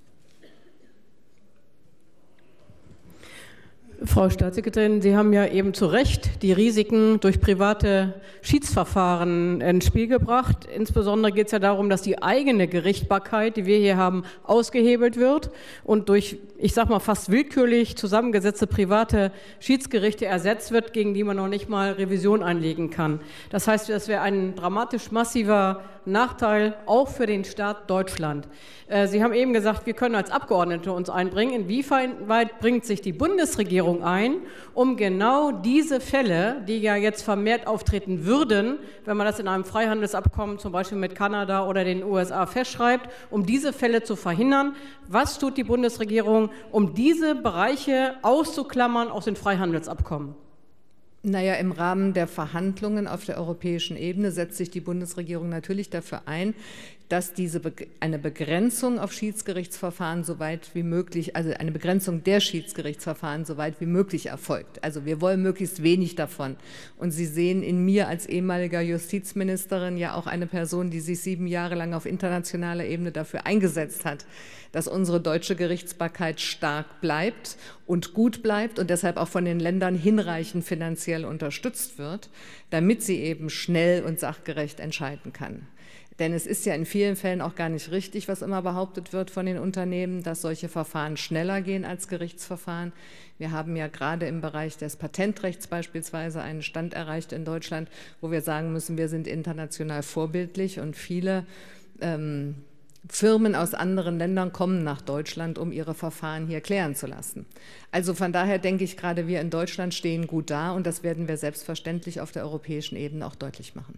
Frau Staatssekretärin, Sie haben ja eben zu Recht die Risiken durch private Schiedsverfahren ins Spiel gebracht. Insbesondere geht es ja darum, dass die eigene Gerichtbarkeit, die wir hier haben, ausgehebelt wird und durch, ich sage mal, fast willkürlich zusammengesetzte private Schiedsgerichte ersetzt wird, gegen die man noch nicht mal Revision einlegen kann. Das heißt, das wäre ein dramatisch massiver Nachteil auch für den Staat Deutschland. Sie haben eben gesagt, wir können als Abgeordnete uns einbringen. Inwieweit bringt sich die Bundesregierung ein, um genau diese Fälle, die ja jetzt vermehrt auftreten würden, wenn man das in einem Freihandelsabkommen zum Beispiel mit Kanada oder den U S A festschreibt, um diese Fälle zu verhindern? Was tut die Bundesregierung, um diese Bereiche auszuklammern aus den Freihandelsabkommen? Naja, im Rahmen der Verhandlungen auf der europäischen Ebene setzt sich die Bundesregierung natürlich dafür ein, dass diese Be- eine Begrenzung auf Schiedsgerichtsverfahren so weit wie möglich, also eine Begrenzung der Schiedsgerichtsverfahren so weit wie möglich erfolgt. Also wir wollen möglichst wenig davon. Und Sie sehen in mir als ehemaliger Justizministerin ja auch eine Person, die sich sieben Jahre lang auf internationaler Ebene dafür eingesetzt hat, dass unsere deutsche Gerichtsbarkeit stark bleibt und gut bleibt und deshalb auch von den Ländern hinreichend finanziell unterstützt wird, damit sie eben schnell und sachgerecht entscheiden kann. Denn es ist ja in vielen Fällen auch gar nicht richtig, was immer behauptet wird von den Unternehmen, dass solche Verfahren schneller gehen als Gerichtsverfahren. Wir haben ja gerade im Bereich des Patentrechts beispielsweise einen Stand erreicht in Deutschland, wo wir sagen müssen, wir sind international vorbildlich und viele ähm, Firmen aus anderen Ländern kommen nach Deutschland, um ihre Verfahren hier klären zu lassen. Also von daher denke ich, gerade wir in Deutschland stehen gut da und das werden wir selbstverständlich auf der europäischen Ebene auch deutlich machen.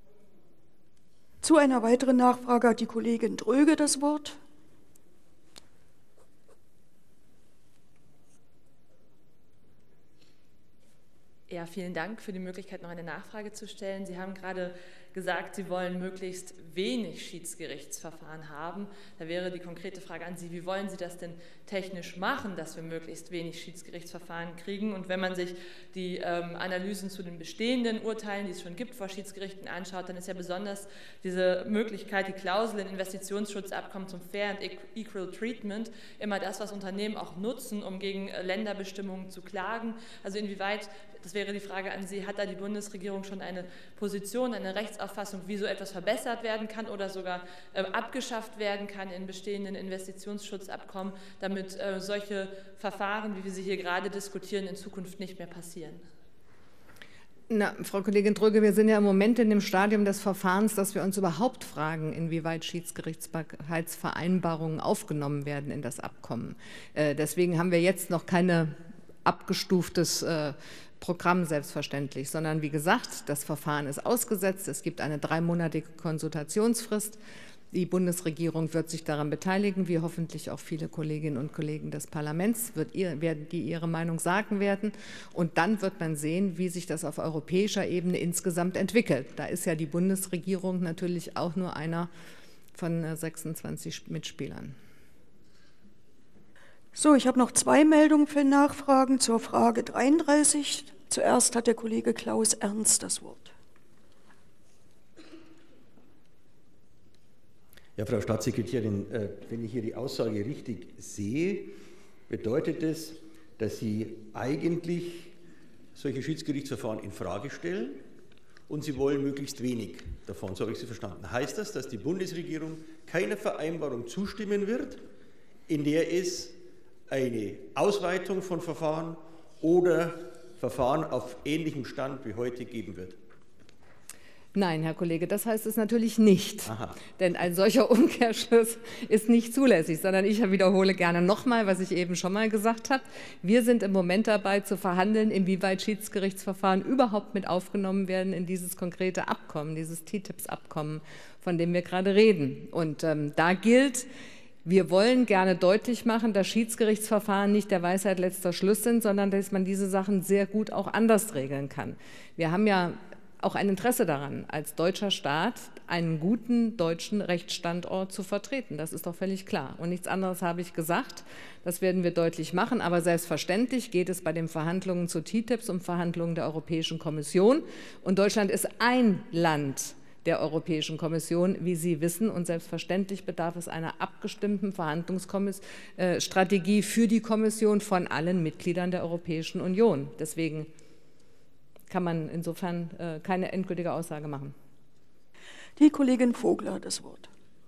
Zu einer weiteren Nachfrage hat die Kollegin Dröge das Wort. Ja, vielen Dank für die Möglichkeit, noch eine Nachfrage zu stellen. Sie haben gerade gesagt, Sie wollen möglichst wenig Schiedsgerichtsverfahren haben. Da wäre die konkrete Frage an Sie, wie wollen Sie das denn technisch machen, dass wir möglichst wenig Schiedsgerichtsverfahren kriegen? Und wenn man sich die ähm, Analysen zu den bestehenden Urteilen, die es schon gibt, vor Schiedsgerichten anschaut, dann ist ja besonders diese Möglichkeit, die Klausel in Investitionsschutzabkommen zum Fair and Equal Treatment immer das, was Unternehmen auch nutzen, um gegen äh, Länderbestimmungen zu klagen. Also inwieweit, das wäre die Frage an Sie, hat da die Bundesregierung schon eine Position, eine Rechtsauffassung, wie so etwas verbessert werden kann oder sogar äh, abgeschafft werden kann in bestehenden Investitionsschutzabkommen, damit äh, solche Verfahren, wie wir sie hier gerade diskutieren, in Zukunft nicht mehr passieren? Na, Frau Kollegin Dröge, wir sind ja im Moment in dem Stadium des Verfahrens, dass wir uns überhaupt fragen, inwieweit Schiedsgerichtsbarkeitsvereinbarungen aufgenommen werden in das Abkommen. Äh, deswegen haben wir jetzt noch keine abgestuftes äh, Programm selbstverständlich, sondern wie gesagt, das Verfahren ist ausgesetzt, es gibt eine dreimonatige Konsultationsfrist. Die Bundesregierung wird sich daran beteiligen, wie hoffentlich auch viele Kolleginnen und Kollegen des Parlaments, wird ihr, werden, die ihre Meinung sagen werden. Und dann wird man sehen, wie sich das auf europäischer Ebene insgesamt entwickelt. Da ist ja die Bundesregierung natürlich auch nur einer von sechsundzwanzig Mitspielern. So, ich habe noch zwei Meldungen für Nachfragen zur Frage dreiunddreißig. Zuerst hat der Kollege Klaus Ernst das Wort. Ja, Frau Staatssekretärin, wenn ich hier die Aussage richtig sehe, bedeutet es, dass Sie eigentlich solche Schiedsgerichtsverfahren in Frage stellen und Sie wollen möglichst wenig davon. So habe ich Sie verstanden. Heißt das, dass die Bundesregierung keiner Vereinbarung zustimmen wird, in der es eine Ausweitung von Verfahren oder Verfahren auf ähnlichem Stand wie heute geben wird? Nein, Herr Kollege, das heißt es natürlich nicht. Aha. Denn ein solcher Umkehrschluss ist nicht zulässig, sondern ich wiederhole gerne nochmal, was ich eben schon mal gesagt habe. Wir sind im Moment dabei zu verhandeln, inwieweit Schiedsgerichtsverfahren überhaupt mit aufgenommen werden in dieses konkrete Abkommen, dieses T T I P-Abkommen, von dem wir gerade reden. Und ähm, da gilt, wir wollen gerne deutlich machen, dass Schiedsgerichtsverfahren nicht der Weisheit letzter Schluss sind, sondern dass man diese Sachen sehr gut auch anders regeln kann. Wir haben ja auch ein Interesse daran, als deutscher Staat einen guten deutschen Rechtsstandort zu vertreten. Das ist doch völlig klar. Und nichts anderes habe ich gesagt. Das werden wir deutlich machen. Aber selbstverständlich geht es bei den Verhandlungen zu T T I Ps um Verhandlungen der Europäischen Kommission. Und Deutschland ist ein Land der Europäischen Kommission, wie Sie wissen. Und selbstverständlich bedarf es einer abgestimmten Verhandlungsstrategie für die Kommission von allen Mitgliedern der Europäischen Union. Deswegen kann man insofern äh, keine endgültige Aussage machen. Die Kollegin Vogler hat das Wort.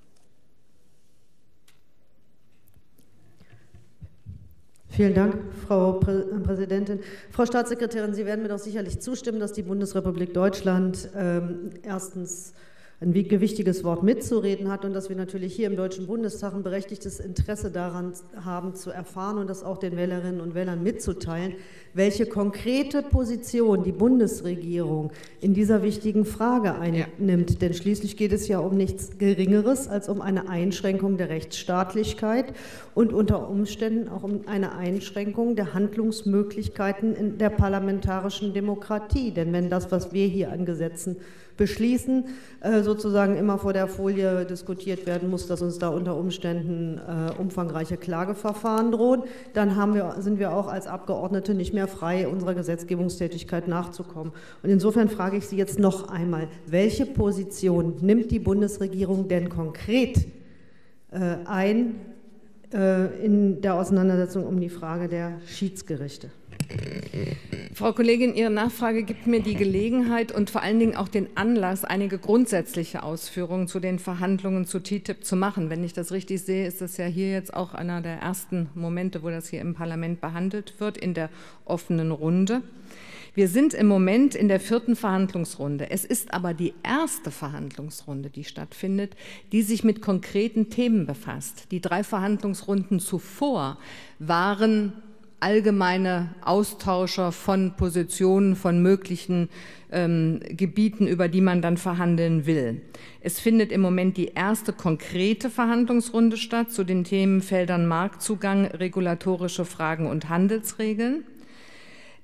Vielen Dank, Frau Prä Präsidentin. Frau Staatssekretärin, Sie werden mir doch sicherlich zustimmen, dass die Bundesrepublik Deutschland ähm, erstens ein gewichtiges Wort mitzureden hat und dass wir natürlich hier im Deutschen Bundestag ein berechtigtes Interesse daran haben, zu erfahren und das auch den Wählerinnen und Wählern mitzuteilen, welche konkrete Position die Bundesregierung in dieser wichtigen Frage einnimmt. Ja. Denn schließlich geht es ja um nichts Geringeres als um eine Einschränkung der Rechtsstaatlichkeit und unter Umständen auch um eine Einschränkung der Handlungsmöglichkeiten in der parlamentarischen Demokratie. Denn wenn das, was wir hier an Gesetzen beschließen, sozusagen immer vor der Folie diskutiert werden muss, dass uns da unter Umständen äh, umfangreiche Klageverfahren drohen, dann haben wir, sind wir auch als Abgeordnete nicht mehr frei, unserer Gesetzgebungstätigkeit nachzukommen. Und insofern frage ich Sie jetzt noch einmal, welche Position nimmt die Bundesregierung denn konkret äh, ein äh, in der Auseinandersetzung um die Frage der Schiedsgerichte? Frau Kollegin, Ihre Nachfrage gibt mir die Gelegenheit und vor allen Dingen auch den Anlass, einige grundsätzliche Ausführungen zu den Verhandlungen zu T T I P zu machen. Wenn ich das richtig sehe, ist das ja hier jetzt auch einer der ersten Momente, wo das hier im Parlament behandelt wird, in der offenen Runde. Wir sind im Moment in der vierten Verhandlungsrunde. Es ist aber die erste Verhandlungsrunde, die stattfindet, die sich mit konkreten Themen befasst. Die drei Verhandlungsrunden zuvor waren allgemeine Austauscher von Positionen, von möglichen ähm, Gebieten, über die man dann verhandeln will. Es findet im Moment die erste konkrete Verhandlungsrunde statt zu den Themenfeldern Marktzugang, regulatorische Fragen und Handelsregeln.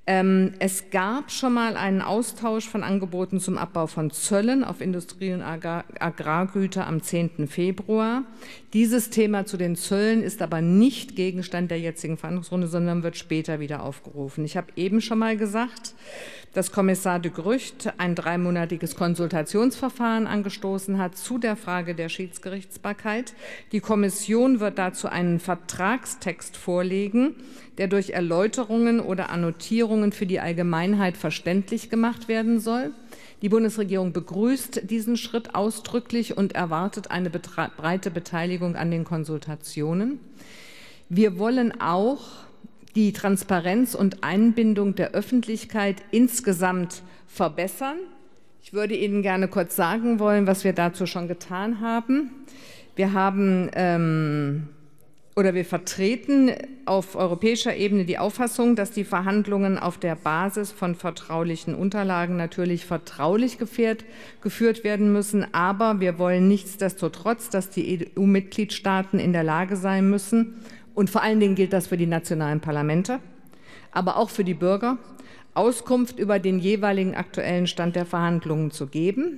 Ähm, es gab schon mal einen Austausch von Angeboten zum Abbau von Zöllen auf Industrie- und Agrar Agrargüter am zehnten Februar. Dieses Thema zu den Zöllen ist aber nicht Gegenstand der jetzigen Verhandlungsrunde, sondern wird später wieder aufgerufen. Ich habe eben schon mal gesagt, dass Kommissar de Gucht ein dreimonatiges Konsultationsverfahren angestoßen hat zu der Frage der Schiedsgerichtsbarkeit. Die Kommission wird dazu einen Vertragstext vorlegen, der durch Erläuterungen oder Annotierungen für die Allgemeinheit verständlich gemacht werden soll. Die Bundesregierung begrüßt diesen Schritt ausdrücklich und erwartet eine breite Beteiligung an den Konsultationen. Wir wollen auch die Transparenz und Einbindung der Öffentlichkeit insgesamt verbessern. Ich würde Ihnen gerne kurz sagen wollen, was wir dazu schon getan haben. Wir haben ähm, oder wir vertreten auf europäischer Ebene die Auffassung, dass die Verhandlungen auf der Basis von vertraulichen Unterlagen natürlich vertraulich geführt, geführt werden müssen. Aber wir wollen nichtsdestotrotz, dass die E U-Mitgliedstaaten in der Lage sein müssen, und vor allen Dingen gilt das für die nationalen Parlamente, aber auch für die Bürger, Auskunft über den jeweiligen aktuellen Stand der Verhandlungen zu geben.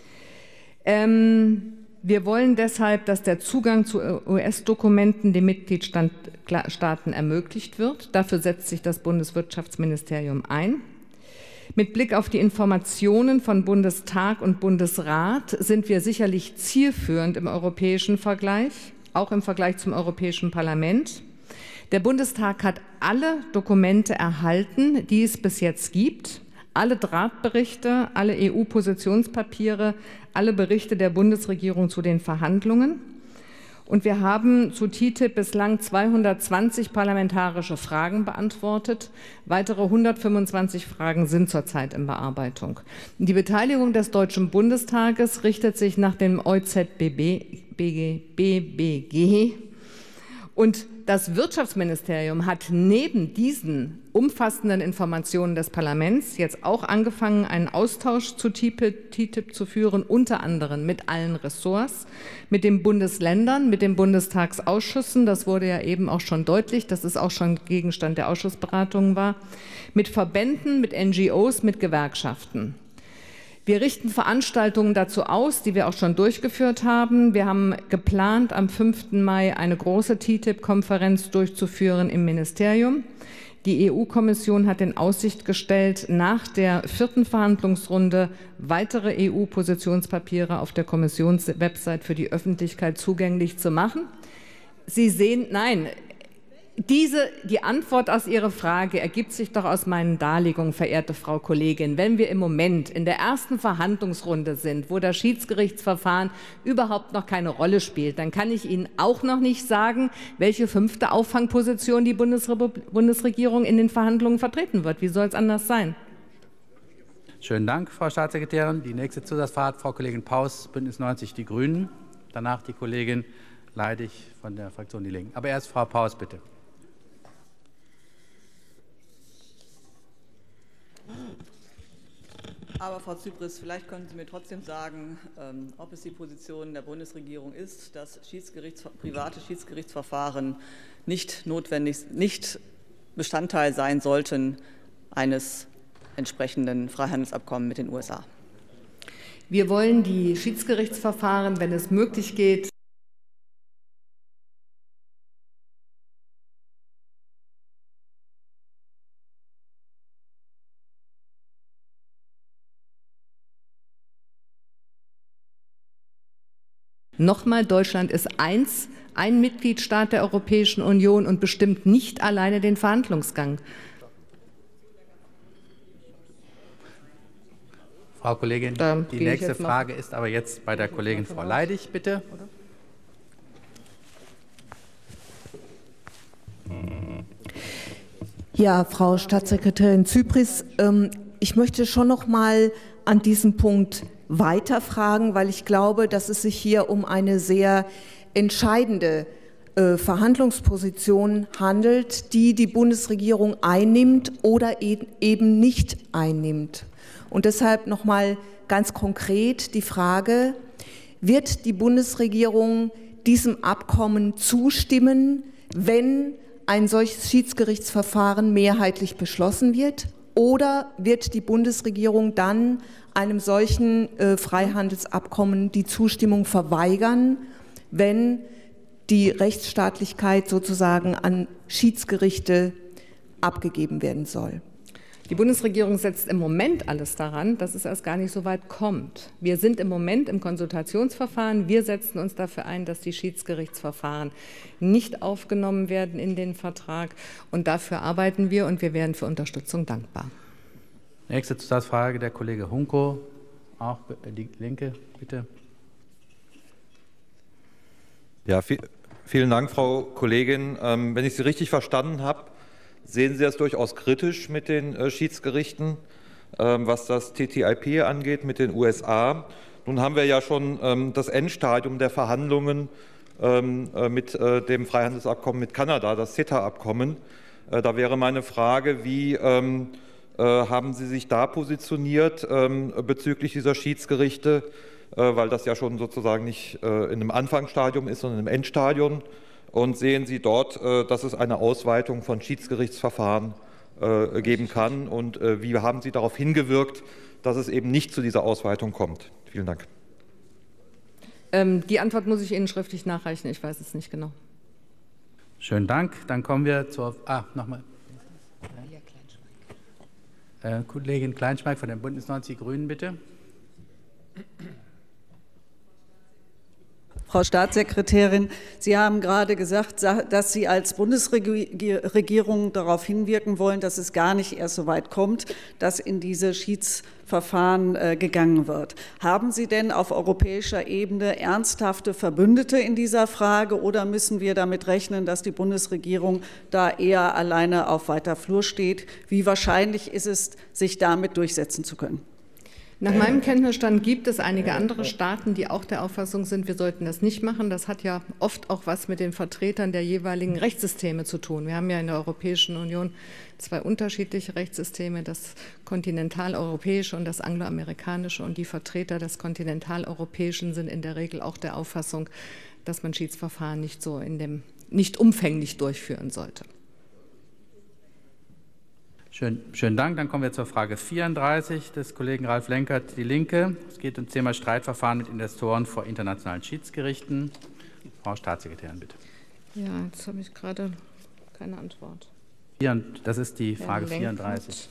Ähm, wir wollen deshalb, dass der Zugang zu U S-Dokumenten den Mitgliedstaaten ermöglicht wird. Dafür setzt sich das Bundeswirtschaftsministerium ein. Mit Blick auf die Informationen von Bundestag und Bundesrat sind wir sicherlich zielführend im europäischen Vergleich, auch im Vergleich zum Europäischen Parlament. Der Bundestag hat alle Dokumente erhalten, die es bis jetzt gibt, alle Drahtberichte, alle E U-Positionspapiere, alle Berichte der Bundesregierung zu den Verhandlungen. Und wir haben zu T T I P bislang zweihundertzwanzig parlamentarische Fragen beantwortet. Weitere hundertfünfundzwanzig Fragen sind zurzeit in Bearbeitung. Die Beteiligung des Deutschen Bundestages richtet sich nach dem O E Z B B G. Und das Wirtschaftsministerium hat neben diesen umfassenden Informationen des Parlaments jetzt auch angefangen, einen Austausch zu T T I P zu führen, unter anderem mit allen Ressorts, mit den Bundesländern, mit den Bundestagsausschüssen, das wurde ja eben auch schon deutlich, dass es auch schon Gegenstand der Ausschussberatungen war, mit Verbänden, mit N G Os, mit Gewerkschaften. Wir richten Veranstaltungen dazu aus, die wir auch schon durchgeführt haben. Wir haben geplant, am fünften Mai eine große T T I P-Konferenz durchzuführen im Ministerium. Die E U-Kommission hat in Aussicht gestellt, nach der vierten Verhandlungsrunde weitere E U-Positionspapiere auf der Kommissionswebsite für die Öffentlichkeit zugänglich zu machen. Sie sehen, nein, Diese, die Antwort aus Ihrer Frage ergibt sich doch aus meinen Darlegungen, verehrte Frau Kollegin. Wenn wir im Moment in der ersten Verhandlungsrunde sind, wo das Schiedsgerichtsverfahren überhaupt noch keine Rolle spielt, dann kann ich Ihnen auch noch nicht sagen, welche fünfte Auffangposition die Bundesregierung in den Verhandlungen vertreten wird. Wie soll es anders sein? Schönen Dank, Frau Staatssekretärin. Die nächste Zusatzfrage, Frau Kollegin Paus, Bündnis neunzig Die Grünen. Danach die Kollegin Leidig von der Fraktion Die Linken. Aber erst Frau Paus, bitte. Aber Frau Zypries, vielleicht können Sie mir trotzdem sagen, ähm, ob es die Position der Bundesregierung ist, dass Schiedsgerichts, private Schiedsgerichtsverfahren nicht notwendig, nicht Bestandteil sein sollten eines entsprechenden Freihandelsabkommens mit den U S A. Wir wollen die Schiedsgerichtsverfahren, wenn es möglich geht, Nochmal, Deutschland ist eins, ein Mitgliedstaat der Europäischen Union und bestimmt nicht alleine den Verhandlungsgang. Frau Kollegin, da die nächste Frage ist aber jetzt bei der Kollegin Frau Leidig, bitte. Ja, Frau Staatssekretärin Zypries, ähm, ich möchte schon noch mal an diesem Punkt weiterfragen, weil ich glaube, dass es sich hier um eine sehr entscheidende äh, Verhandlungsposition handelt, die die Bundesregierung einnimmt oder e eben nicht einnimmt. Und deshalb noch mal ganz konkret die Frage: Wird die Bundesregierung diesem Abkommen zustimmen, wenn ein solches Schiedsgerichtsverfahren mehrheitlich beschlossen wird? Oder wird die Bundesregierung dann einem solchen äh, Freihandelsabkommen die Zustimmung verweigern, wenn die Rechtsstaatlichkeit sozusagen an Schiedsgerichte abgegeben werden soll? Die Bundesregierung setzt im Moment alles daran, dass es erst gar nicht so weit kommt. Wir sind im Moment im Konsultationsverfahren. Wir setzen uns dafür ein, dass die Schiedsgerichtsverfahren nicht aufgenommen werden in den Vertrag. Und dafür arbeiten wir, und wir wären für Unterstützung dankbar. Nächste Zusatzfrage, der Kollege Hunko, auch die Linke, bitte. Ja, viel, vielen Dank, Frau Kollegin. Ähm, wenn ich Sie richtig verstanden habe, sehen Sie das durchaus kritisch mit den äh, Schiedsgerichten, ähm, was das T T I P angeht, mit den U S A. Nun haben wir ja schon ähm, das Endstadium der Verhandlungen ähm, äh, mit äh, dem Freihandelsabkommen mit Kanada, das CETA-Abkommen. Äh, da wäre meine Frage, wie ähm, äh, haben Sie sich da positioniert ähm, bezüglich dieser Schiedsgerichte, äh, weil das ja schon sozusagen nicht äh, in einem Anfangsstadium ist, sondern im Endstadium. Und sehen Sie dort, dass es eine Ausweitung von Schiedsgerichtsverfahren geben kann? Und wie haben Sie darauf hingewirkt, dass es eben nicht zu dieser Ausweitung kommt? Vielen Dank. Ähm, die Antwort muss ich Ihnen schriftlich nachreichen. Ich weiß es nicht genau. Schönen Dank. Dann kommen wir zur. Ah, nochmal. Äh, Kollegin Kleinschmeck von den Bündnis neunzig Grünen, bitte. Frau Staatssekretärin, Sie haben gerade gesagt, dass Sie als Bundesregierung darauf hinwirken wollen, dass es gar nicht erst so weit kommt, dass in diese Schiedsverfahren gegangen wird. Haben Sie denn auf europäischer Ebene ernsthafte Verbündete in dieser Frage, oder müssen wir damit rechnen, dass die Bundesregierung da eher alleine auf weiter Flur steht? Wie wahrscheinlich ist es, sich damit durchsetzen zu können? Nach meinem Kenntnisstand gibt es einige andere Staaten, die auch der Auffassung sind, wir sollten das nicht machen. Das hat ja oft auch was mit den Vertretern der jeweiligen Rechtssysteme zu tun. Wir haben ja in der Europäischen Union zwei unterschiedliche Rechtssysteme, das kontinentaleuropäische und das angloamerikanische. Und die Vertreter des kontinentaleuropäischen sind in der Regel auch der Auffassung, dass man Schiedsverfahren nicht so in dem, nicht umfänglich durchführen sollte. Schön, schönen Dank. Dann kommen wir zur Frage vierunddreißig des Kollegen Ralf Lenkert, Die Linke. Es geht um das Thema Streitverfahren mit Investoren vor internationalen Schiedsgerichten. Frau Staatssekretärin, bitte. Ja, jetzt habe ich gerade keine Antwort. Das ist die Frage vierunddreißig.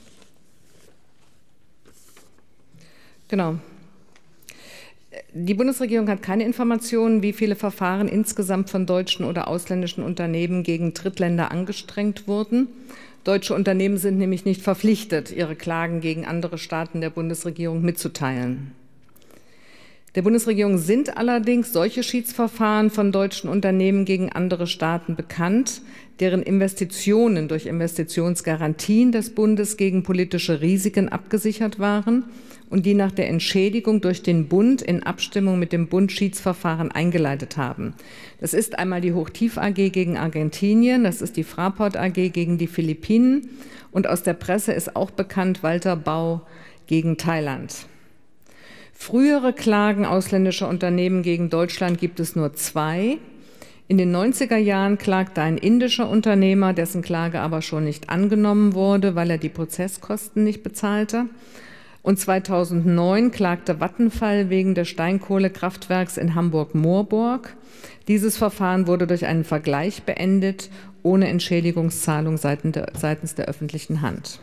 Genau. Die Bundesregierung hat keine Informationen, wie viele Verfahren insgesamt von deutschen oder ausländischen Unternehmen gegen Drittländer angestrengt wurden. Deutsche Unternehmen sind nämlich nicht verpflichtet, ihre Klagen gegen andere Staaten der Bundesregierung mitzuteilen. Der Bundesregierung sind allerdings solche Schiedsverfahren von deutschen Unternehmen gegen andere Staaten bekannt, deren Investitionen durch Investitionsgarantien des Bundes gegen politische Risiken abgesichert waren und die nach der Entschädigung durch den Bund in Abstimmung mit dem Bund Schiedsverfahren eingeleitet haben. Das ist einmal die Hochtief A G gegen Argentinien, das ist die Fraport A G gegen die Philippinen und aus der Presse ist auch bekannt Walter Bau gegen Thailand. Frühere Klagen ausländischer Unternehmen gegen Deutschland gibt es nur zwei. In den neunziger Jahren klagte ein indischer Unternehmer, dessen Klage aber schon nicht angenommen wurde, weil er die Prozesskosten nicht bezahlte. Und zweitausendneun klagte Vattenfall wegen des Steinkohlekraftwerks in Hamburg-Moorburg. Dieses Verfahren wurde durch einen Vergleich beendet, ohne Entschädigungszahlung seitens der öffentlichen Hand.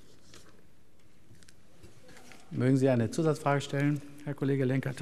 Mögen Sie eine Zusatzfrage stellen, Herr Kollege Lenkert?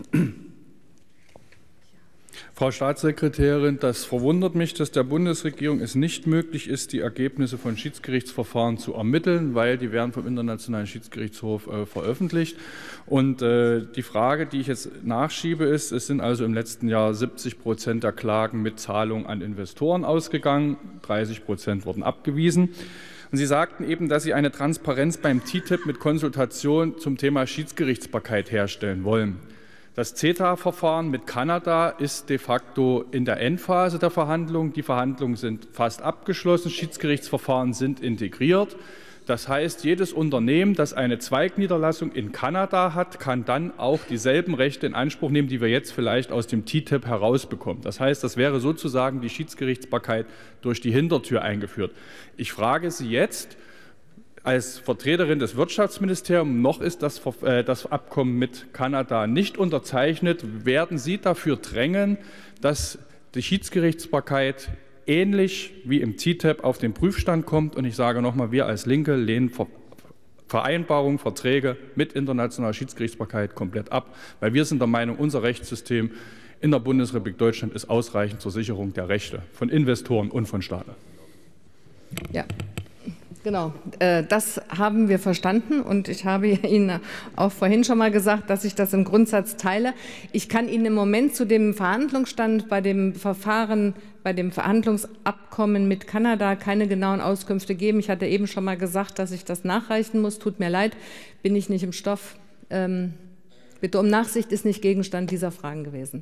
Frau Staatssekretärin, das verwundert mich, dass der Bundesregierung es nicht möglich ist, die Ergebnisse von Schiedsgerichtsverfahren zu ermitteln, weil die werden vom Internationalen Schiedsgerichtshof äh, veröffentlicht. Und äh, die Frage, die ich jetzt nachschiebe, ist, es sind also im letzten Jahr siebzig Prozent der Klagen mit Zahlung an Investoren ausgegangen, dreißig Prozent wurden abgewiesen. Und Sie sagten eben, dass Sie eine Transparenz beim T T I P mit Konsultation zum Thema Schiedsgerichtsbarkeit herstellen wollen. Das CETA-Verfahren mit Kanada ist de facto in der Endphase der Verhandlungen. Die Verhandlungen sind fast abgeschlossen, Schiedsgerichtsverfahren sind integriert. Das heißt, jedes Unternehmen, das eine Zweigniederlassung in Kanada hat, kann dann auch dieselben Rechte in Anspruch nehmen, die wir jetzt vielleicht aus dem T T I P herausbekommen. Das heißt, das wäre sozusagen die Schiedsgerichtsbarkeit durch die Hintertür eingeführt. Ich frage Sie jetzt als Vertreterin des Wirtschaftsministeriums, noch ist das, äh, das Abkommen mit Kanada nicht unterzeichnet, werden Sie dafür drängen, dass die Schiedsgerichtsbarkeit ähnlich wie im T T I P auf den Prüfstand kommt? Und ich sage nochmal, wir als Linke lehnen Vereinbarungen, Verträge mit internationaler Schiedsgerichtsbarkeit komplett ab, weil wir sind der Meinung, unser Rechtssystem in der Bundesrepublik Deutschland ist ausreichend zur Sicherung der Rechte von Investoren und von Staaten. Ja. Genau, das haben wir verstanden und ich habe Ihnen auch vorhin schon mal gesagt, dass ich das im Grundsatz teile. Ich kann Ihnen im Moment zu dem Verhandlungsstand bei dem Verfahren, bei dem Verhandlungsabkommen mit Kanada keine genauen Auskünfte geben. Ich hatte eben schon mal gesagt, dass ich das nachreichen muss. Tut mir leid, bin ich nicht im Stoff. Ähm, bitte um Nachsicht, ist nicht Gegenstand dieser Fragen gewesen.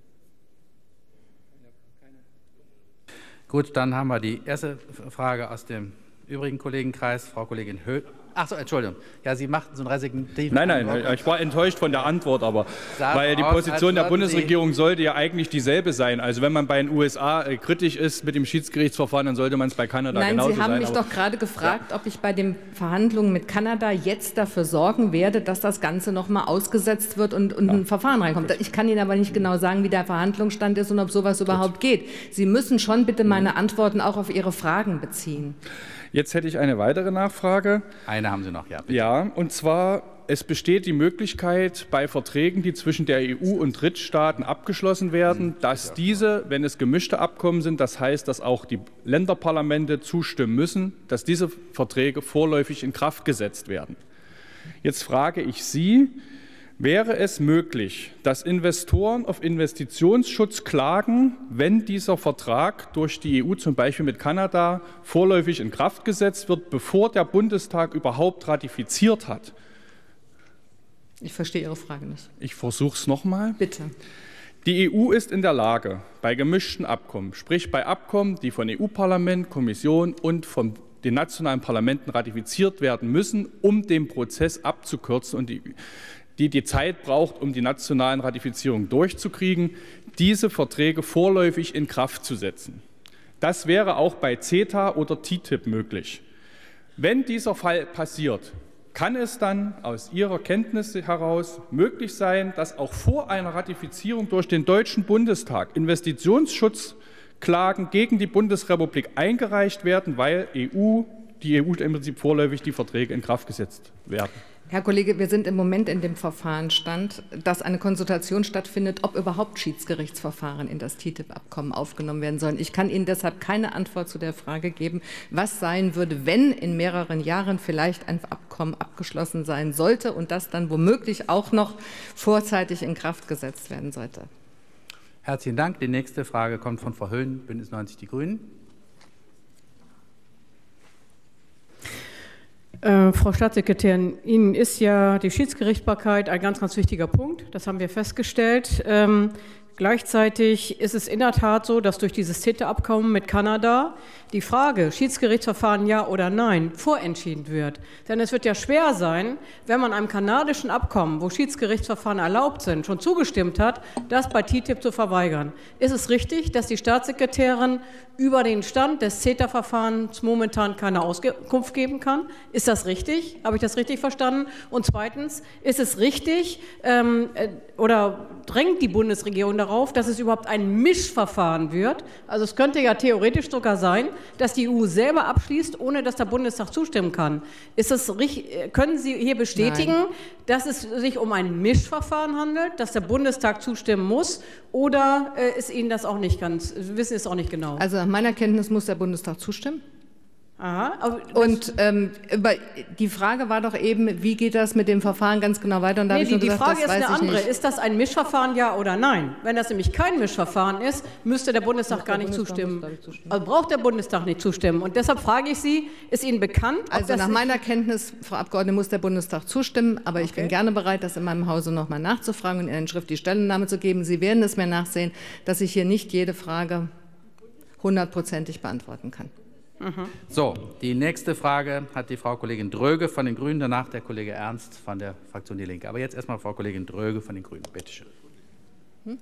Gut, dann haben wir die erste Frage aus dem übrigen Kollegenkreis, Frau Kollegin Höhl. Ach so, Entschuldigung. Ja, Sie machten so einen resignativen Nein, nein, Antwort. Ich war enttäuscht von der Antwort, aber Sah weil die Position der Bundesregierung sollte ja eigentlich dieselbe sein. Also wenn man bei den U S A äh, kritisch ist mit dem Schiedsgerichtsverfahren, dann sollte man es bei Kanada Nein, genauso Sie haben sein. mich doch gerade gefragt, ja. ob ich bei den Verhandlungen mit Kanada jetzt dafür sorgen werde, dass das Ganze noch mal ausgesetzt wird und, und ja. ein Verfahren reinkommt. Ich kann Ihnen aber nicht genau sagen, wie der Verhandlungsstand ist und ob sowas Gut. überhaupt geht. Sie müssen schon bitte meine Antworten auch auf Ihre Fragen beziehen. Jetzt hätte ich eine weitere Nachfrage. Eine haben Sie noch, ja. Bitte. Ja, und zwar, es besteht die Möglichkeit bei Verträgen, die zwischen der E U und Drittstaaten abgeschlossen werden, mhm. dass diese, wenn es gemischte Abkommen sind, das heißt, dass auch die Länderparlamente zustimmen müssen, dass diese Verträge vorläufig in Kraft gesetzt werden. Jetzt frage ich Sie, wäre es möglich, dass Investoren auf Investitionsschutz klagen, wenn dieser Vertrag durch die E U, zum Beispiel mit Kanada, vorläufig in Kraft gesetzt wird, bevor der Bundestag überhaupt ratifiziert hat? Ich verstehe Ihre Frage nicht. Ich versuche es nochmal. Bitte. Die E U ist in der Lage, bei gemischten Abkommen, sprich bei Abkommen, die von E U-Parlament, Kommission und von den nationalen Parlamenten ratifiziert werden müssen, um den Prozess abzukürzen und die die die Zeit braucht, um die nationalen Ratifizierungen durchzukriegen, diese Verträge vorläufig in Kraft zu setzen. Das wäre auch bei CETA oder T T I P möglich. Wenn dieser Fall passiert, kann es dann aus Ihrer Kenntnis heraus möglich sein, dass auch vor einer Ratifizierung durch den Deutschen Bundestag Investitionsschutzklagen gegen die Bundesrepublik eingereicht werden, weil E U, die E U im Prinzip vorläufig die Verträge in Kraft gesetzt werden? Herr Kollege, wir sind im Moment in dem Verfahrensstand, dass eine Konsultation stattfindet, ob überhaupt Schiedsgerichtsverfahren in das T T I P-Abkommen aufgenommen werden sollen. Ich kann Ihnen deshalb keine Antwort zu der Frage geben, was sein würde, wenn in mehreren Jahren vielleicht ein Abkommen abgeschlossen sein sollte und das dann womöglich auch noch vorzeitig in Kraft gesetzt werden sollte. Herzlichen Dank. Die nächste Frage kommt von Frau Höhn, Bündnis neunzig Die Grünen. Äh, Frau Staatssekretärin, Ihnen ist ja die Schiedsgerichtsbarkeit ein ganz, ganz wichtiger Punkt. Das haben wir festgestellt. Ähm, gleichzeitig ist es in der Tat so, dass durch dieses CETA-Abkommen mit Kanada die Frage, Schiedsgerichtsverfahren ja oder nein, vorentschieden wird. Denn es wird ja schwer sein, wenn man einem kanadischen Abkommen, wo Schiedsgerichtsverfahren erlaubt sind, schon zugestimmt hat, das bei T T I P zu verweigern. Ist es richtig, dass die Staatssekretärin über den Stand des CETA-Verfahrens momentan keine Auskunft geben kann? Ist das richtig? Habe ich das richtig verstanden? Und zweitens, ist es richtig ähm, oder drängt die Bundesregierung darauf, dass es überhaupt ein Mischverfahren wird? Also es könnte ja theoretisch sogar sein, dass die E U selber abschließt, ohne dass der Bundestag zustimmen kann. Ist das, können Sie hier bestätigen, Nein. dass es sich um ein Mischverfahren handelt, dass der Bundestag zustimmen muss, oder äh, ist Ihnen das auch nicht ganz, wissen Sie es auch nicht genau? Also nach meiner Kenntnis muss der Bundestag zustimmen. Aha, aber und ähm, die Frage war doch eben, wie geht das mit dem Verfahren ganz genau weiter? Und da nee, ich nur die, gesagt, die Frage ist eine andere. Nicht. Ist das ein Mischverfahren, ja oder nein? Wenn das nämlich kein Mischverfahren ist, müsste der Bundestag Muss gar der nicht Bundestag zustimmen. nicht zustimmen. Also braucht der Bundestag nicht zustimmen. Und deshalb frage ich Sie, ist Ihnen bekannt? Ob also das nach meiner Kenntnis, Frau Abgeordnete, muss der Bundestag zustimmen. Aber okay. ich bin gerne bereit, das in meinem Hause noch mal nachzufragen und Ihnen eine schriftliche Stellungnahme zu geben. Sie werden es mir nachsehen, dass ich hier nicht jede Frage hundertprozentig beantworten kann. Mhm. So, die nächste Frage hat die Frau Kollegin Dröge von den Grünen, danach der Kollege Ernst von der Fraktion Die Linke. Aber jetzt erstmal Frau Kollegin Dröge von den Grünen. Bitte schön. Hm?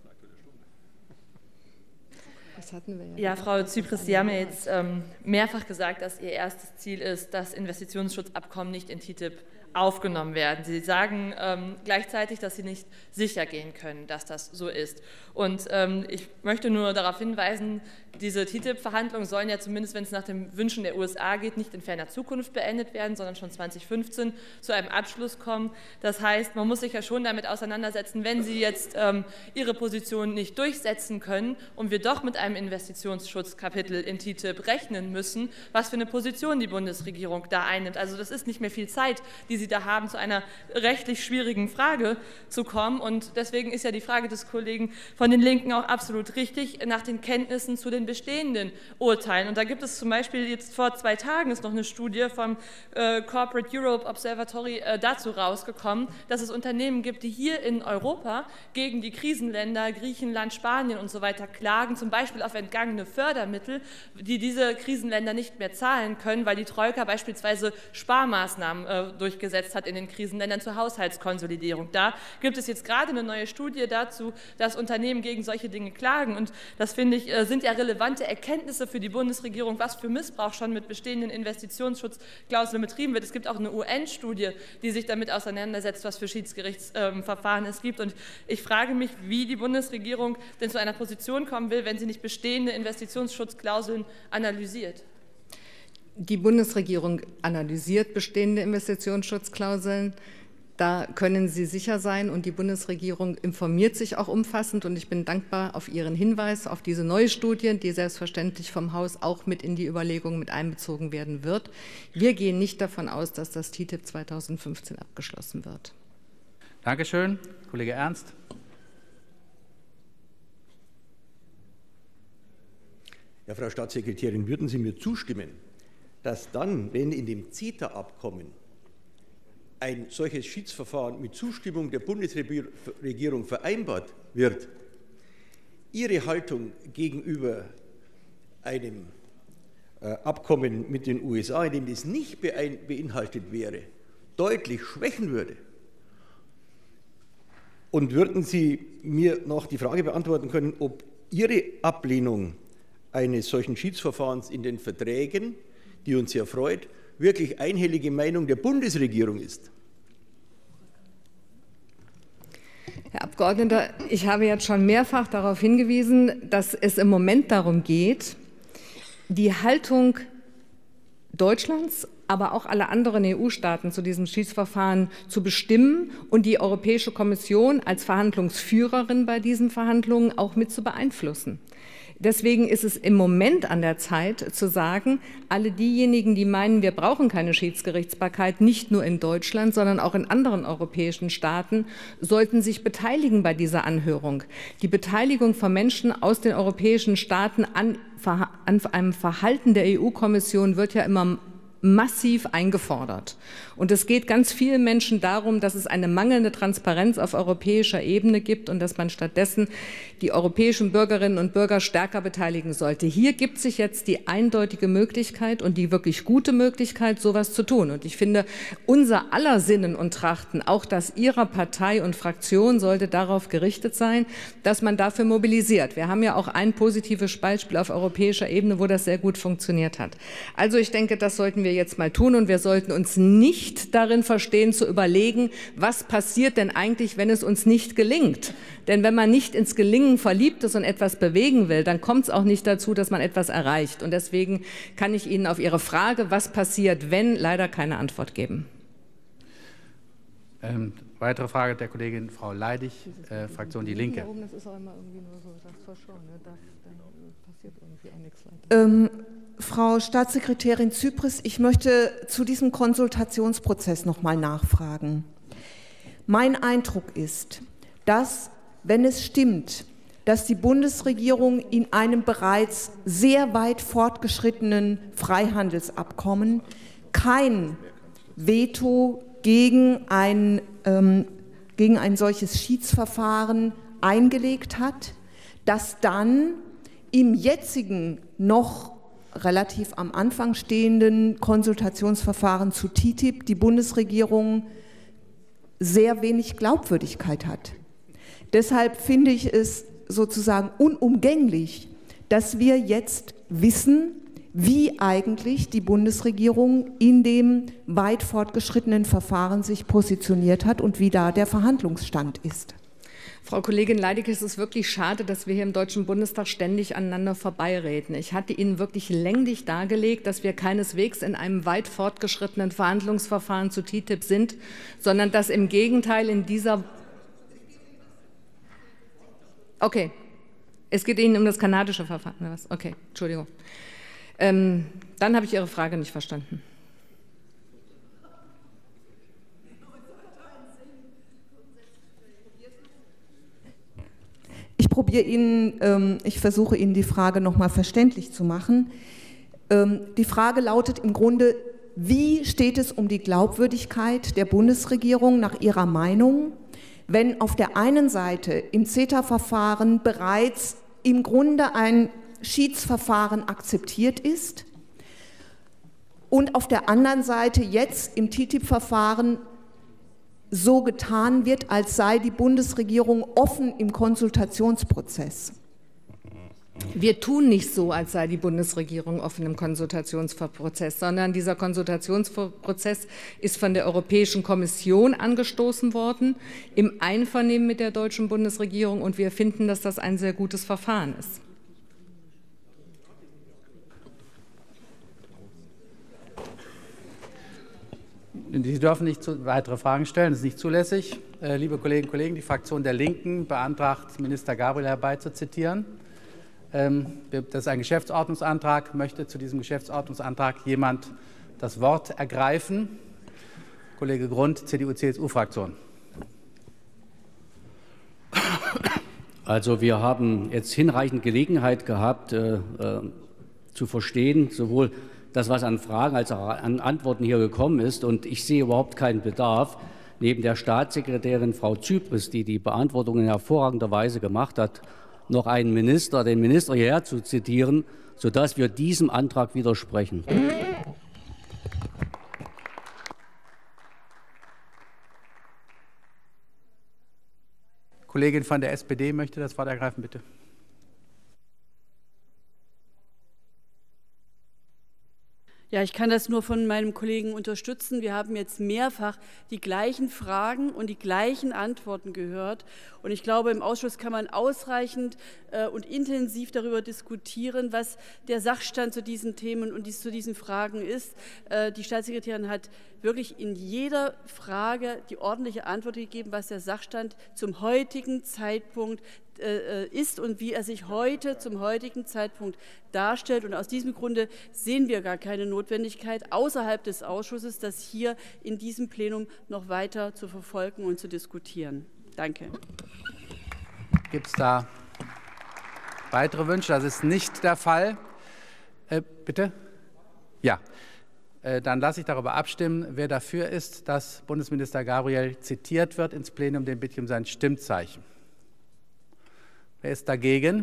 Das hatten wir ja. Ja, Frau Zypris, Sie haben ja jetzt ähm, mehrfach gesagt, dass Ihr erstes Ziel ist, dass Investitionsschutzabkommen nicht in T T I P aufgenommen werden. Sie sagen ähm, gleichzeitig, dass Sie nicht sicher gehen können, dass das so ist. Und ähm, ich möchte nur darauf hinweisen, diese T T I P-Verhandlungen sollen ja zumindest, wenn es nach den Wünschen der U S A geht, nicht in ferner Zukunft beendet werden, sondern schon zweitausendfünfzehn zu einem Abschluss kommen. Das heißt, man muss sich ja schon damit auseinandersetzen, wenn Sie jetzt ähm, Ihre Position nicht durchsetzen können und wir doch mit einem Investitionsschutzkapitel in T T I P rechnen müssen, was für eine Position die Bundesregierung da einnimmt. Also das ist nicht mehr viel Zeit, die Sie da haben, zu einer rechtlich schwierigen Frage zu kommen. Und deswegen ist ja die Frage des Kollegen von den Linken auch absolut richtig, nach den Kenntnissen zu den bestehenden Urteilen. Und da gibt es zum Beispiel jetzt vor zwei Tagen ist noch eine Studie vom äh, Corporate Europe Observatory äh, dazu rausgekommen, dass es Unternehmen gibt, die hier in Europa gegen die Krisenländer, Griechenland, Spanien und so weiter klagen, zum Beispiel auf entgangene Fördermittel, die diese Krisenländer nicht mehr zahlen können, weil die Troika beispielsweise Sparmaßnahmen äh, durchgesetzt hat in den Krisenländern zur Haushaltskonsolidierung. Da gibt es jetzt gerade eine neue Studie dazu, dass Unternehmen gegen solche Dinge klagen. Und das, finde ich, sind ja relevante Erkenntnisse für die Bundesregierung, was für Missbrauch schon mit bestehenden Investitionsschutzklauseln betrieben wird. Es gibt auch eine U N-Studie, die sich damit auseinandersetzt, was für Schiedsgerichtsverfahren es gibt. Und ich frage mich, wie die Bundesregierung denn zu einer Position kommen will, wenn sie nicht bestehende Investitionsschutzklauseln analysiert. Die Bundesregierung analysiert bestehende Investitionsschutzklauseln. Da können Sie sicher sein. Und die Bundesregierung informiert sich auch umfassend. Und ich bin dankbar auf Ihren Hinweis auf diese neue Studie, die selbstverständlich vom Haus auch mit in die Überlegungen mit einbezogen werden wird. Wir gehen nicht davon aus, dass das T T I P zweitausendfünfzehn abgeschlossen wird. Dankeschön. Kollege Ernst. Ja, Frau Staatssekretärin, würden Sie mir zustimmen, dass dann, wenn in dem CETA-Abkommen ein solches Schiedsverfahren mit Zustimmung der Bundesregierung vereinbart wird, Ihre Haltung gegenüber einem äh, Abkommen mit den U S A, in dem das nicht beinhaltet wäre, deutlich schwächen würde? Und würden Sie mir noch die Frage beantworten können, ob Ihre Ablehnung eines solchen Schiedsverfahrens in den Verträgen, die uns sehr freut, wirklich einhellige Meinung der Bundesregierung ist? Herr Abgeordneter, ich habe jetzt schon mehrfach darauf hingewiesen, dass es im Moment darum geht, die Haltung Deutschlands, aber auch aller anderen E U-Staaten zu diesem Schiedsverfahren zu bestimmen und die Europäische Kommission als Verhandlungsführerin bei diesen Verhandlungen auch mit zu beeinflussen. Deswegen ist es im Moment an der Zeit zu sagen, alle diejenigen, die meinen, wir brauchen keine Schiedsgerichtsbarkeit, nicht nur in Deutschland, sondern auch in anderen europäischen Staaten, sollten sich beteiligen bei dieser Anhörung. Die Beteiligung von Menschen aus den europäischen Staaten an, an einem Verhalten der E U-Kommission wird ja immer massiv eingefordert. Und es geht ganz vielen Menschen darum, dass es eine mangelnde Transparenz auf europäischer Ebene gibt und dass man stattdessen die europäischen Bürgerinnen und Bürger stärker beteiligen sollte. Hier gibt sich jetzt die eindeutige Möglichkeit und die wirklich gute Möglichkeit, sowas zu tun. Und ich finde, unser aller Sinnen und Trachten, auch das Ihrer Partei und Fraktion, sollte darauf gerichtet sein, dass man dafür mobilisiert. Wir haben ja auch ein positives Beispiel auf europäischer Ebene, wo das sehr gut funktioniert hat. Also ich denke, das sollten wir jetzt mal tun und wir sollten uns nicht darin verstehen, zu überlegen, was passiert denn eigentlich, wenn es uns nicht gelingt. Denn wenn man nicht ins Gelingen verliebt ist und etwas bewegen will, dann kommt es auch nicht dazu, dass man etwas erreicht. Und deswegen kann ich Ihnen auf Ihre Frage, was passiert, wenn, leider keine Antwort geben. Ähm, weitere Frage der Kollegin Frau Leidig, äh, Fraktion Die Linke. Das ist auch immer irgendwie nur so, das schon, ne? Da, da passiert irgendwie auch nichts weiter. Ähm, Frau Staatssekretärin Zypris, ich möchte zu diesem Konsultationsprozess noch mal nachfragen. Mein Eindruck ist, dass, wenn es stimmt, dass die Bundesregierung in einem bereits sehr weit fortgeschrittenen Freihandelsabkommen kein Veto gegen ein, ähm, gegen ein solches Schiedsverfahren eingelegt hat, dass dann im jetzigen noch relativ am Anfang stehenden Konsultationsverfahren zu T T I P die Bundesregierung sehr wenig Glaubwürdigkeit hat. Deshalb finde ich es sozusagen unumgänglich, dass wir jetzt wissen, wie eigentlich die Bundesregierung in dem weit fortgeschrittenen Verfahren sich positioniert hat und wie da der Verhandlungsstand ist. Frau Kollegin Leidig, es ist wirklich schade, dass wir hier im Deutschen Bundestag ständig aneinander vorbeireden. Ich hatte Ihnen wirklich länglich dargelegt, dass wir keineswegs in einem weit fortgeschrittenen Verhandlungsverfahren zu T T I P sind, sondern dass im Gegenteil in dieser... Okay, es geht Ihnen um das kanadische Verfahren, oder was? Okay, Entschuldigung. Ähm, dann habe ich Ihre Frage nicht verstanden. Ich probiere Ihnen, ähm, ich versuche Ihnen die Frage noch mal verständlich zu machen. Ähm, die Frage lautet im Grunde, wie steht es um die Glaubwürdigkeit der Bundesregierung nach Ihrer Meinung, wenn auf der einen Seite im CETA-Verfahren bereits im Grunde ein Schiedsverfahren akzeptiert ist und auf der anderen Seite jetzt im T T I P-Verfahren so getan wird, als sei die Bundesregierung offen im Konsultationsprozess? Wir tun nicht so, als sei die Bundesregierung offen im Konsultationsprozess, sondern dieser Konsultationsprozess ist von der Europäischen Kommission angestoßen worden, im Einvernehmen mit der deutschen Bundesregierung, und wir finden, dass das ein sehr gutes Verfahren ist. Sie dürfen nicht zu, weitere Fragen stellen, das ist nicht zulässig. Äh, liebe Kolleginnen und Kollegen, die Fraktion der Linken beantragt, Minister Gabriel herbeizuzitieren. Ähm, das ist ein Geschäftsordnungsantrag. Möchte zu diesem Geschäftsordnungsantrag jemand das Wort ergreifen? Kollege Grund, C D U C S U-Fraktion. Also wir haben jetzt hinreichend Gelegenheit gehabt, äh, äh, zu verstehen, sowohl das, was an Fragen als auch an Antworten hier gekommen ist. Und ich sehe überhaupt keinen Bedarf, neben der Staatssekretärin Frau Zypris, die die Beantwortung in hervorragender Weise gemacht hat, noch einen Minister, den Minister hierher zu zitieren, sodass wir diesem Antrag widersprechen. Kollegin von der S P D möchte das Wort ergreifen, bitte. Ja, ich kann das nur von meinem Kollegen unterstützen. Wir haben jetzt mehrfach die gleichen Fragen und die gleichen Antworten gehört. Und ich glaube, im Ausschuss kann man ausreichend äh, und intensiv darüber diskutieren, was der Sachstand zu diesen Themen und dies, zu diesen Fragen ist. Äh, die Staatssekretärin hat wirklich in jeder Frage die ordentliche Antwort gegeben, was der Sachstand zum heutigen Zeitpunkt ist und wie er sich heute zum heutigen Zeitpunkt darstellt. Und aus diesem Grunde sehen wir gar keine Notwendigkeit außerhalb des Ausschusses, das hier in diesem Plenum noch weiter zu verfolgen und zu diskutieren. Danke. Gibt es da weitere Wünsche? Das ist nicht der Fall. Äh, bitte? Ja. Äh, dann lasse ich darüber abstimmen. Wer dafür ist, dass Bundesminister Gabriel zitiert wird ins Plenum, den bitte ich um sein Stimmzeichen. Wer ist dagegen?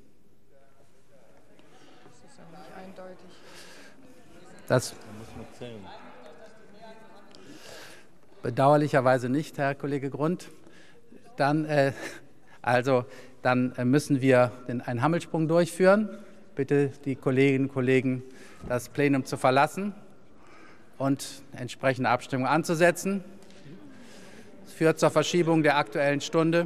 Das ist ja nicht eindeutig. Das bedauerlicherweise nicht, Herr Kollege Grund. Dann, äh, also, dann äh, müssen wir den, einen Hammelsprung durchführen. Bitte die Kolleginnen und Kollegen, das Plenum zu verlassen und entsprechende Abstimmung anzusetzen. Das führt zur Verschiebung der Aktuellen Stunde.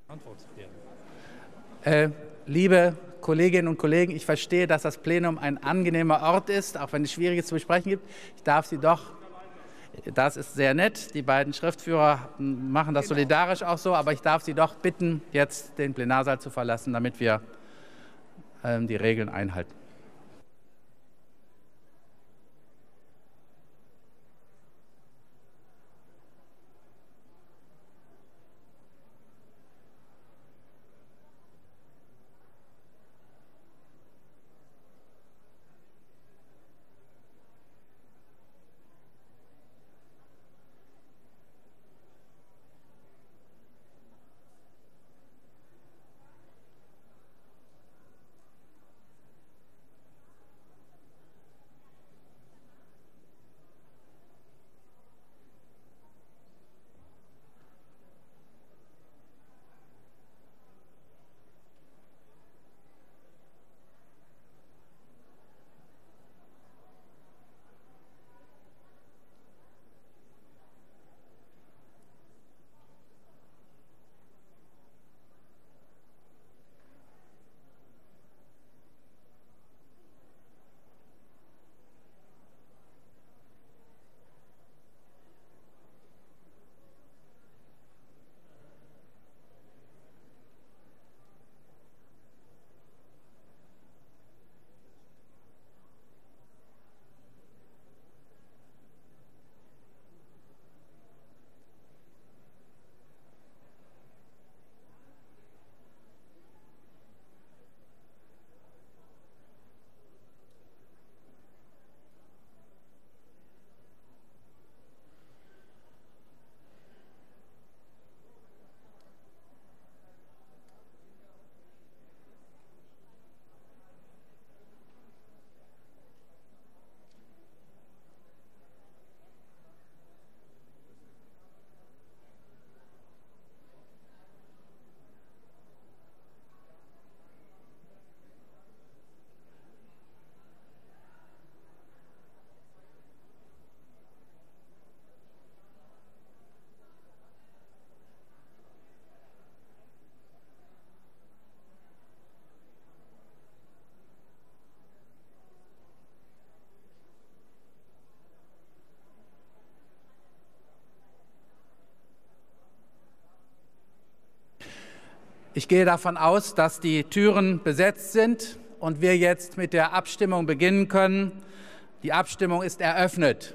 Äh, liebe Kolleginnen und Kollegen, ich verstehe, dass das Plenum ein angenehmer Ort ist, auch wenn es Schwieriges zu besprechen gibt. Ich darf Sie doch, das ist sehr nett, die beiden Schriftführer machen das solidarisch auch so, aber ich darf Sie doch bitten, jetzt den Plenarsaal zu verlassen, damit wir ähm, die Regeln einhalten. Ich gehe davon aus, dass die Türen besetzt sind und wir jetzt mit der Abstimmung beginnen können. Die Abstimmung ist eröffnet.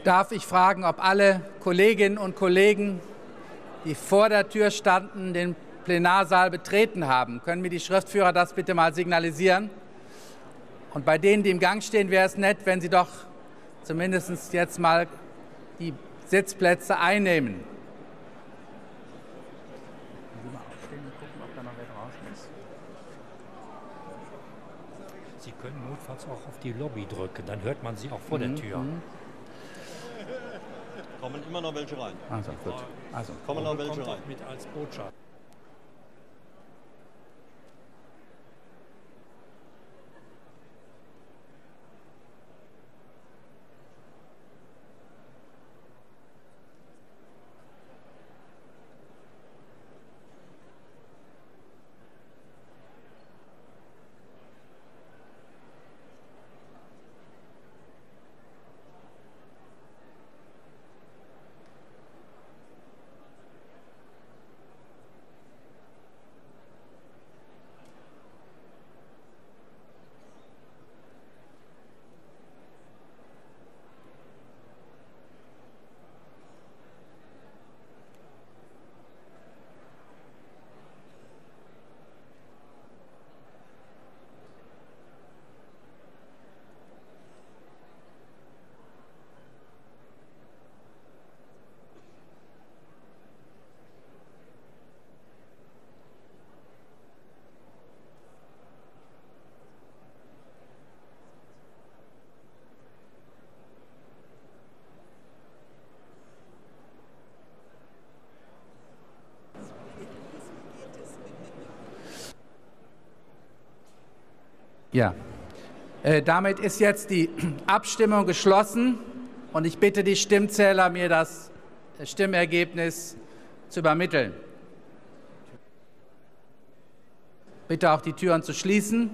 darf ich fragen, ob alle Kolleginnen und Kollegen, die vor der Tür standen, den Plenarsaal betreten haben. Können mir die Schriftführer das bitte mal signalisieren? Und bei denen, die im Gang stehen, wäre es nett, wenn Sie doch zumindest jetzt mal die Sitzplätze einnehmen. Sie können notfalls auch auf die Lobby drücken, dann hört man sie auch vor Mhm. der Tür. Mhm. Kommen immer noch welche rein. Also, gut. Also, Kommen noch welche Kommt rein. auch mit als Botschaft. Ja, äh, damit ist jetzt die Abstimmung geschlossen und ich bitte die Stimmzähler, mir das Stimmergebnis zu übermitteln. Bitte auch die Türen zu schließen.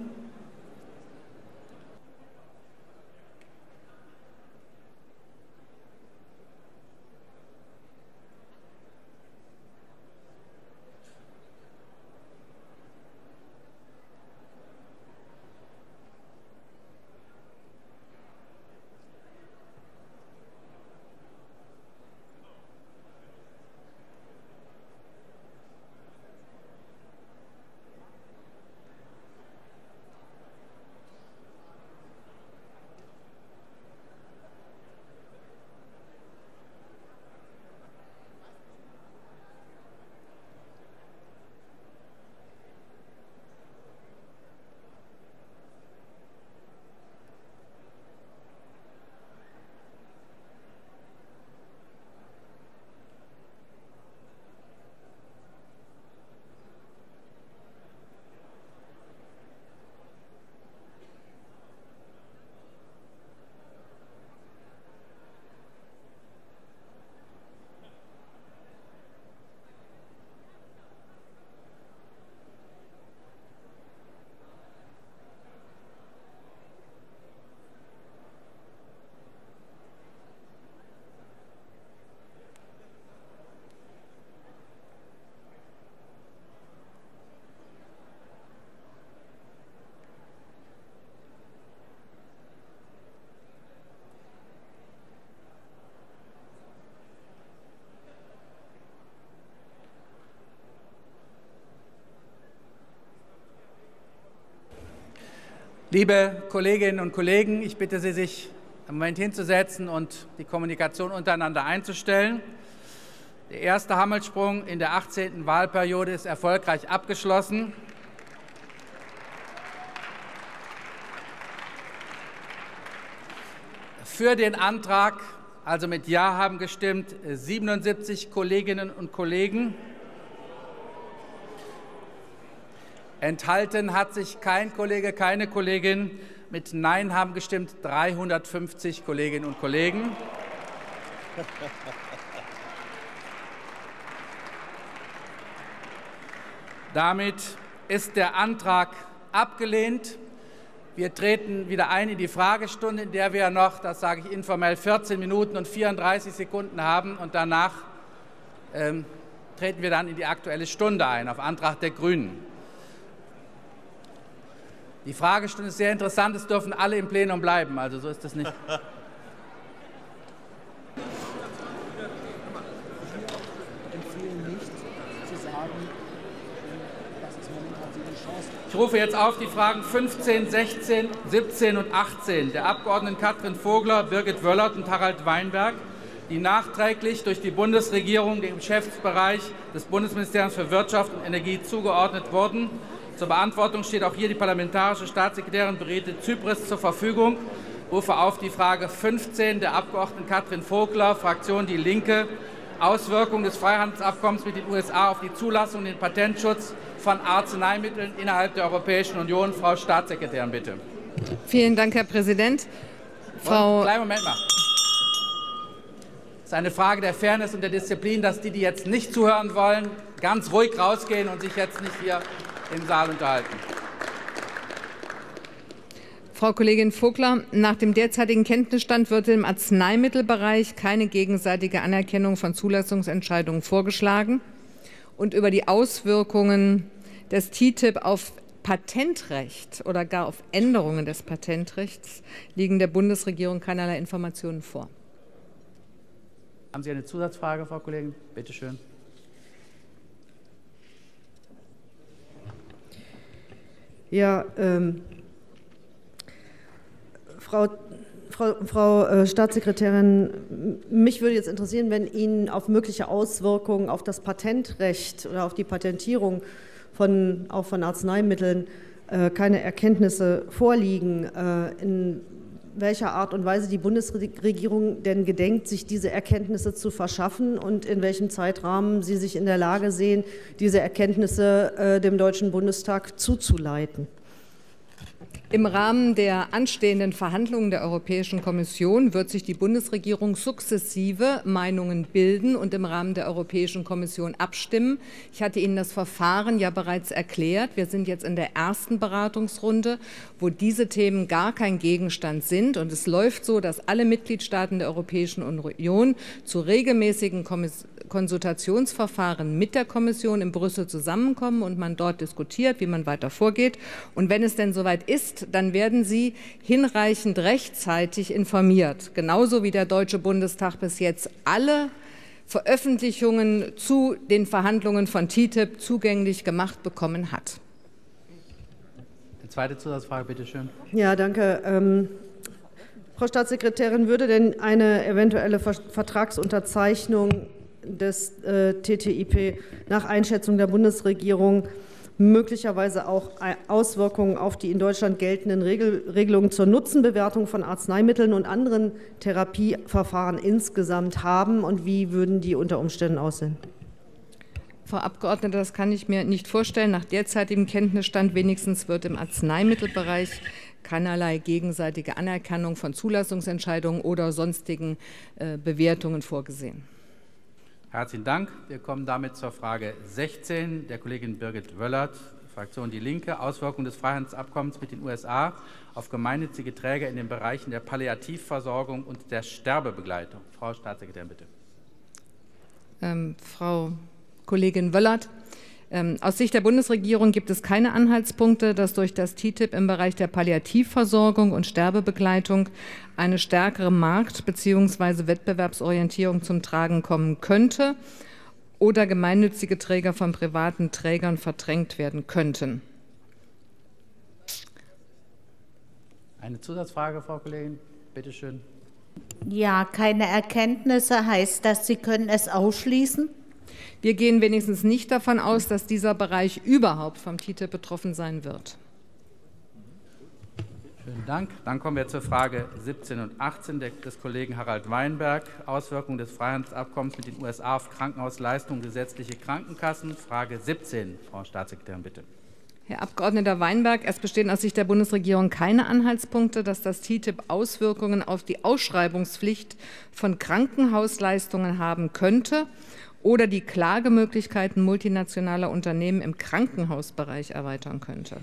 Liebe Kolleginnen und Kollegen, ich bitte Sie, sich im Moment hinzusetzen und die Kommunikation untereinander einzustellen. Der erste Hammelsprung in der achtzehnten Wahlperiode ist erfolgreich abgeschlossen. Für den Antrag, also mit Ja, haben gestimmt siebenundsiebzig Kolleginnen und Kollegen. Enthalten hat sich kein Kollege, keine Kollegin. Mit Nein haben gestimmt dreihundertfünfzig Kolleginnen und Kollegen. Damit ist der Antrag abgelehnt. Wir treten wieder ein in die Fragestunde, in der wir noch, das sage ich informell, vierzehn Minuten und vierunddreißig Sekunden haben. Und danach ähm, treten wir dann in die Aktuelle Stunde ein, auf Antrag der Grünen. Die Fragestunde ist sehr interessant, es dürfen alle im Plenum bleiben, also so ist das nicht. Ich rufe jetzt auf die Fragen fünfzehn, sechzehn, siebzehn und achtzehn der Abgeordneten Katrin Vogler, Birgit Wöllert und Harald Weinberg, die nachträglich durch die Bundesregierung dem Geschäftsbereich des Bundesministeriums für Wirtschaft und Energie zugeordnet wurden. Zur Beantwortung steht auch hier die parlamentarische Staatssekretärin Brigitte Zypris zur Verfügung. Ich rufe auf die Frage fünfzehn der Abgeordneten Katrin Vogler, Fraktion Die Linke, Auswirkungen des Freihandelsabkommens mit den U S A auf die Zulassung und den Patentschutz von Arzneimitteln innerhalb der Europäischen Union. Frau Staatssekretärin, bitte. Vielen Dank, Herr Präsident. Frau Kleinen Moment mal. Es ist eine Frage der Fairness und der Disziplin, dass die, die jetzt nicht zuhören wollen, ganz ruhig rausgehen und sich jetzt nicht hier im Saal unterhalten. Frau Kollegin Vogler, nach dem derzeitigen Kenntnisstand wird im Arzneimittelbereich keine gegenseitige Anerkennung von Zulassungsentscheidungen vorgeschlagen. Und über die Auswirkungen des T T I P auf Patentrecht oder gar auf Änderungen des Patentrechts liegen der Bundesregierung keinerlei Informationen vor. Haben Sie eine Zusatzfrage, Frau Kollegin? Bitte schön. Ja, ähm, Frau, Frau, Frau äh, Staatssekretärin, mich würde jetzt interessieren, wenn Ihnen auf mögliche Auswirkungen auf das Patentrecht oder auf die Patentierung von, auch von Arzneimitteln äh, keine Erkenntnisse vorliegen, äh, in welcher Art und Weise die Bundesregierung denn gedenkt, sich diese Erkenntnisse zu verschaffen und in welchem Zeitrahmen Sie sich in der Lage sehen, diese Erkenntnisse äh, dem Deutschen Bundestag zuzuleiten. Im Rahmen der anstehenden Verhandlungen der Europäischen Kommission wird sich die Bundesregierung sukzessive Meinungen bilden und im Rahmen der Europäischen Kommission abstimmen. Ich hatte Ihnen das Verfahren ja bereits erklärt. Wir sind jetzt in der ersten Beratungsrunde, wo diese Themen gar kein Gegenstand sind. Und es läuft so, dass alle Mitgliedstaaten der Europäischen Union zu regelmäßigen Konsultationsverfahren mit der Kommission in Brüssel zusammenkommen und man dort diskutiert, wie man weiter vorgeht. Und wenn es denn soweit ist, dann werden Sie hinreichend rechtzeitig informiert, genauso wie der Deutsche Bundestag bis jetzt alle Veröffentlichungen zu den Verhandlungen von T T I P zugänglich gemacht bekommen hat. Eine zweite Zusatzfrage, bitte schön. Ja, danke. Ähm, Frau Staatssekretärin, würde denn eine eventuelle Vertragsunterzeichnung des äh, T T I P nach Einschätzung der Bundesregierung möglicherweise auch Auswirkungen auf die in Deutschland geltenden Regel Regelungen zur Nutzenbewertung von Arzneimitteln und anderen Therapieverfahren insgesamt haben und wie würden die unter Umständen aussehen? Frau Abgeordnete, das kann ich mir nicht vorstellen. Nach derzeitigem Kenntnisstand wenigstens wird im Arzneimittelbereich keinerlei gegenseitige Anerkennung von Zulassungsentscheidungen oder sonstigen äh, Bewertungen vorgesehen. Herzlichen Dank. Wir kommen damit zur Frage sechzehn der Kollegin Birgit Wöllert, Fraktion Die Linke, Auswirkungen des Freihandelsabkommens mit den U S A auf gemeinnützige Träger in den Bereichen der Palliativversorgung und der Sterbebegleitung. Frau Staatssekretärin, bitte. Ähm, Frau Kollegin Wöllert, ähm, aus Sicht der Bundesregierung gibt es keine Anhaltspunkte, dass durch das T T I P im Bereich der Palliativversorgung und Sterbebegleitung eine stärkere Markt- bzw. Wettbewerbsorientierung zum Tragen kommen könnte oder gemeinnützige Träger von privaten Trägern verdrängt werden könnten. Eine Zusatzfrage, Frau Kollegin, bitte schön. Ja, keine Erkenntnisse heißt das, Sie können es ausschließen? Wir gehen wenigstens nicht davon aus, dass dieser Bereich überhaupt vom T T I P betroffen sein wird. Vielen Dank. Dann kommen wir zur Frage siebzehn und achtzehn des Kollegen Harald Weinberg. Auswirkungen des Freihandelsabkommens mit den U S A auf Krankenhausleistungen und gesetzliche Krankenkassen. Frage siebzehn. Frau Staatssekretärin, bitte. Herr Abgeordneter Weinberg, es bestehen aus Sicht der Bundesregierung keine Anhaltspunkte, dass das T T I P Auswirkungen auf die Ausschreibungspflicht von Krankenhausleistungen haben könnte oder die Klagemöglichkeiten multinationaler Unternehmen im Krankenhausbereich erweitern könnte.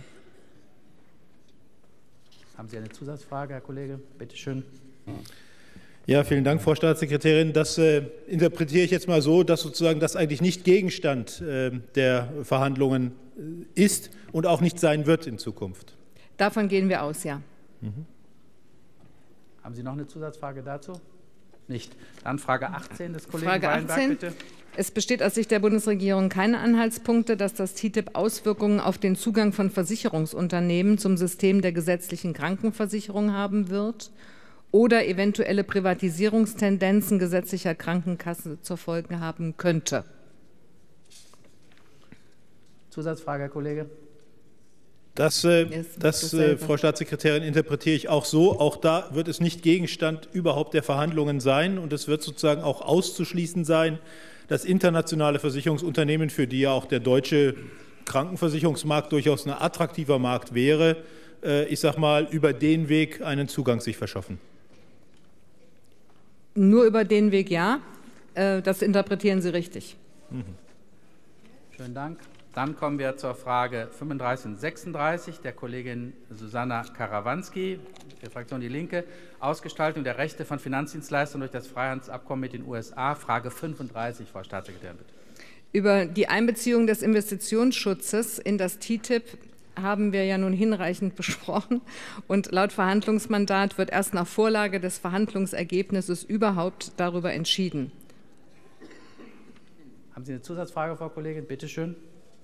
Haben Sie eine Zusatzfrage, Herr Kollege? Bitte schön. Ja, vielen Dank, Frau Staatssekretärin. Das äh, interpretiere ich jetzt mal so, dass sozusagen das eigentlich nicht Gegenstand äh, der Verhandlungen äh, ist und auch nicht sein wird in Zukunft. Davon gehen wir aus, ja. Mhm. Haben Sie noch eine Zusatzfrage dazu? Nicht. Dann Frage achtzehn des Kollegen Frage Weinberg, achtzehn. bitte. Es besteht aus Sicht der Bundesregierung keine Anhaltspunkte, dass das T T I P Auswirkungen auf den Zugang von Versicherungsunternehmen zum System der gesetzlichen Krankenversicherung haben wird oder eventuelle Privatisierungstendenzen gesetzlicher Krankenkassen zur Folge haben könnte. Zusatzfrage, Herr Kollege. Das, äh, das äh, Frau Staatssekretärin, interpretiere ich auch so. Auch da wird es nicht Gegenstand überhaupt der Verhandlungen sein. Und es wird sozusagen auch auszuschließen sein, dass internationale Versicherungsunternehmen, für die ja auch der deutsche Krankenversicherungsmarkt durchaus ein attraktiver Markt wäre, äh, ich sage mal, über den Weg einen Zugang sich verschaffen. Nur über den Weg ja. Äh, das interpretieren Sie richtig. Mhm. Schönen Dank. Dann kommen wir zur Frage fünfunddreißig und sechsunddreißig der Kollegin Susanna Karawanski, der Fraktion Die Linke. Ausgestaltung der Rechte von Finanzdienstleistern durch das Freihandelsabkommen mit den U S A. Frage fünfunddreißig, Frau Staatssekretärin, bitte. Über die Einbeziehung des Investitionsschutzes in das T T I P haben wir ja nun hinreichend besprochen. Und laut Verhandlungsmandat wird erst nach Vorlage des Verhandlungsergebnisses überhaupt darüber entschieden. Haben Sie eine Zusatzfrage, Frau Kollegin? Bitte schön.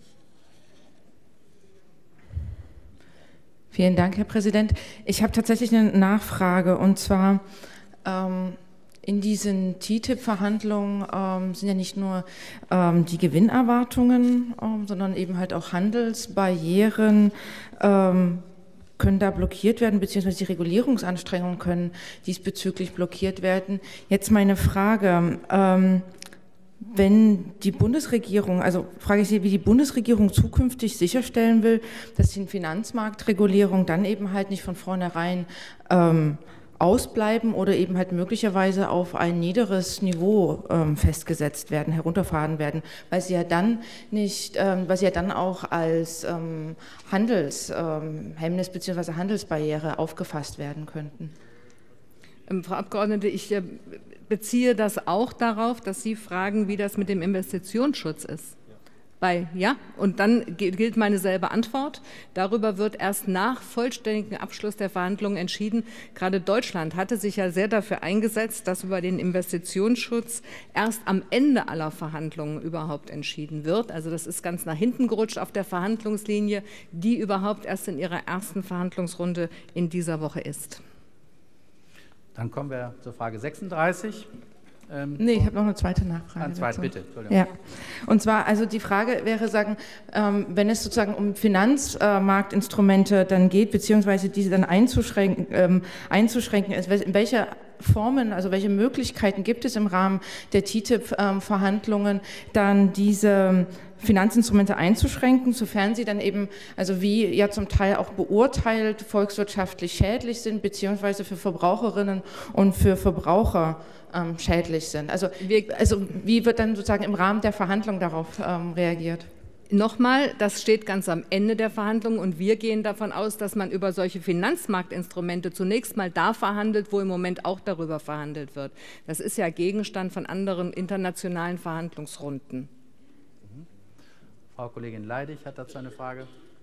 Vielen Dank, Herr Präsident. Ich habe tatsächlich eine Nachfrage, und zwar ähm, in diesen T T I P-Verhandlungen ähm, sind ja nicht nur ähm, die Gewinnerwartungen, ähm, sondern eben halt auch Handelsbarrieren ähm, können da blockiert werden, beziehungsweise die Regulierungsanstrengungen können diesbezüglich blockiert werden. Jetzt meine Frage. Ähm, Wenn die Bundesregierung, also frage ich Sie, wie die Bundesregierung zukünftig sicherstellen will, dass die Finanzmarktregulierung dann eben halt nicht von vornherein ähm, ausbleiben oder eben halt möglicherweise auf ein niederes Niveau ähm, festgesetzt werden, herunterfahren werden, weil sie ja dann nicht, ähm, weil sie ja dann auch als ähm, Handelshemmnis ähm, bzw. Handelsbarriere aufgefasst werden könnten. Frau Abgeordnete, ich äh, beziehe das auch darauf, dass Sie fragen, wie das mit dem Investitionsschutz ist. Bei, ja, und dann gilt meine selbe Antwort. Darüber wird erst nach vollständigem Abschluss der Verhandlungen entschieden. Gerade Deutschland hatte sich ja sehr dafür eingesetzt, dass über den Investitionsschutz erst am Ende aller Verhandlungen überhaupt entschieden wird. Also das ist ganz nach hinten gerutscht auf der Verhandlungslinie, die überhaupt erst in ihrer ersten Verhandlungsrunde in dieser Woche ist. Dann kommen wir zur Frage sechsunddreißig. Ähm, nee, ich habe noch eine zweite Nachfrage. Eine zweite, bitte. Entschuldigung. Ja. Und zwar, also die Frage wäre, sagen, ähm, wenn es sozusagen um Finanzmarktinstrumente dann geht, beziehungsweise diese dann einzuschränken, ähm, einzuschränken ist, in welcher Formen, also welche Möglichkeiten gibt es im Rahmen der T T I P-Verhandlungen, dann diese Finanzinstrumente einzuschränken, sofern sie dann eben, also wie ja zum Teil auch beurteilt, volkswirtschaftlich schädlich sind, beziehungsweise für Verbraucherinnen und für Verbraucher ähm, schädlich sind. Also, also wie wird dann sozusagen im Rahmen der Verhandlung darauf ähm, reagiert? Nochmal, das steht ganz am Ende der Verhandlungen und wir gehen davon aus, dass man über solche Finanzmarktinstrumente zunächst mal da verhandelt, wo im Moment auch darüber verhandelt wird. Das ist ja Gegenstand von anderen internationalen Verhandlungsrunden. Mhm. Frau Kollegin Leidig hat dazu eine Frage.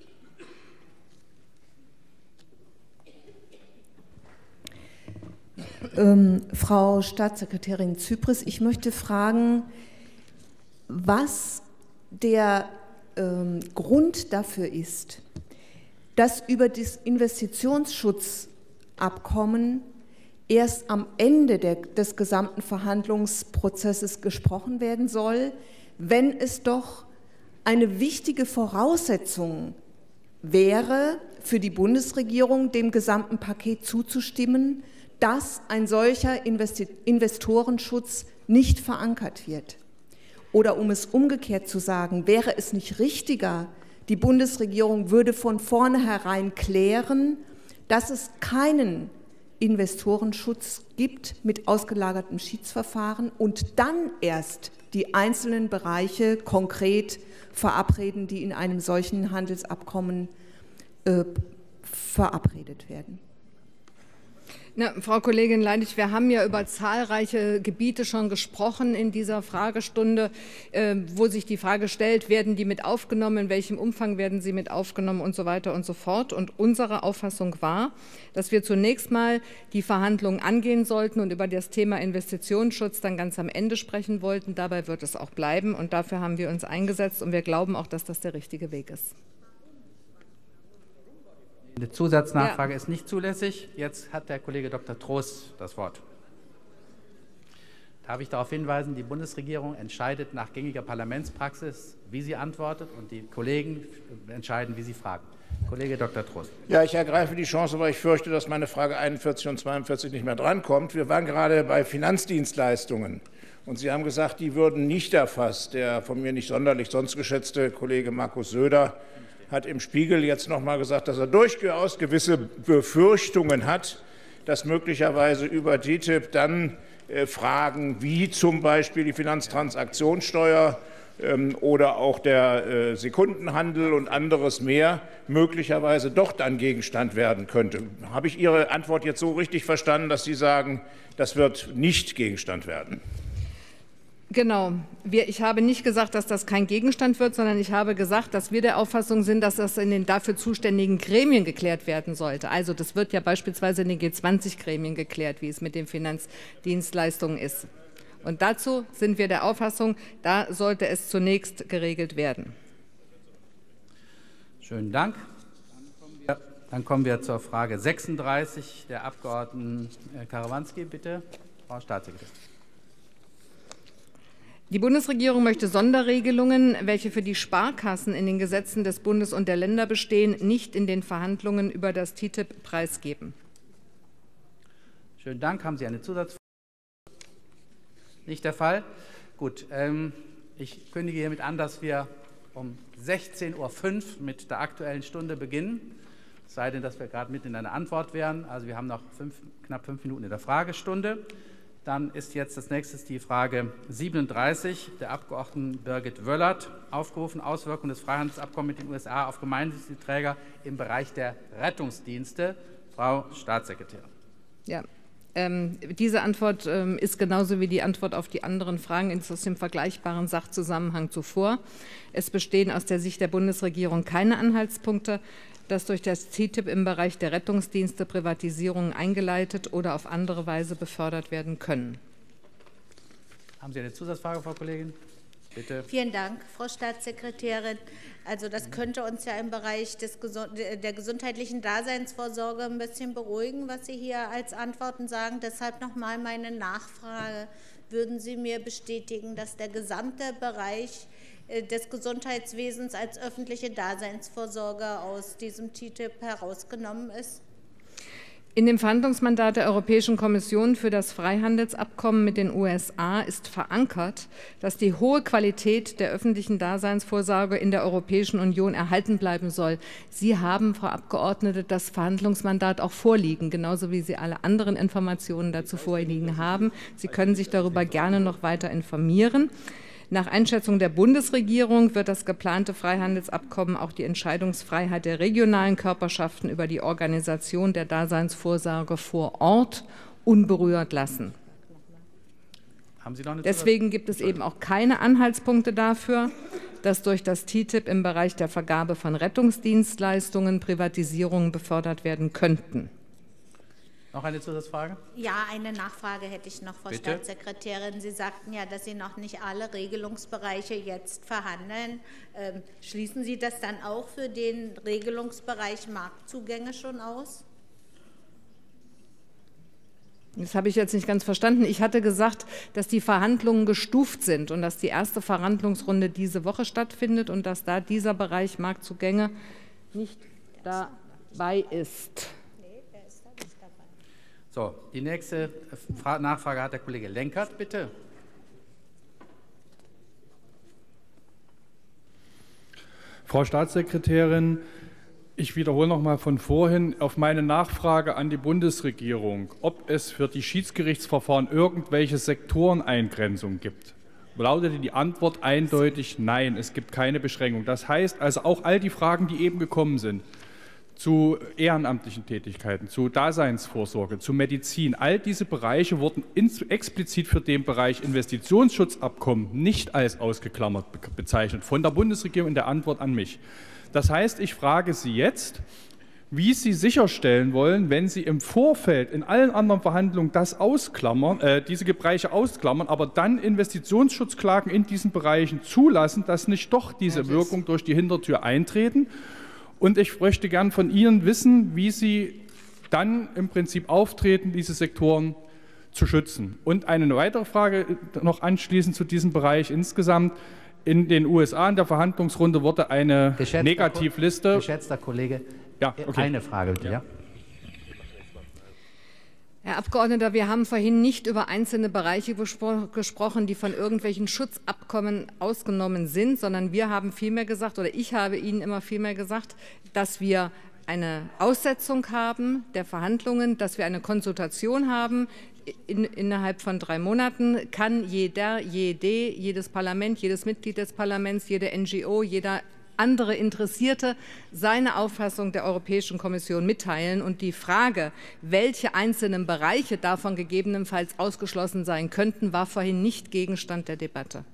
Ähm, Frau Staatssekretärin Zypris, ich möchte fragen, was der ähm, Grund dafür ist, dass über das Investitionsschutzabkommen erst am Ende der, des gesamten Verhandlungsprozesses gesprochen werden soll, wenn es doch eine wichtige Voraussetzung wäre, für die Bundesregierung dem gesamten Paket zuzustimmen, dass ein solcher Investi- Investorenschutz nicht verankert wird. Oder um es umgekehrt zu sagen, wäre es nicht richtiger, die Bundesregierung würde von vornherein klären, dass es keinen Investorenschutz gibt mit ausgelagertem Schiedsverfahren und dann erst die einzelnen Bereiche konkret verabreden, die in einem solchen Handelsabkommen äh, verabredet werden. Na, Frau Kollegin Leidig, wir haben ja über zahlreiche Gebiete schon gesprochen in dieser Fragestunde, äh, wo sich die Frage stellt, werden die mit aufgenommen, in welchem Umfang werden sie mit aufgenommen und so weiter und so fort. Und unsere Auffassung war, dass wir zunächst mal die Verhandlungen angehen sollten und über das Thema Investitionsschutz dann ganz am Ende sprechen wollten. Dabei wird es auch bleiben und dafür haben wir uns eingesetzt und wir glauben auch, dass das der richtige Weg ist. Eine Zusatznachfrage ja. ist nicht zulässig. Jetzt hat der Kollege Doktor Trost das Wort. Darf ich darauf hinweisen, die Bundesregierung entscheidet nach gängiger Parlamentspraxis, wie sie antwortet, und die Kollegen entscheiden, wie sie fragen. Kollege Doktor Trost. Ja, ich ergreife die Chance, weil ich fürchte, dass meine Frage einundvierzig und zweiundvierzig nicht mehr drankommt. Wir waren gerade bei Finanzdienstleistungen. Und Sie haben gesagt, die würden nicht erfasst. Der von mir nicht sonderlich sonst geschätzte Kollege Markus Söder hat im Spiegel jetzt noch mal gesagt, dass er durchaus gewisse Befürchtungen hat, dass möglicherweise über T T I P dann äh, Fragen wie zum Beispiel die Finanztransaktionssteuer ähm, oder auch der äh, Sekundenhandel und anderes mehr möglicherweise doch dann Gegenstand werden könnte. Habe ich Ihre Antwort jetzt so richtig verstanden, dass Sie sagen, das wird nicht Gegenstand werden? Genau. Wir, ich habe nicht gesagt, dass das kein Gegenstand wird, sondern ich habe gesagt, dass wir der Auffassung sind, dass das in den dafür zuständigen Gremien geklärt werden sollte. Also das wird ja beispielsweise in den G zwanzig Gremien geklärt, wie es mit den Finanzdienstleistungen ist. Und dazu sind wir der Auffassung, da sollte es zunächst geregelt werden. Schönen Dank. Dann kommen wir zur Frage sechsunddreißig der Abgeordneten Karawanski. Bitte, Frau Staatssekretärin. Die Bundesregierung möchte Sonderregelungen, welche für die Sparkassen in den Gesetzen des Bundes und der Länder bestehen, nicht in den Verhandlungen über das T T I P preisgeben. Schönen Dank. Haben Sie eine Zusatzfrage? Nicht der Fall? Gut. Ähm, ich kündige hiermit an, dass wir um sechzehn Uhr fünf mit der Aktuellen Stunde beginnen. Es sei denn, dass wir gerade mitten in einer Antwort wären. Also wir haben noch fünf, knapp fünf Minuten in der Fragestunde. Dann ist jetzt als nächstes die Frage siebenunddreißig der Abgeordneten Birgit Wöllert aufgerufen, Auswirkungen des Freihandelsabkommens mit den U S A auf gemeinnützige Träger im Bereich der Rettungsdienste. Frau Staatssekretärin. Ja, ähm, diese Antwort ähm, ist genauso wie die Antwort auf die anderen Fragen aus dem vergleichbaren Sachzusammenhang zuvor. Es bestehen aus der Sicht der Bundesregierung keine Anhaltspunkte, dass durch das T T I P im Bereich der Rettungsdienste Privatisierungen eingeleitet oder auf andere Weise befördert werden können. Haben Sie eine Zusatzfrage, Frau Kollegin? Bitte. Vielen Dank, Frau Staatssekretärin. Also das könnte uns ja im Bereich des, der gesundheitlichen Daseinsvorsorge ein bisschen beruhigen, was Sie hier als Antworten sagen. Deshalb noch mal meine Nachfrage. Würden Sie mir bestätigen, dass der gesamte Bereich des Gesundheitswesens als öffentliche Daseinsvorsorge aus diesem T T I P herausgenommen ist? In dem Verhandlungsmandat der Europäischen Kommission für das Freihandelsabkommen mit den U S A ist verankert, dass die hohe Qualität der öffentlichen Daseinsvorsorge in der Europäischen Union erhalten bleiben soll. Sie haben, Frau Abgeordnete, das Verhandlungsmandat auch vorliegen, genauso wie Sie alle anderen Informationen dazu vorliegen haben. Sie können sich darüber gerne noch weiter informieren. Nach Einschätzung der Bundesregierung wird das geplante Freihandelsabkommen auch die Entscheidungsfreiheit der regionalen Körperschaften über die Organisation der Daseinsvorsorge vor Ort unberührt lassen. Haben Sie noch eine Deswegen gibt es eben auch keine Anhaltspunkte dafür, dass durch das T T I P im Bereich der Vergabe von Rettungsdienstleistungen Privatisierungen befördert werden könnten. Noch eine Zusatzfrage? Ja, eine Nachfrage hätte ich noch, Frau Bitte? Staatssekretärin. Sie sagten ja, dass Sie noch nicht alle Regelungsbereiche jetzt verhandeln. Ähm, schließen Sie das dann auch für den Regelungsbereich Marktzugänge schon aus? Das habe ich jetzt nicht ganz verstanden. Ich hatte gesagt, dass die Verhandlungen gestuft sind und dass die erste Verhandlungsrunde diese Woche stattfindet und dass da dieser Bereich Marktzugänge nicht dabei ist. So, die nächste Nachfrage hat der Kollege Lenkert, bitte. Frau Staatssekretärin, ich wiederhole noch mal von vorhin auf meine Nachfrage an die Bundesregierung, ob es für die Schiedsgerichtsverfahren irgendwelche Sektoreneingrenzung gibt. Lautete die Antwort eindeutig nein, es gibt keine Beschränkung. Das heißt also auch all die Fragen, die eben gekommen sind, zu ehrenamtlichen Tätigkeiten, zu Daseinsvorsorge, zu Medizin. All diese Bereiche wurden explizit für den Bereich Investitionsschutzabkommen nicht als ausgeklammert bezeichnet, von der Bundesregierung in der Antwort an mich. Das heißt, ich frage Sie jetzt, wie Sie sicherstellen wollen, wenn Sie im Vorfeld in allen anderen Verhandlungen das ausklammern, äh, diese Bereiche ausklammern, aber dann Investitionsschutzklagen in diesen Bereichen zulassen, dass nicht doch diese Wirkung durch die Hintertür eintreten. Und ich möchte gern von Ihnen wissen, wie Sie dann im Prinzip auftreten, diese Sektoren zu schützen. Und eine weitere Frage noch anschließend zu diesem Bereich insgesamt. In den U S A in der Verhandlungsrunde wurde eine Geschätzter Negativliste. Geschätzter Kollege, ja, okay. Eine Frage bitte. Ja. Herr Abgeordneter, wir haben vorhin nicht über einzelne Bereiche gesprochen, die von irgendwelchen Schutzabkommen ausgenommen sind, sondern wir haben vielmehr gesagt, oder ich habe Ihnen immer vielmehr gesagt, dass wir eine Aussetzung haben der Verhandlungen, dass wir eine Konsultation haben. In, innerhalb von drei Monaten kann jeder, jede, jedes Parlament, jedes Mitglied des Parlaments, jede N G O, jeder andere Interessierte seine Auffassung der Europäischen Kommission mitteilen. Und die Frage, welche einzelnen Bereiche davon gegebenenfalls ausgeschlossen sein könnten, war vorhin nicht Gegenstand der Debatte.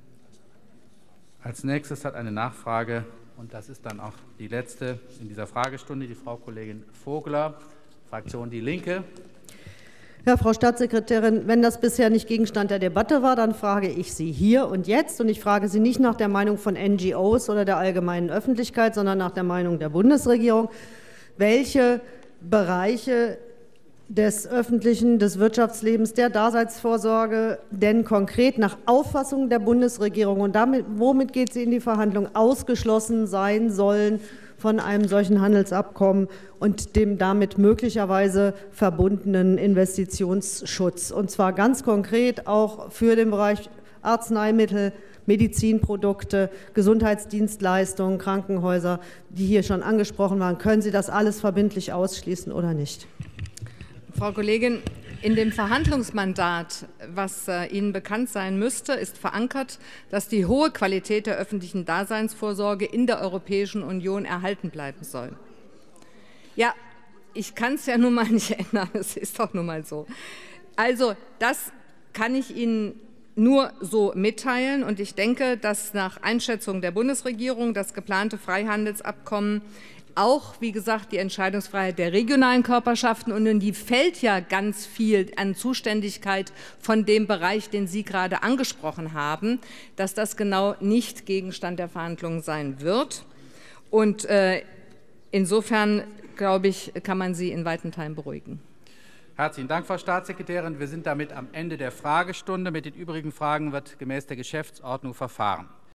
Als nächstes hat eine Nachfrage, und das ist dann auch die letzte in dieser Fragestunde, die Frau Kollegin Vogler, Fraktion Die Linke. Ja, Frau Staatssekretärin, wenn das bisher nicht Gegenstand der Debatte war, dann frage ich Sie hier und jetzt. Und ich frage Sie nicht nach der Meinung von N G Os oder der allgemeinen Öffentlichkeit, sondern nach der Meinung der Bundesregierung. Welche Bereiche des öffentlichen, des Wirtschaftslebens, der Daseinsvorsorge denn konkret nach Auffassung der Bundesregierung und damit, womit geht sie in die Verhandlung, ausgeschlossen sein sollen von einem solchen Handelsabkommen und dem damit möglicherweise verbundenen Investitionsschutz. Und zwar ganz konkret auch für den Bereich Arzneimittel, Medizinprodukte, Gesundheitsdienstleistungen, Krankenhäuser, die hier schon angesprochen waren. Können Sie das alles verbindlich ausschließen oder nicht? Frau Kollegin, in dem Verhandlungsmandat, was äh, Ihnen bekannt sein müsste, ist verankert, dass die hohe Qualität der öffentlichen Daseinsvorsorge in der Europäischen Union erhalten bleiben soll. Ja, ich kann es ja nun mal nicht ändern, es ist doch nun mal so. Also das kann ich Ihnen nur so mitteilen, und ich denke, dass nach Einschätzung der Bundesregierung das geplante Freihandelsabkommen auch, wie gesagt, die Entscheidungsfreiheit der regionalen Körperschaften, und in die fällt ja ganz viel an Zuständigkeit von dem Bereich, den Sie gerade angesprochen haben, dass das genau nicht Gegenstand der Verhandlungen sein wird. Und äh, insofern, glaube ich, kann man Sie in weiten Teilen beruhigen. Herzlichen Dank, Frau Staatssekretärin. Wir sind damit am Ende der Fragestunde. Mit den übrigen Fragen wird gemäß der Geschäftsordnung verfahren.